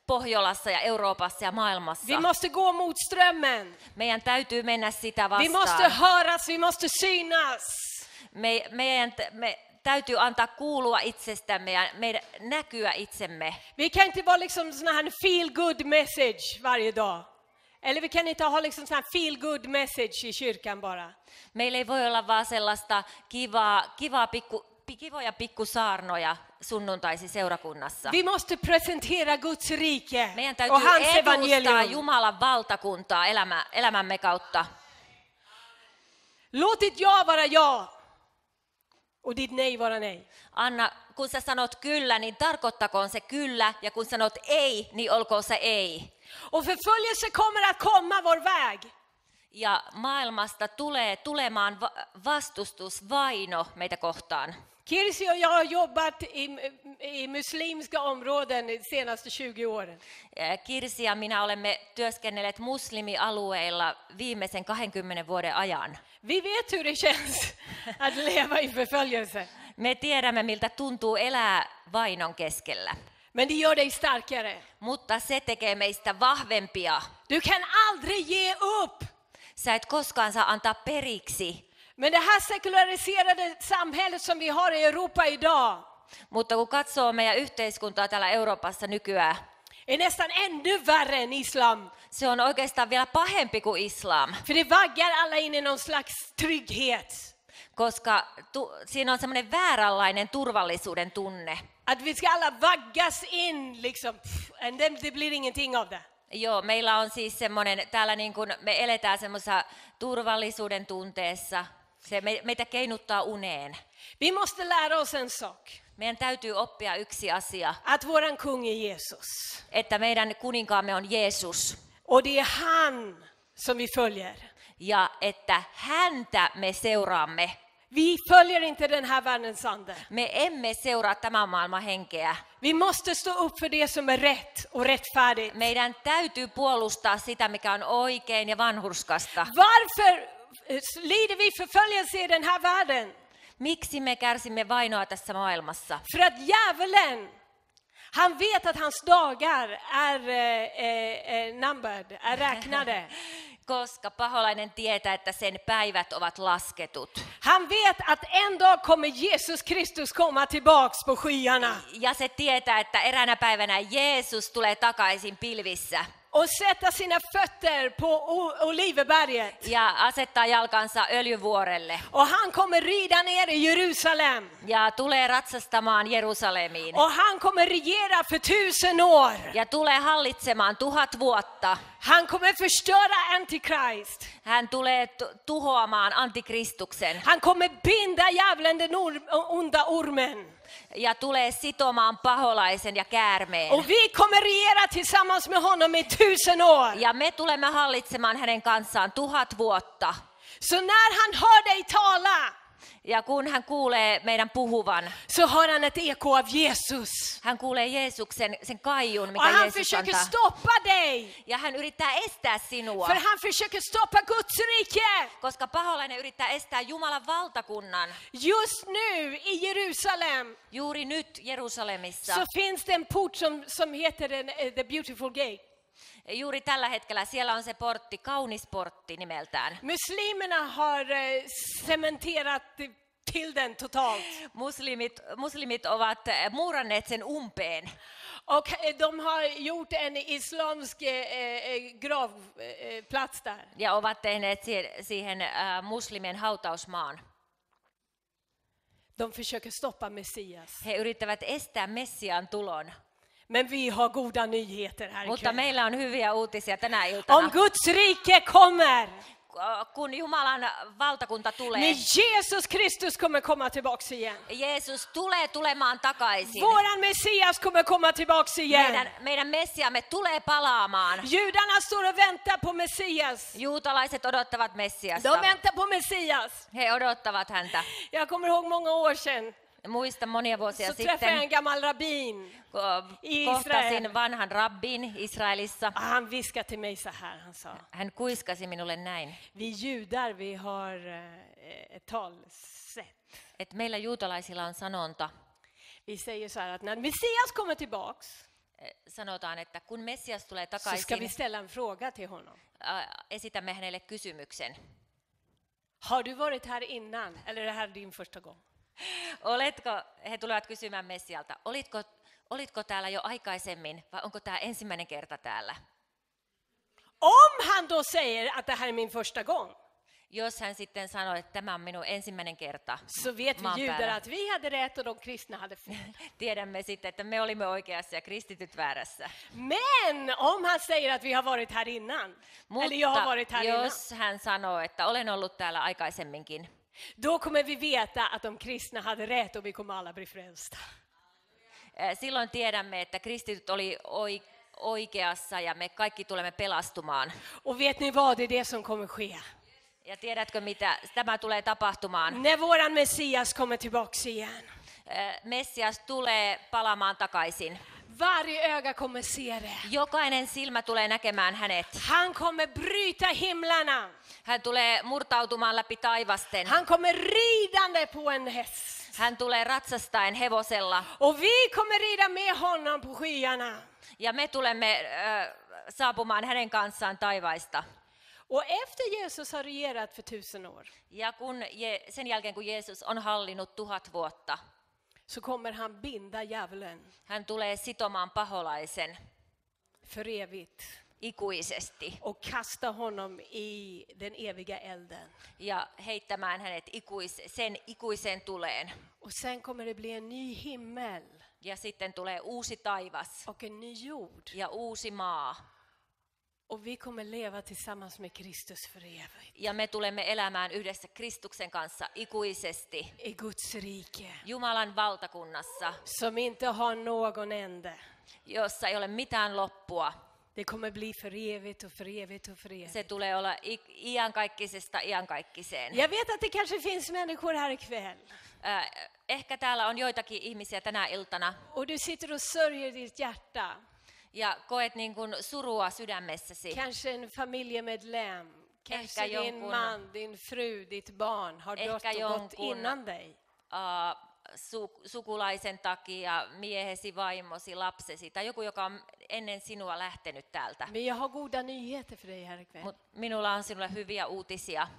Pohjolassa ja Euroopassa ja maailmassa. Vi måste gå mot strömmen. Meidän täytyy mennä sitä Vi måste vastaan. höras, vi måste synas. Me, meidän me täytyy antaa kuulua itsestämme ja meidän näkyä itsemme. Vi kan inte vara liksom sån här feel good message varje dag. Eller vi kan inte ha liksom sån här feel good message i kyrkan bara. Meillä ei voi olla vaan sellaista kivaa, kivaa pikku, kivoja pikkusaarnoja sunnuntaisi seurakunnassa. Vi måste presentera Guds rike Meidän och täytyy hans edustaa evangelium. Jumalan valtakuntaa elämä, elämämme kautta. Låt ditt ja vara ja och ditt nej vara nej. Anna, kun sä sanot kyllä, niin tarkoittakoon se kyllä, ja kun sanot ei, niin olkoon se ei. Och förföljelse kommer att komma vår väg. Ja maailmasta tulee tulemaan va- vastustus, vaino meitä kohtaan. Kirsi och jag har jobbat i, i muslimska områden de senaste tjugo åren. Eh, Kirsi ja minä olemme työskennelleet muslimialueilla viimeisen kahdenkymmenen vuoden ajan. Vi vet hur det känns att leva i förföljelse. Me tiedämme, miltä tuntuu elää vainon keskellä. Men det gör dig starkare. Mutta se tekee meistä vahvempia. Du kan aldrig ge upp. Sä et koskaan saa antaa periksi. Men det här sekulariserade samhället som vi har i Europa idag Mutta kun katsoo meidän yhteiskuntaa täällä Euroopassa nykyään, är nästan ännu värre än islam. se on oikeastaan vielä pahempi kuin islam. För det vaggar alla in i någon slags trygghet. Koska tu, siinä on semmoinen vääränlainen turvallisuuden tunne. Att vi ska alla vaggas in liksom. And then det blir ingenting av det. Joo, meillä on siis semmoinen, täällä niin kuin me eletään semmoisessa turvallisuuden tunteessa. Se me, meitä keinuttaa uneen. Vi måste lära oss en sak. Meidän täytyy oppia yksi asia, Att våran kung är Jesus. että meidän kuninkaamme on Jeesus. Och det är han som vi följer. Ja että häntä me seuraamme. Vi följer inte den här världens ande. Me emme seuraa tämän maailman henkeä. Vi måste stå upp för det som är rätt och rättfärdigt. Meidän täytyy puolustaa sitä, mikä on oikein ja vanhurskasta. Varför lider vi förföljelse i den här världen? Miksi me kärsimme vainoa tässä maailmassa? För att djävulen, han vet att hans dagar är eh, eh, numbered, är räknade. Koska paholainen tietää, että sen päivät ovat lasketut. Han vet att en dag kommer Jesus Kristus komma tillbaks på skyarna. Ja se tietää, että eräänä päivänä Jeesus tulee takaisin pilvissä. Och sätta sina fötter på O- Oliveberget. Ja asettaa jalkansa öljyvuorelle. Och han kommer rida ner i Jerusalem. Ja tulee ratsastamaan Jerusalemiin. Och han kommer regera för tusen år. Ja tulee hallitsemaan tuhat vuotta. Han kommer förstöra Antichrist. Hän tulee tu- tuhoamaan antikristuksen. Han kommer binda djävulen, den or- onda ormen. Ja tulee sitomaan paholaisen ja käärmeen. Och vi kommer regera tillsammans med honom i tusen år. Ja me tulemme hallitsemaan hänen kanssaan tuhat vuotta. Så när han hör dig tala Ja kun hän kuulee meidän puhuvan, så hör han ett eko av Jesus. hän kuulee Jeesuksen sen kaiun, Och mikä han Jeesus försöker antaa. stoppa dig. Ja hän yrittää estää sinua, För han försöker stoppa Guds rike. koska paholainen yrittää estää Jumalan valtakunnan. Just nu i Jerusalem Juuri nyt Jerusalemissa, så finns det en port som, som heter den, eh, The Beautiful Gate. juuri tällä hetkellä siellä on se portti, kaunis portti nimeltään. Muslimerna har eh, cementerat till den totalt. Muslimit, muslimit ovat eh, muuranneet sen umpeen. Och eh, de har gjort en islamsk eh, eh, gravplats där. Ja ovat tehneet siihen, siihen äh, muslimien hautausmaan. De försöker stoppa Messias. He yrittävät estää Messiaan tulon. Men vi har goda nyheter här Mutta ikväll. meillä on hyviä uutisia tänä iltana. Om Guds rike kommer, Kun Jumalan valtakunta tulee, när Jesus Kristus kommer komma tillbaks igen. Jeesus tulee tulemaan takaisin. Våran Messias kommer komma tillbaks igen. Meidän, meidän Messiamme tulee palaamaan. Judarna står och väntar på Messias. Juutalaiset odottavat Messiasta. De väntar på Messias. He odottavat häntä. Jag kommer ihåg många år sedan Muistan monia vuosia så träffade jag en sitten, gammal rabbin. ko- I kohtasin Israel. vanhan rabbin Israelissa. Ah, han viskade till mig så här, han sa: Hän kuiskasi minulle näin, vi judar, vi har eh, ett talsätt. että meillä juutalaisilla on sanonta, Vi säger så här att när Messias kommer tillbaks Eh, Sanotaan, että kun Messias tulee så ska vi takaisin, ställa en fråga till honom. ä, esitämme hänelle kysymyksen. Har du varit här innan eller är det här din första gång? Oletko, he tulevat kysymään Messialta, olitko, olitko täällä jo aikaisemmin vai onko tämä ensimmäinen kerta täällä? Om han då säger att det här är min första gång, Jos hän sitten sanoo, että tämä on minun ensimmäinen kerta så vet vi maan judar päällä, att vi hade rätt och de kristna hade fel. tiedämme sitten, että me olimme oikeassa ja kristityt väärässä. Men om han säger att vi har varit här innan, eller jag har varit Mutta här innan, jos hän sanoo, että olen ollut täällä aikaisemminkin, då kommer vi veta att de kristna hade rätt och vi kommer alla bli frälsta. eh, silloin tiedämme, että kristityt oli oi- oikeassa ja me kaikki tulemme pelastumaan. Och vet ni vad, det är det som kommer ske. Ja tiedätkö mitä? Tämä tulee tapahtumaan. När våran Messias kommer tillbaks igen, Eh, Messias tulee palaamaan takaisin. varje öga kommer se det. Jokainen silmä tulee näkemään hänet. Han kommer bryta himlarna. Hän tulee murtautumaan läpi taivasten. Han kommer ridande på en häst. Hän tulee ratsastaen hevosella. Och vi kommer rida med honom på skyarna. Ja me tulemme äh, saapumaan hänen kanssaan taivaista. Och efter Jesus har regerat för tusen år, Ja kun Je- sen jälkeen kun Jeesus on hallinnut tuhat vuotta, så kommer han binda djävulen hän tulee sitomaan paholaisen för evigt ikuisesti och kasta honom i den eviga elden. ja heittämään hänet ikuis, sen ikuiseen tuleen. Och sen kommer det bli en ny himmel Ja sitten tulee uusi taivas och en ny jord. ja uusi maa. Och vi kommer leva tillsammans med Kristus för evigt. Ja me tulemme elämään yhdessä Kristuksen kanssa ikuisesti I Guds rike. Jumalan valtakunnassa, Som inte har någon ände. jossa ei ole mitään loppua. Det kommer bli för evigt och för evigt och för evigt. Se tulee olla i- iankaikkisesta iankaikkiseen. Jag vet att det kanske finns människor här ikväll. Äh, ehkä täällä on joitakin ihmisiä tänä iltana Och du sitter och sörjer ditt hjärta. ja koet niin kuin surua sydämessäsi. Kanske en familjemedlem. Kanske Ehkä din jonkun- man, din fru, ditt barn har Ehkä dött och gått jonkun- innan dig. Uh, su- sukulaisen takia, miehesi, vaimosi, lapsesi tai joku, joka on ennen sinua lähtenyt täältä. Men jag har goda nyheter för dig här ikväll. Mut minulla on sinulle hyviä uutisia.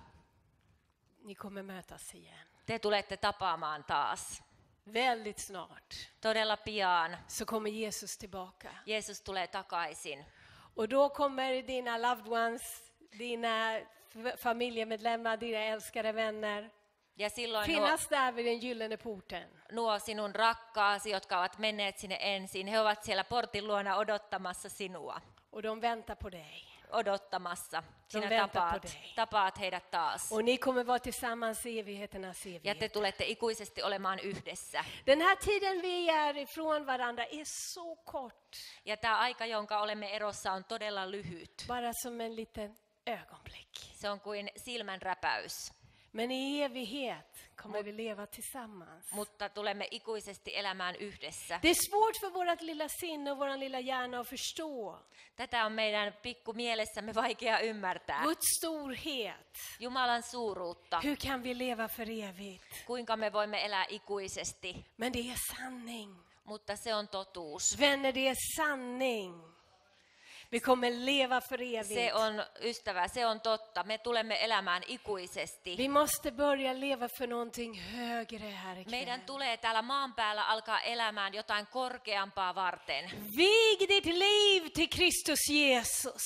Ni kommer mötas igen. Te tulette tapaamaan taas. Väldigt snart Todella pian så kommer Jesus tillbaka. Jeesus tulee takaisin. Och då kommer dina loved ones, dina f- familjemedlemmar, dina älskade vänner Ja silloin nuo, finnas där vid den gyllene porten. nuo sinun rakkaasi, jotka ovat menneet sinne ensin, he ovat siellä portin luona odottamassa sinua. Och de väntar på dig. Odottamassa. Sinä väntar på tapaat, dig. tapaat heidät taas. Och ni kommer vara tillsammans i evigheternas Ja evighet. te tulette ikuisesti olemaan yhdessä. Den här tiden vi är ifrån varandra är så kort. Ja tämä aika, jonka olemme erossa, on todella lyhyt. Bara som en liten ögonblick. Se on kuin silmänräpäys. Men i evighet kommer vi leva tillsammans. Mutta tulemme ikuisesti elämään yhdessä. Det är svårt för vårt lilla sinne och vår lilla hjärna att förstå. Tätä on meidän pikku mielessämme vaikea ymmärtää. Guds storhet. Jumalan suuruutta. Hur kan vi leva för evigt? Kuinka me voimme elää ikuisesti. Men det är sanning. Mutta se on totuus. Vänner, det är sanning. Vi kommer leva för evigt. Se on ystävä, se on totta. Me tulemme elämään ikuisesti. Vi måste börja leva för någonting högre här Meidän ikväll. tulee täällä maan päällä alkaa elämään jotain korkeampaa varten. Vig ditt liv till Kristus Jesus.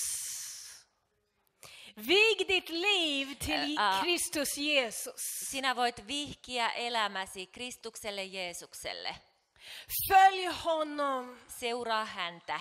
Vig ditt liv till Ä, ä. Kristus Jesus. Sinä voit vihkiä elämäsi Kristukselle Jeesukselle. Följ honom. Seuraa häntä.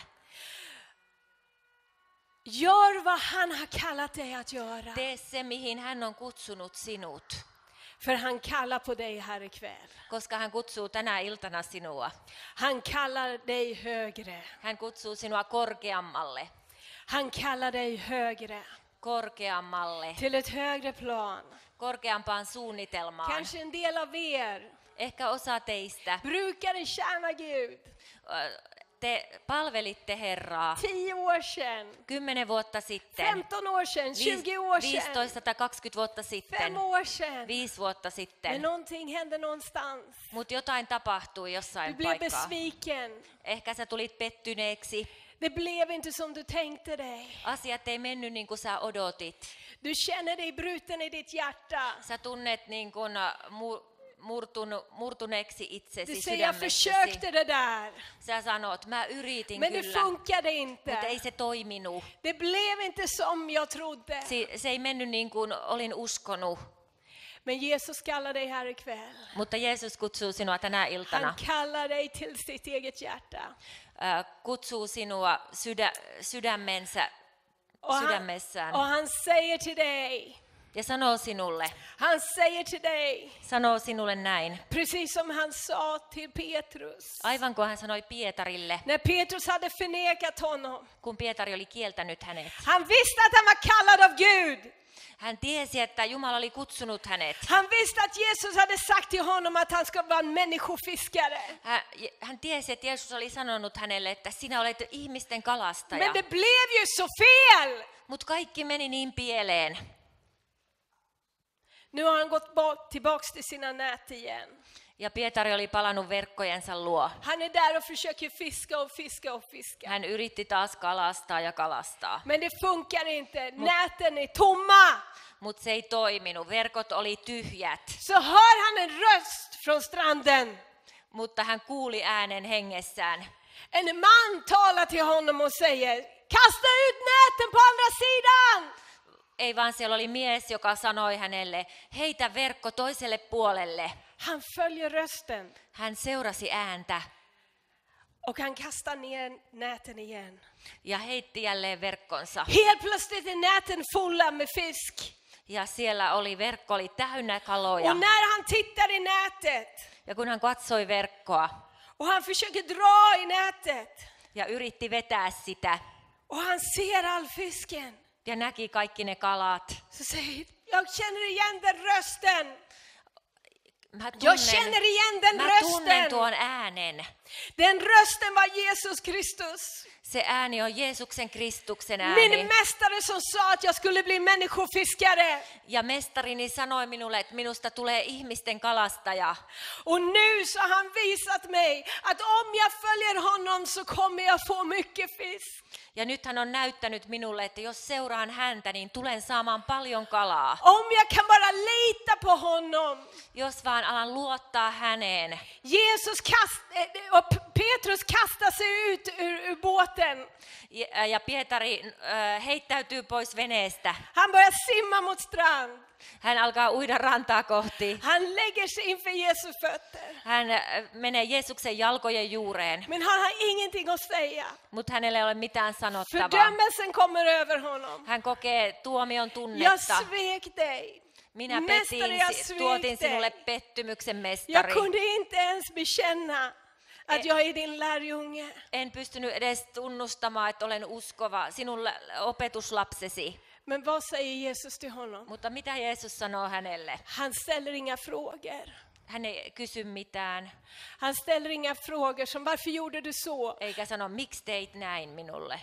Gör vad han har kallat dig att göra. Tee se, mihin hän on kutsunut sinut. För han kallar på dig här ikväll. Koska hän kutsuu tänä iltana sinua. Han kallar dig högre. Hän kutsuu sinua korkeammalle. Han kallar dig högre. Korkeammalle. Till ett högre plan. Korkeampaan suunnitelmaan. Kanske en del av er Ehkä osa teistä brukar tjäna Gud. ö, te palvelitte Herraa tio år sedan, kymmenen vuotta sitten, femton år sedan, tjugo år sedan, viisitoista tai kaksikymmentä vuotta sitten, fem år sedan. viisi vuotta Men sitten. någonting hände någonstans. Mutta jotain tapahtui Du jossain blev paikkaa. besviken. Ehkä sä tulit pettyneeksi. Det blev inte som du tänkte dig. Asiat ei mennyt niin kuin sä odotit. Du känner dig bruten i ditt hjärta. Sä tunnet niin kuin äh, mu- murtun, murtuneeksi Du itsesi säger jag sydämessäsi. försökte det där, Sä sanot, mä yritin men det kyllä, funkade mutta ei inte. se toiminut. Det blev inte som jag trodde. Se, se ei mennyt niin kuin olin uskonut. Men Jesus kallar dig här ikväll. Mutta Jeesus kutsuu sinua tänä iltana. Han kallar dig till sitt eget hjärta. Äh, kutsuu sinua sydä, sydämensä, Och han, sydämessään och han säger till dig, ja sanoo sinulle, han säger till dig, sanoo sinulle näin. precis som han sa till Petrus. Aivan kuin hän sanoi Pietarille, När Petrus hade förnekat honom. kun Pietari oli kieltänyt hänet. Han visste att han var kallad av Gud. Hän tiesi, että Jumala oli kutsunut hänet. Han visste att Jesus hade sagt till honom att han ska vara en människofiskare. Hän, hän tiesi, että Jeesus oli sanonut hänelle, että sinä olet ihmisten kalastaja. Men det blev ju så fel. Mutta kaikki meni niin pieleen. Nu har han gått bort, tillbaks till sina nät igen. Ja Pietari oli palannut verkkojensa luo. Han är där och försöker fiska och fiska och fiska. Hän yritti taas kalastaa ja kalastaa. Men det funkar inte. Näten är tomma. Mutta se ei toiminut. Verkot oli tyhjät. Så hör han en röst från stranden. Mutta hän kuuli äänen hengessään. En man talar till honom och säger, kasta ut näten på andra sidan. Ei vaan siellä oli mies, joka sanoi hänelle, heitä verkko toiselle puolelle. Han följer rösten Hän seurasi ääntä och han kastar ner näten igen. ja heitti jälleen verkkonsa. Helt plötsligt är näten fulla med fisk. Ja siellä oli verkko oli täynnä kaloja. Och när han tittar i nätet Ja kun hän katsoi verkkoa och han försöker dra i nätet ja yritti vetää sitä och han ser all fisken. ja näki kaikki ne kalat. Så säger jag känner igen den rösten. Mä Jag tunnen, känner igen den mä tunnen rösten. tuon äänen. Den rösten var Jesus Kristus. Se ääni on Jeesuksen Kristuksen Min ääni. mästare som sa att jag skulle bli människofiskare. Ja mestarini sanoi minulle, että minusta tulee ihmisten kalastaja. Och nu så har han visat mig att om jag följer honom så kommer jag få mycket fisk. Ja nyt hän on näyttänyt minulle, että jos seuraan häntä, niin tulen saamaan paljon kalaa. Om jag kan bara lita på honom. Jos vaan alan luottaa häneen. Jesus kast, eh, och Petrus kastar sig ut ur, ur båten. Ja, ja Pietari äh, heittäytyy pois veneestä. Han börjar simma mot strand. Hän alkaa uida rantaa kohti. Han lägger sig inför Jesus fötter. Hän äh, menee Jeesuksen jalkojen juureen, Men han har ingenting att säga. mutta hänellä ei ole mitään sanottavaa. Fördömelsen kommer över honom. Hän kokee tuomion Jag tunnetta. svek dig. Minä Mästari, petin, jag si- tuotin svek sinulle dig. pettymyksen Jag mestari. kunde inte ens bekänna att jag är din lärjunge. En pystynyt edes tunnustamaan, että olen uskova, sinun lä- opetuslapsesi. Men vad säger Jesus till honom? Mutta mitä Jeesus sanoo hänelle? Han ställer inga frågor. Hän ei kysy mitään, Han ställer inga frågor som varför gjorde du så? eikä sano, miksi teit näin minulle.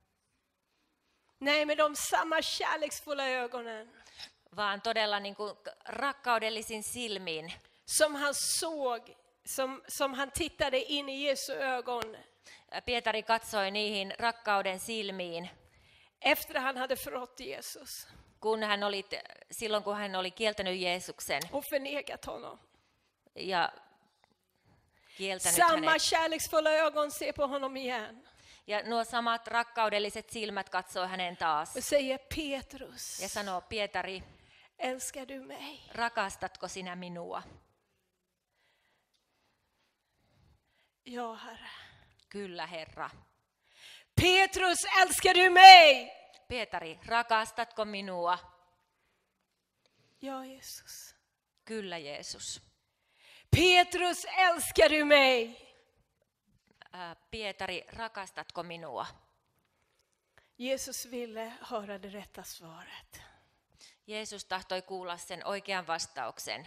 Nej, med de samma kärleksfulla ögonen Vaan todella niin kuin rakkaudellisin silmin. som han såg, som, som han tittade in i Jesu ögon Pietari katsoi niihin rakkauden silmiin, efter han hade förrått Jesus kun hän oli, silloin kun hän oli kieltänyt Jeesuksen och förnekat honom. ja kieltänyt Samma hänet. kärleksfulla ögon ser på honom igen Ja nuo samat rakkaudelliset silmät katsoi hänen taas och säger Petrus, ja sanoo, Pietari, älskar du mig? rakastatko sinä minua? Ja, Herre. Kyllä, Herra. Petrus, älskar du mig? Pietari, rakastatko minua? Ja, Jesus. Kyllä, Jeesus. Petrus, älskar du mig? Ää, Pietari, rakastatko minua? Jesus ville höra det rätta svaret. Jeesus tahtoi kuulla sen oikean vastauksen.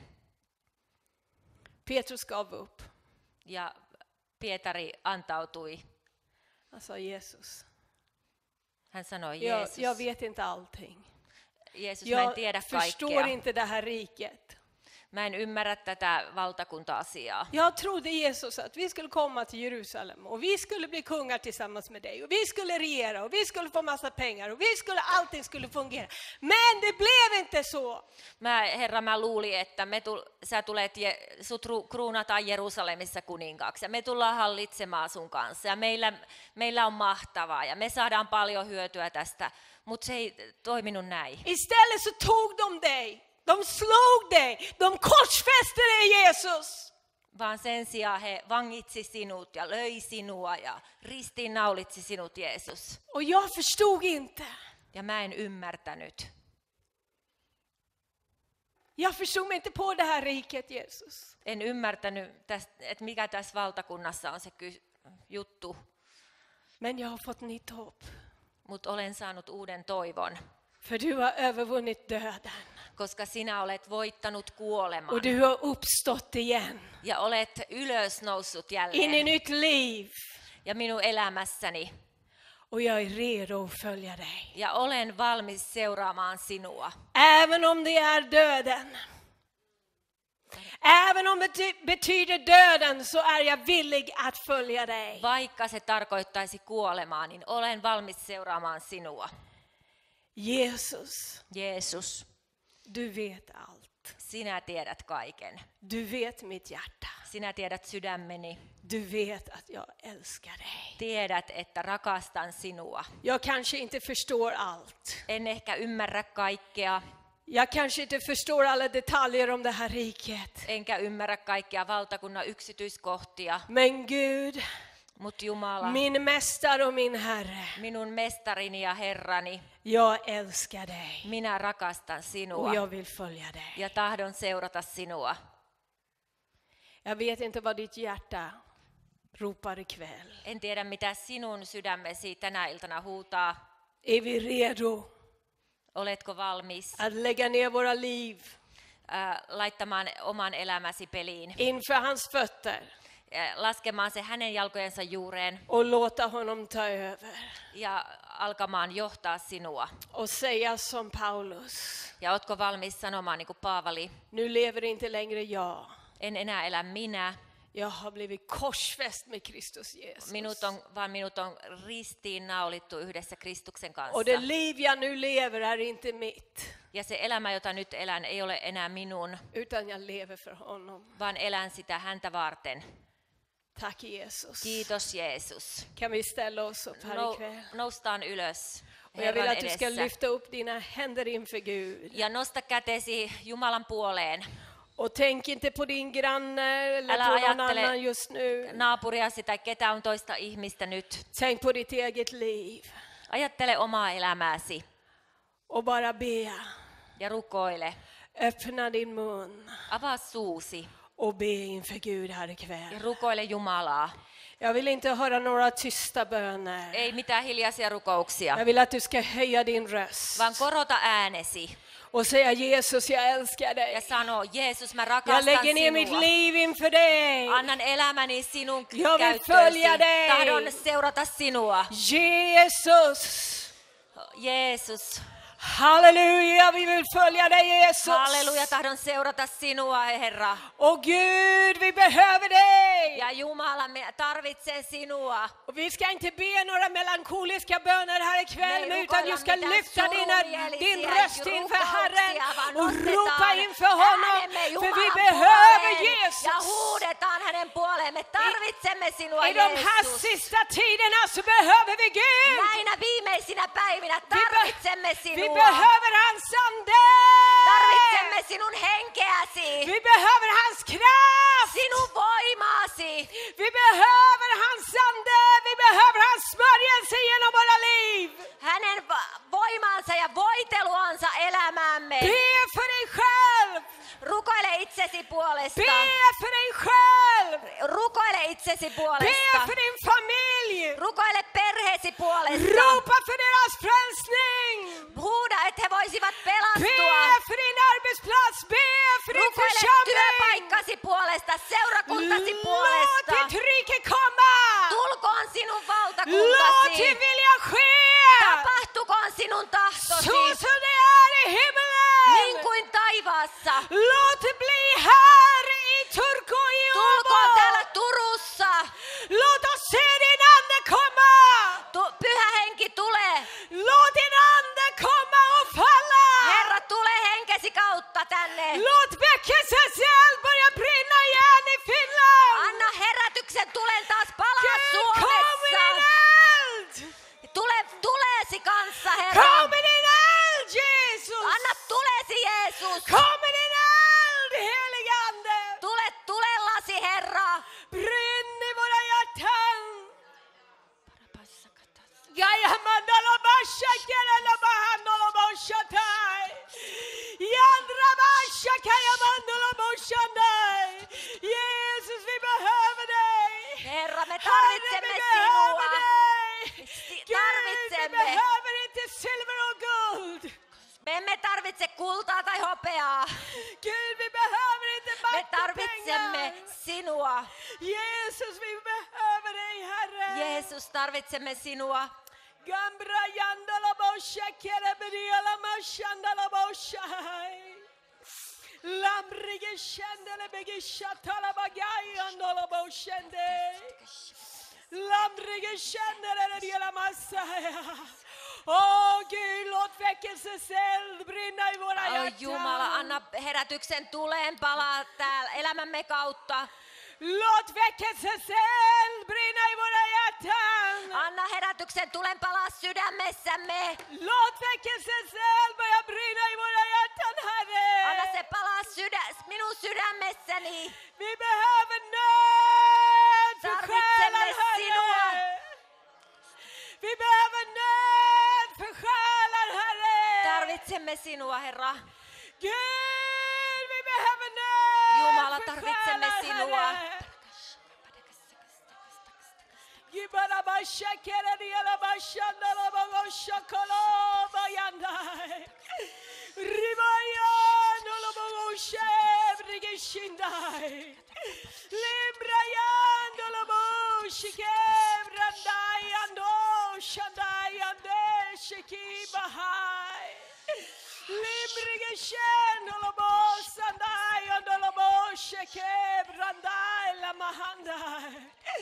Petrus gav upp. Ja Pietari antautui. Han sa Jesus, Hän sanoi, jag, Jeesus, jag vet inte allting. Jeesus, mä en Jag tiedä förstår kaikkea. inte det här riket. Mä en ymmärrä tätä valtakunta-asiaa. Jag trodde Jesus att vi skulle komma till Jerusalem och vi skulle bli kungar tillsammans med dig och vi skulle regera och vi skulle få massa pengar och vi skulle, allting skulle fungera. Men det blev inte så. Mä, Herra, mä luulin, että me tul, sä tulet, je, sut ru, kruunataan Jerusalemissa kuninkaaksi ja me tullaan hallitsemaan sun kanssa ja meillä, meillä on mahtavaa ja me saadaan paljon hyötyä tästä, mutta se ei toiminut näin. Istället så tog de dig, de slog dig, de korsfäste dig Jesus. Vaan sen sijaan he vangitsi sinut ja löi sinua ja ristiinnaulitsi sinut, Jeesus. Och jag förstod inte. Ja mä en ymmärtänyt. Jag förstod mig inte på det här riket Jesus. En ymmärtänyt, tästä, että mikä tässä valtakunnassa on se ky- juttu, Men jag har fått nytt hopp. mutta olen saanut uuden toivon, För du har övervunnit döden. koska sinä olet voittanut kuoleman Och du har uppstått igen. ja olet ylösnoussut In i jälleen nytt liv. ja minun elämässäni Och jag är redo att följa dig. ja olen valmis seuraamaan sinua. Även om det är döden. Även om det ty- betyder döden så är jag villig att följa dig. Vaikka se tarkoittaisi kuolemaa, niin olen valmis seuraamaan sinua. Jesus, Jeesus, du vet allt. sinä tiedät kaiken. Du vet mitt hjärta. Sinä tiedät sydämeni. Du vet att jag älskar dig. Tiedät, että rakastan sinua. Jag kanske inte förstår allt. En ehkä ymmärrä kaikkea, Jag kanske inte förstår alla detaljer om det här riket. enkä ymmärrä kaikkia valtakunnan yksityiskohtia, Men Gud, mutta Jumala, min mästare och min Herre, minun mestarini ja Herrani, jag älskar dig. minä rakastan Och sinua jag vill följa dig. ja tahdon seurata sinua. Jag vet inte vad ditt hjärta ropar ikväll. En tiedä, mitä sinun sydämesi tänä iltana huutaa. Är vi redo Oletko valmis att lägga ner våra liv ää, laittamaan oman elämäsi peliin, inför hans fötter ää, laskemaan se hänen jalkojensa juureen och låta honom ta över? ja alkamaan johtaa sinua? Och säga som Paulus, Ja ootko valmis sanomaan niin kuin Paavali, nu lever inte längre jag. en enää elä minä, Jag har blivit korsfäst med Kristus Jesus. minut on, vaan minut on ristiin naulittu yhdessä Kristuksen kanssa. Och det liv jag nu lever är inte mitt, Ja se elämä, jota nyt elän, ei ole enää minun, utan jag lever för honom. vaan elän sitä häntä varten. Tack Jesus. Kiitos Jeesus. Kan vi ställa oss upp här Nou, ikväll? noustaan ylös Och jag vill Herran att du ska edessä. lyfta upp dina händer inför Gud. Ja nosta kätesi Jumalan puoleen. Och tänk inte på din granne eller Älä på någon ajattele annan just nu. naapuriasi tai ketään toista ihmistä nyt. Tänk på ditt eget liv. Ajattele omaa elämääsi Och bara be. ja rukoile. Öppna din mun Avaa suusi och be inför Gud här ja ikväll. rukoile Jumalaa. Jag vill inte höra några tysta böner. Ei mitään hiljaisia rukouksia, Jag vill att du ska höja din röst vaan korota äänesi och säga Jesus, jag älskar dig. ja sano, Jeesus, mä Jag rakastan lägger ner mitt sinua. liv inför dig. Annan elämäni sinun Jag vill käyttöösi. följa dig. Tahdon seurata sinua. Jesus. Jeesus. Halleluja, vi vill följa dig Jesus. Halleluja, tahdon seurata sinua, Herra. Och Gud, vi behöver dig. Ja Jumala, me tarvitsen sinua. Och vi ska inte be några melankoliska böner här ikväll, Nej, utan du ska rukoilla lyfta mitään dina, surunmielisiä din röst inför Herren rukouksia, vaan och nostetaan ropa inför honom. äänemme För vi Jumalan behöver puoleen Jesus. ja huudetaan hänen puoleen. Me tarvitsemme sinua, I de här Jeesus. sista tiderna så behöver vi Gud. Näinä viimeisinä päivinä Vi, be- tarvitsemme vi sinua. behöver hans ande. Tarvitsemme sinun henkeäsi, Vi behöver hans kraft. sinun voimaasi. Vi behöver hans ande. Vi behöver hans smörjelse genom våra liv. Hänen va- voimaansa ja voiteluansa elämäämme. Be för dig själv. Rukoile itsesi puolesta. Be för dig själv. Rukoile itsesi Be puolesta. för din familj. Rukoile perheesi puolesta. Ropa för deras frälsning. Huuda, että he voisivat Be pelastua. för din arbetsplats. Be för din Rukoile församling. työpaikkasi puolesta, seurakuntasi Låt puolesta. ditt rike komma. Tulkoon sinun valtakuntasi. Gaya mandala basha kerala bahandala basha tai. Yandra basha kaya mandala basha dai. Jesus, vi behöver dig. Herra, me Herre, tarvitsemme vi sinua. behöver dig. Si- Gud, vi tarvitsemme. behöver inte silver och guld. Me emme tarvitse kultaa tai hopeaa. Gud, vi behöver inte Me makt och tarvitsemme pengar. sinua. Jesus, vi behöver dig, Herre. Jeesus, tarvitsemme sinua. Gambra yandala bosha kere beriala mashandala bosha. Lamrige shandala begi shatala bagai andala boshende. Lamrige shandala beriala masaya. Åh Gud, låt väckelsens eld brinna i våra Oi hjärtan. Jumala, anna herätyksen tuleen palaa täällä elämämme kautta. Låt väckelsens eld brinna i våra hjärtan. Anna herätyksen tulen palaa sydämessämme. Låt väckelsens eld börja brinna i våra hjärtan, Herre. Anna se palaa sydä, minun sydämessäni. Vi behöver nöd för Tarvitsemme själar, sinua. Herre. Vi behöver nöd för själar, Herre. Tarvitsemme sinua, Herra. Gud, vi behöver nöd Jumala, för tarvitsemme själar, sinua. Herre. Gibala basha kere diala basha ndala bagosha koloba yandai. Ribaya ndala bagosha ebrige shindai. Limbra yandala boshi kebrandai ando shandai ande shiki bahai. Librige shendala bosandai andala boshe kebrandai la mahandai.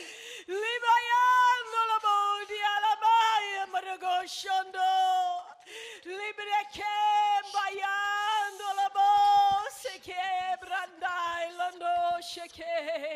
Libayan la bodi ala baya maragoshondo. Libre ke bayan la bose ke brandai lando sheke.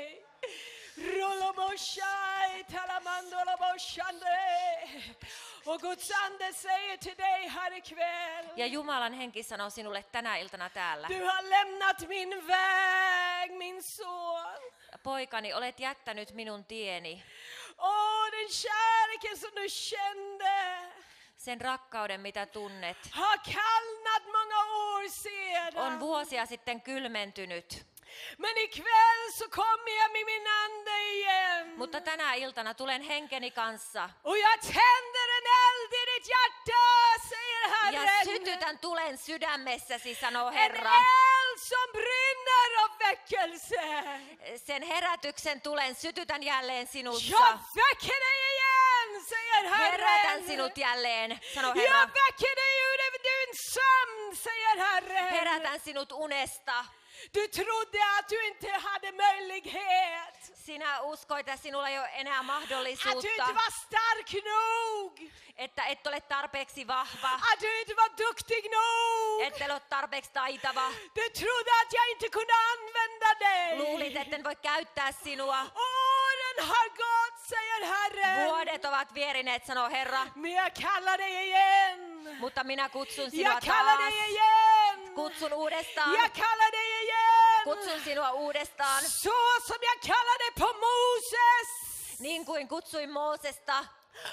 Rolo boshai talamando la boshande. Och Guds ande säger till dig här ikväll. Ja Jumalan henki sanoo sinulle tänä iltana täällä. Du har lämnat min väg, min son. Poikani, olet jättänyt minun tieni. Åh, den kärleken som du kände Sen rakkauden, mitä tunnet, har kallnat många år on sedan. vuosia sitten kylmentynyt. Men ikväll så kommer jag med min ande igen. Mutta tänä iltana tulen henkeni kanssa Och jag tänder en eld i ditt hjärta, säger ja Herren. sytytän tulen sydämessäsi, sanoo En Herra. eld som brinner av väckelse. Sen herätyksen tulen sytytän jälleen sinussa. Jag väcker dig igen, säger Herätän Herren. sinut jälleen, sanoo Jag Herra. väcker dig ur din sömn, säger Herren. Herätän sinut unesta. Du trodde att du inte hade möjlighet. Sinä uskoit, että sinulla ei ole enää Att du mahdollisuutta, inte var stark nog. että et ole tarpeeksi vahva, Att du inte var duktig nog. että ole tarpeeksi taitava. Du trodde att jag inte kunde använda dig. Luulit, etten voi käyttää sinua. Åren har gått, säger Herren. Vuodet ovat vierineet, sanoo Herra. Men jag kallar dig igen. Mutta minä kutsun sinua Jag kallar taas. dig igen. Kutsun uudestaan. Jag kallar dig igen. Kutsun sinua uudestaan. Så som jag kallade på Moses. Niin kuin kutsuin Moosesta.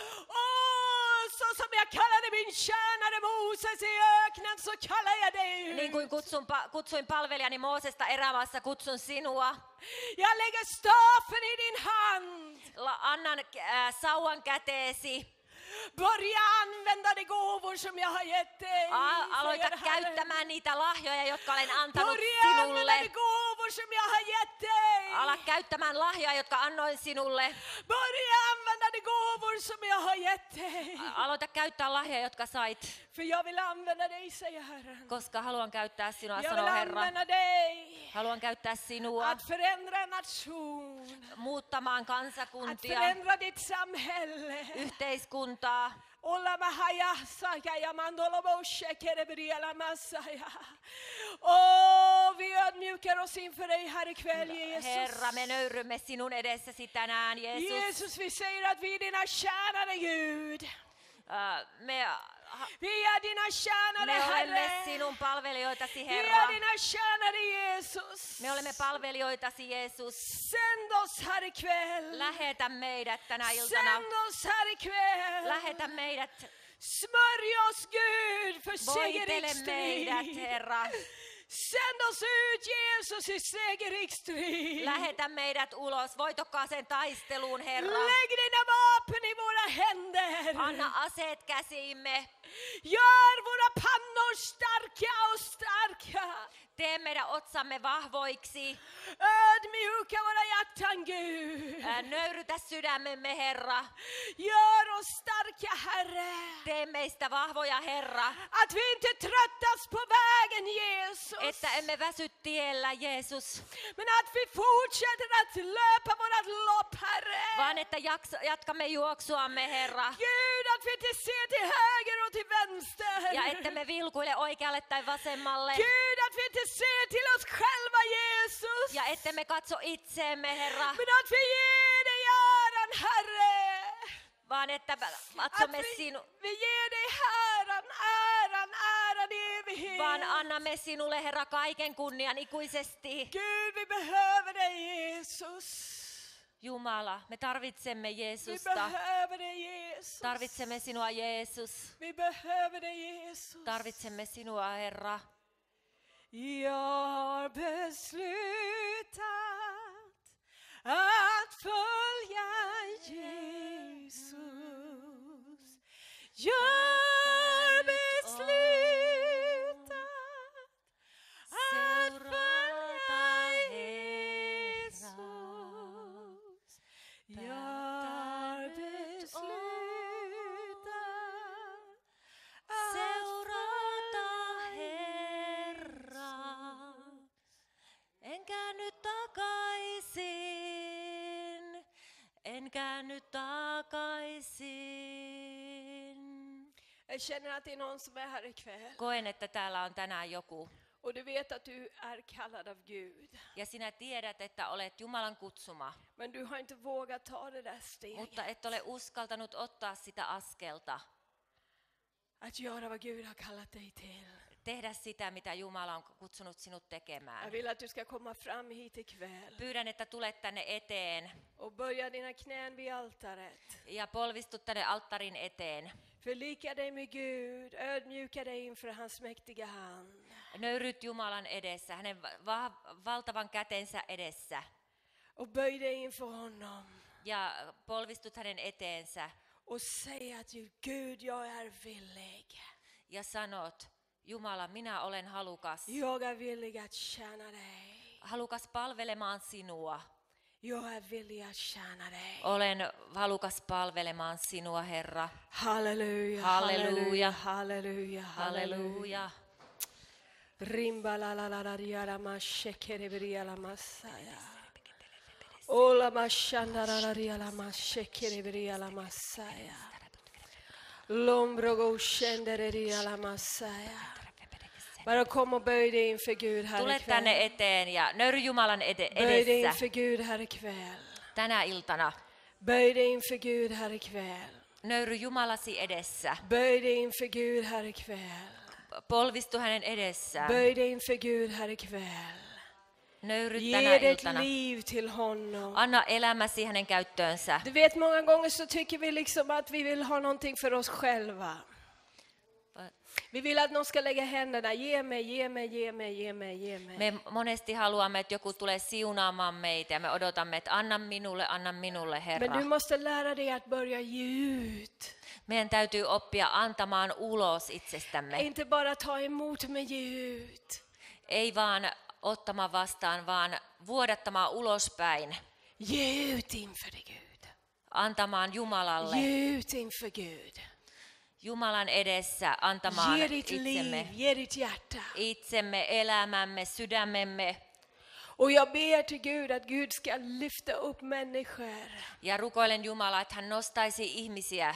Åh, så som jag kallade min tjänare Moses i öknen, så kallar jag dig Niin kuin ut. kutsun, pa- kutsuin palvelijani Moosesta erämaassa, kutsun sinua. Jag lägger stafen i din hand. La- annan äh, sauvan käteesi. Börja använda de gåvor som jag har gett dig. A- aloita säger Herren. käyttämään niitä lahjoja, jotka olen antanut Börja använda de sinulle. gåvor som jag har gett dig. Ala käyttämään lahjoja, jotka annoin sinulle. Börja använda de gåvor som jag har gett dig. Aloita käyttää lahjoja, jotka sait, För jag vill använda dig, säger Herren. koska haluan käyttää sinua, Jag vill sanoo Herra. använda dig. Haluan käyttää sinua Att förändra en nation. muuttamaan Att kansakuntia, förändra ditt samhälle. yhteiskuntaa. Olla mahaya saka ya mandolo bo shekere briela masaya. Åh, vi ödmjukar oss inför dig här ikväll, Jesus. Herra, me nöyrymme sinun edessäsi tänään, Jeesus. Jesus, vi säger att vi är dina tjänare, Gud. Äh, Me Vi är dina tjänare, Me olemme Herre. sinun palvelijoitasi, Vi Herra. är dina tjänare, Jesus. Me olemme palvelijoitasi, Jeesus. Sänd oss här ikväll. Lähetä meidät tänä iltana. Sänd oss här ikväll. Lähetä meidät. Smörj oss, Gud, för Voitele segerrik meidät, strid. Herra. Sänd oss ut, Jesus, i segerrik strid. Lähetä meidät ulos voitokkaaseen taisteluun, Herra. Lägg dina vapen i våra händer. Anna aseet käsiimme. Gör våra pannor starka och starka. Tee meidän otsamme vahvoiksi. Ödmjuka våra hjärtan, Gud. Ää, Nöyrytä sydämemme, Herra. Gör oss starka, Herre. Tee meistä vahvoja, Herra. Att vi inte tröttas på vägen, Jesus. Että emme väsy tiellä, Jeesus. Men att vi fortsätter att löpa vårat lopp, Herre. Vaan että jaks- jatkamme juoksuamme, Herra. Gud, att vi inte ser till höger och till vänster. Ja että me vilkuile oikealle tai vasemmalle. Gud, att vi inte ser till oss själva, Jesus. Ja että me katso itseemme, Herra. Men att vi ger dig äran, Herre. Vaan että Att katsomme vi, sinu, vi ger dig äran, äran, äran i evighet. vaan annamme sinulle, Herra, kaiken kunnian ikuisesti. Gud, vi behöver dig, Jesus. Jumala, me tarvitsemme Vi Jeesusta. behöver dig, Jesus. Tarvitsemme sinua, Jeesus. Vi behöver dig, Jesus. Tarvitsemme sinua, Herra. Jag har beslutat att följa Jesus. Jag har beslutat att följa Jesus. Jag har beslutat att Seurata Herra. En käänny takaisin. En käänny takaisin. Jag känner att det är någon som är här ikväll. Koen, että täällä on tänään joku. Och du vet att du är kallad av Gud. Ja sinä tiedät, että olet Jumalan kutsuma. Men du har inte vågat ta det där steget. Mutta et ole uskaltanut ottaa sitä askelta. Att göra vad Gud har kallat dig till. Tehdä sitä, mitä Jumala on kutsunut sinut Jag tekemään. vill att du ska komma fram hit ikväll. Pyydän, että tulet tänne eteen Och böja dina knän vid altaret. ja polvistut tänne alttarin eteen. Förlika dig med Gud. Ödmjuka dig inför hans mäktiga hand. Nöyryt Jumalan edessä, hänen va- valtavan kätensä edessä. Och böj dig inför honom. Ja polvistut hänen eteensä Och säg att du, Gud, jag är villig. ja sanot, Jumala, minä olen halukas. Jag är villig att tjäna dig. Halukas palvelemaan sinua. Jag är villig att tjäna dig. Olen halukas palvelemaan sinua, Herra. Halleluja, Halleluja. halleluja, halleluja. Halleluja. Rimba la la la la riala ma shekere briala masaya. Ola ma shanda la la riala ma shekere briala masaya. Lombro go shendere riala masaya. Bara kom och böj dig inför Gud här Tule tänne ikväll. eteen ja nöyry Jumalan ede- Böj dig edessä inför Gud här ikväll. tänä iltana. Böj dig inför Gud här ikväll. Nöyry Jumalasi edessä. Böj dig inför Gud här ikväll. Polvistu hänen edessään. Böj dig inför Gud här ikväll. Nöyry tänä Ge ditt iltana. liv till honom. Anna elämäsi hänen käyttöönsä. Du vet, många gånger så tycker vi liksom att vi vill ha någonting för oss själva. Vi vill att någon ska lägga händerna, ge mig, ge mig, ge mig, ge mig, ge mig. Me monesti haluamme, että joku tulee siunaamaan meitä ja me odotamme, että anna minulle, anna minulle, Men Herra. du måste lära dig att börja ge ut. Meidän täytyy oppia antamaan ulos itsestämme. Inte bara ta emot, men ge ut. Ei vaan ottamaan vastaan, vaan vuodattamaan ulospäin. Ge ut inför dig, Gud. Antamaan Jumalalle. Ge ut inför Gud. Jumalan edessä antamaan Ge ditt itsemme. liv, ge ditt hjärta. Itsemme, elämämme, sydämemme. Och jag ber till Gud att Gud ska lyfta upp människor. Ja rukoilen Jumalaa, että hän nostaisi ihmisiä.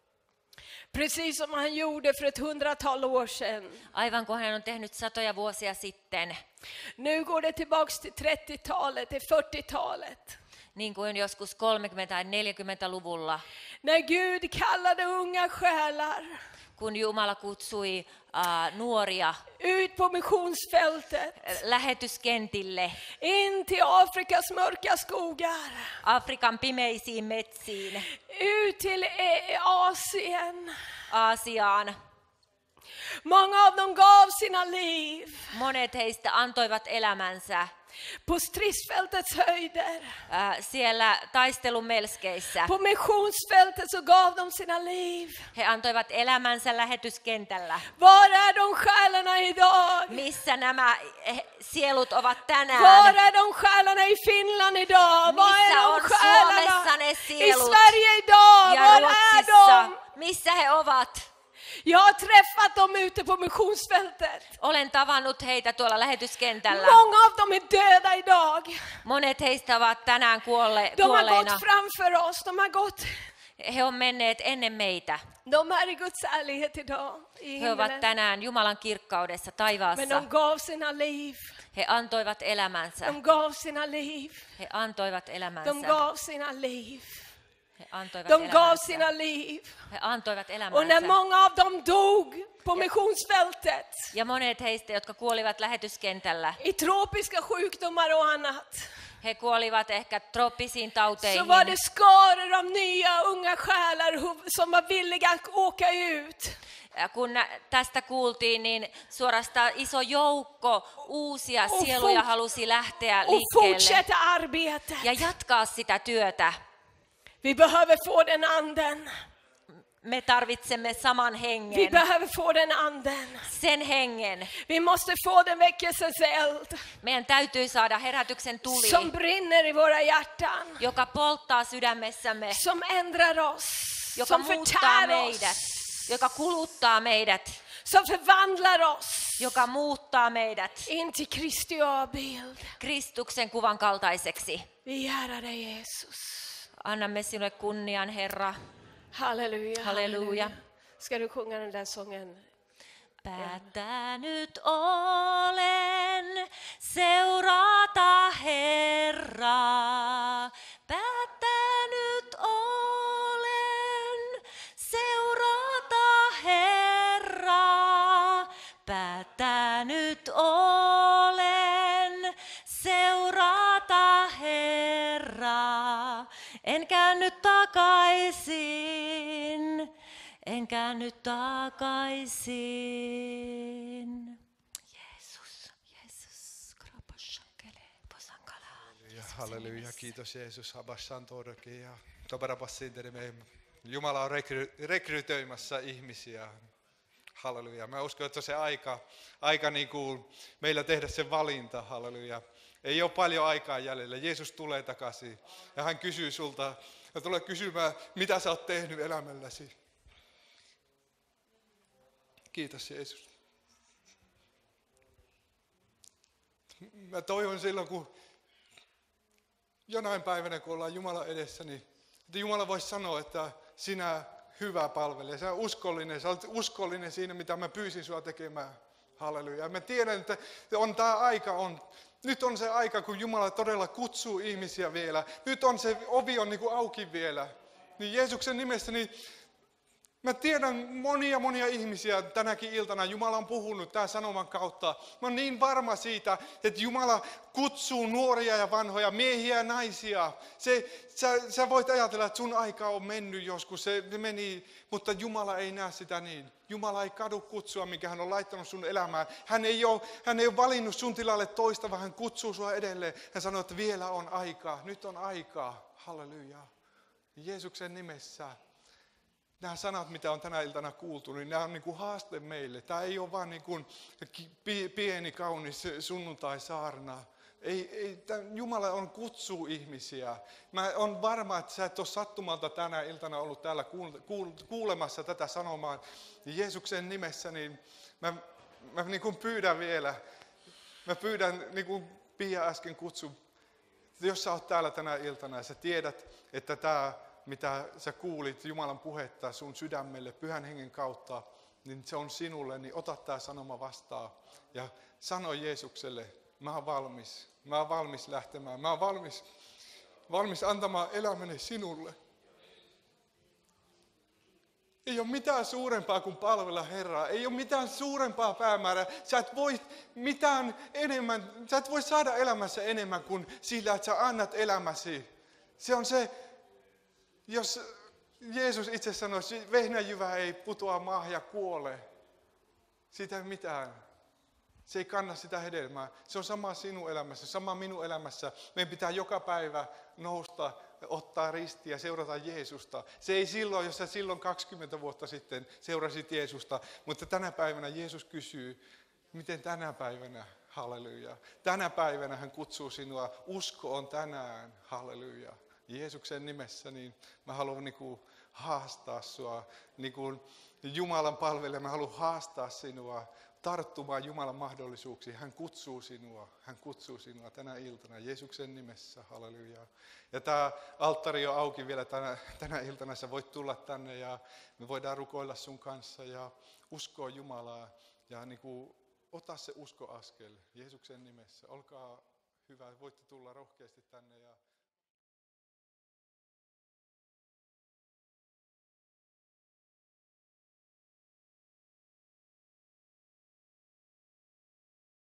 Precis som han gjorde för ett hundratal år sedan. Aivan kuin hän on tehnyt satoja vuosia sitten. Nu går det tillbaks till trettiotalet, till fyrtiotalet. Niin kuin joskus kolmekymmentä- tai neljäkymmentäluvulla. När Gud kallade unga själar. kun Jumala kutsui uh, nuoria ut på missionsfältet, lähetyskentille, in till Afrikas mörka skogar, Afrikan pimeisiin metsiin, ut till E- Asien. Aasiaan. Många av dem gav sina liv Monet heistä antoivat elämänsä på stridsfältets höjder. äh, siellä taistelun melskeissä. På missionsfältet så gav de sina liv. He antoivat elämänsä lähetyskentällä. Var är de själarna idag? Missä nämä eh, sielut ovat Var tänään? är de själarna i Finland idag? Var Missä är on de Suomessa själarna ne i sielut? Sverige idag? Ja Var är Ruotsissa. de? Missä he ovat? Jag har träffat dem ute på missionsfältet. Olen tavannut heitä tuolla lähetyskentällä. Många av dem är döda idag. Monet heistä ovat tänään kuolle, De har kuolleina. gått framför oss. De har gått. He on menneet ennen meitä. De är i Guds ärlighet idag i He ovat himlen. tänään Jumalan kirkkaudessa Men taivaassa. de gav sina liv. He antoivat elämänsä. De gav sina liv. He antoivat De elämänsä. gav sina liv. He antoivat De gav elämänsä. sina liv. He antoivat Och när elämänsä. många av dem dog på missionsfältet Ja monet heistä, jotka kuolivat lähetyskentällä, i tropiska sjukdomar och annat, he kuolivat ehkä trooppisiin så tauteihin. var det skaror av nya unga själar hu- som var villiga att åka ut. Ja kun nä- tästä kuultiin, niin suorastaan iso joukko uusia Och sieluja fort- halusi lähteä Och liikkeelle fortsätta arbetet. ja jatkaa sitä työtä. Vi behöver få den anden. Me tarvitsemme saman Vi hengen, behöver få den anden. sen hengen. Vi måste få den väckelsens eld Meidän täytyy saada herätyksen tuli, som brinner i våra hjärtan. joka polttaa sydämessämme, Som ändrar oss. joka Som muuttaa förtär meidät, oss. joka kuluttaa meidät, Som förvandlar oss joka muuttaa meidät in till Kristi avbild. Kristuksen kuvan kaltaiseksi. Vi ärar dig Jesus. Annamme sinulle kunnian, Herra. Halleluja. Halleluja. Ska du sjunga den där sången? Päättänyt olen seurata Herraa. Päättänyt olen seurata Herraa. Päättänyt olen seurata Herraa. En käänny takaisin. En käänny takaisin. Jeesus, Jeesus, krapashankele, posankala. Ja halleluja, kiitos Jeesus, abassan todellakin ja tobarabassinterime. Jumala on rekry, rekrytoimassa ihmisiä. Halleluja. Mä uskon, että on se aika, aika niin kuin meillä tehdä se valinta. Halleluja. Ei ole paljon aikaa jäljellä. Jeesus tulee takaisin ja hän kysyy sulta ja tulee kysymään, mitä sä oot tehnyt elämälläsi. Kiitos Jeesus. Mä toivon silloin, kun jonain päivänä, kun ollaan Jumalan edessä, niin että Jumala voisi sanoa, että sinä hyvä palvelija, sinä uskollinen, sä olet uskollinen siinä, mitä mä pyysin sua tekemään. Halleluja. Mä tiedän, että on tämä aika, on, nyt on se aika, kun Jumala todella kutsuu ihmisiä vielä. Nyt on se ovi on niin kuin auki vielä. Niin Jeesuksen nimessä, niin mä tiedän monia monia ihmisiä tänäkin iltana. Jumala on puhunut tämän sanoman kautta. Mä oon niin varma siitä, että Jumala kutsuu nuoria ja vanhoja, miehiä ja naisia. Se, sä, sä voit ajatella, että sun aika on mennyt joskus, se meni, mutta Jumala ei näe sitä niin. Jumala ei kadu kutsua, minkä hän on laittanut sun elämään. Hän ei ole, hän ei ole valinnut sun tilalle toista, vaan hän kutsuu sua edelleen. Hän sanoo, että vielä on aikaa, nyt on aikaa. Halleluja. Jeesuksen nimessä. Nämä sanat, mitä on tänä iltana kuultu, niin nämä on niin kuin haaste meille. Tämä ei ole vain niin kuin pieni, kaunis sunnuntai-saarna. Ei, ei, Jumala on kutsuu ihmisiä. Mä olen varma, että sä et ole sattumalta tänä iltana ollut täällä kuulemassa tätä sanomaa. Jeesuksen nimessä niin mä, mä niin kuin pyydän vielä, mä pyydän niin kuin Pia äsken kutsui, jos sä oot täällä tänä iltana ja sä tiedät, että tämä mitä sä kuulit Jumalan puhetta sun sydämelle Pyhän Hengen kautta, niin se on sinulle, niin ota tämä sanoma vastaan ja sano Jeesukselle, mä oon valmis, mä oon valmis lähtemään, mä oon valmis, valmis antamaan elämäni sinulle. Ei ole mitään suurempaa kuin palvella Herraa. Ei ole mitään suurempaa päämäärää. Sä et voi mitään enemmän, sä et voi saada elämässä enemmän kuin sillä, että sä annat elämäsi. Se on se, jos Jeesus itse sanoi, että vehnäjyvä ei putoa maahan ja kuole. Siitä ei mitään. Se ei kanna sitä hedelmää. Se on sama sinun elämässä, sama minun elämässä. Meidän pitää joka päivä nousta, ottaa ristiä ja seurata Jeesusta. Se ei silloin, jos sä silloin kaksikymmentä vuotta sitten seurasit Jeesusta, mutta tänä päivänä Jeesus kysyy, miten tänä päivänä, halleluja. Tänä päivänä hän kutsuu sinua, usko on tänään, halleluja. Jeesuksen nimessä, niin mä haluan niin kuin haastaa sua, niin kuin Jumalan palvelija, mä haluan haastaa sinua tarttumaan Jumalan mahdollisuuksiin. Hän kutsuu sinua, hän kutsuu sinua tänä iltana Jeesuksen nimessä, halleluja. Ja tämä alttari on auki vielä tänä, tänä iltana, sä voit tulla tänne ja me voidaan rukoilla sun kanssa ja uskoa Jumalaa ja niin kuin, ota se uskoaskel Jeesuksen nimessä. Olkaa hyvä, voitte tulla rohkeasti tänne ja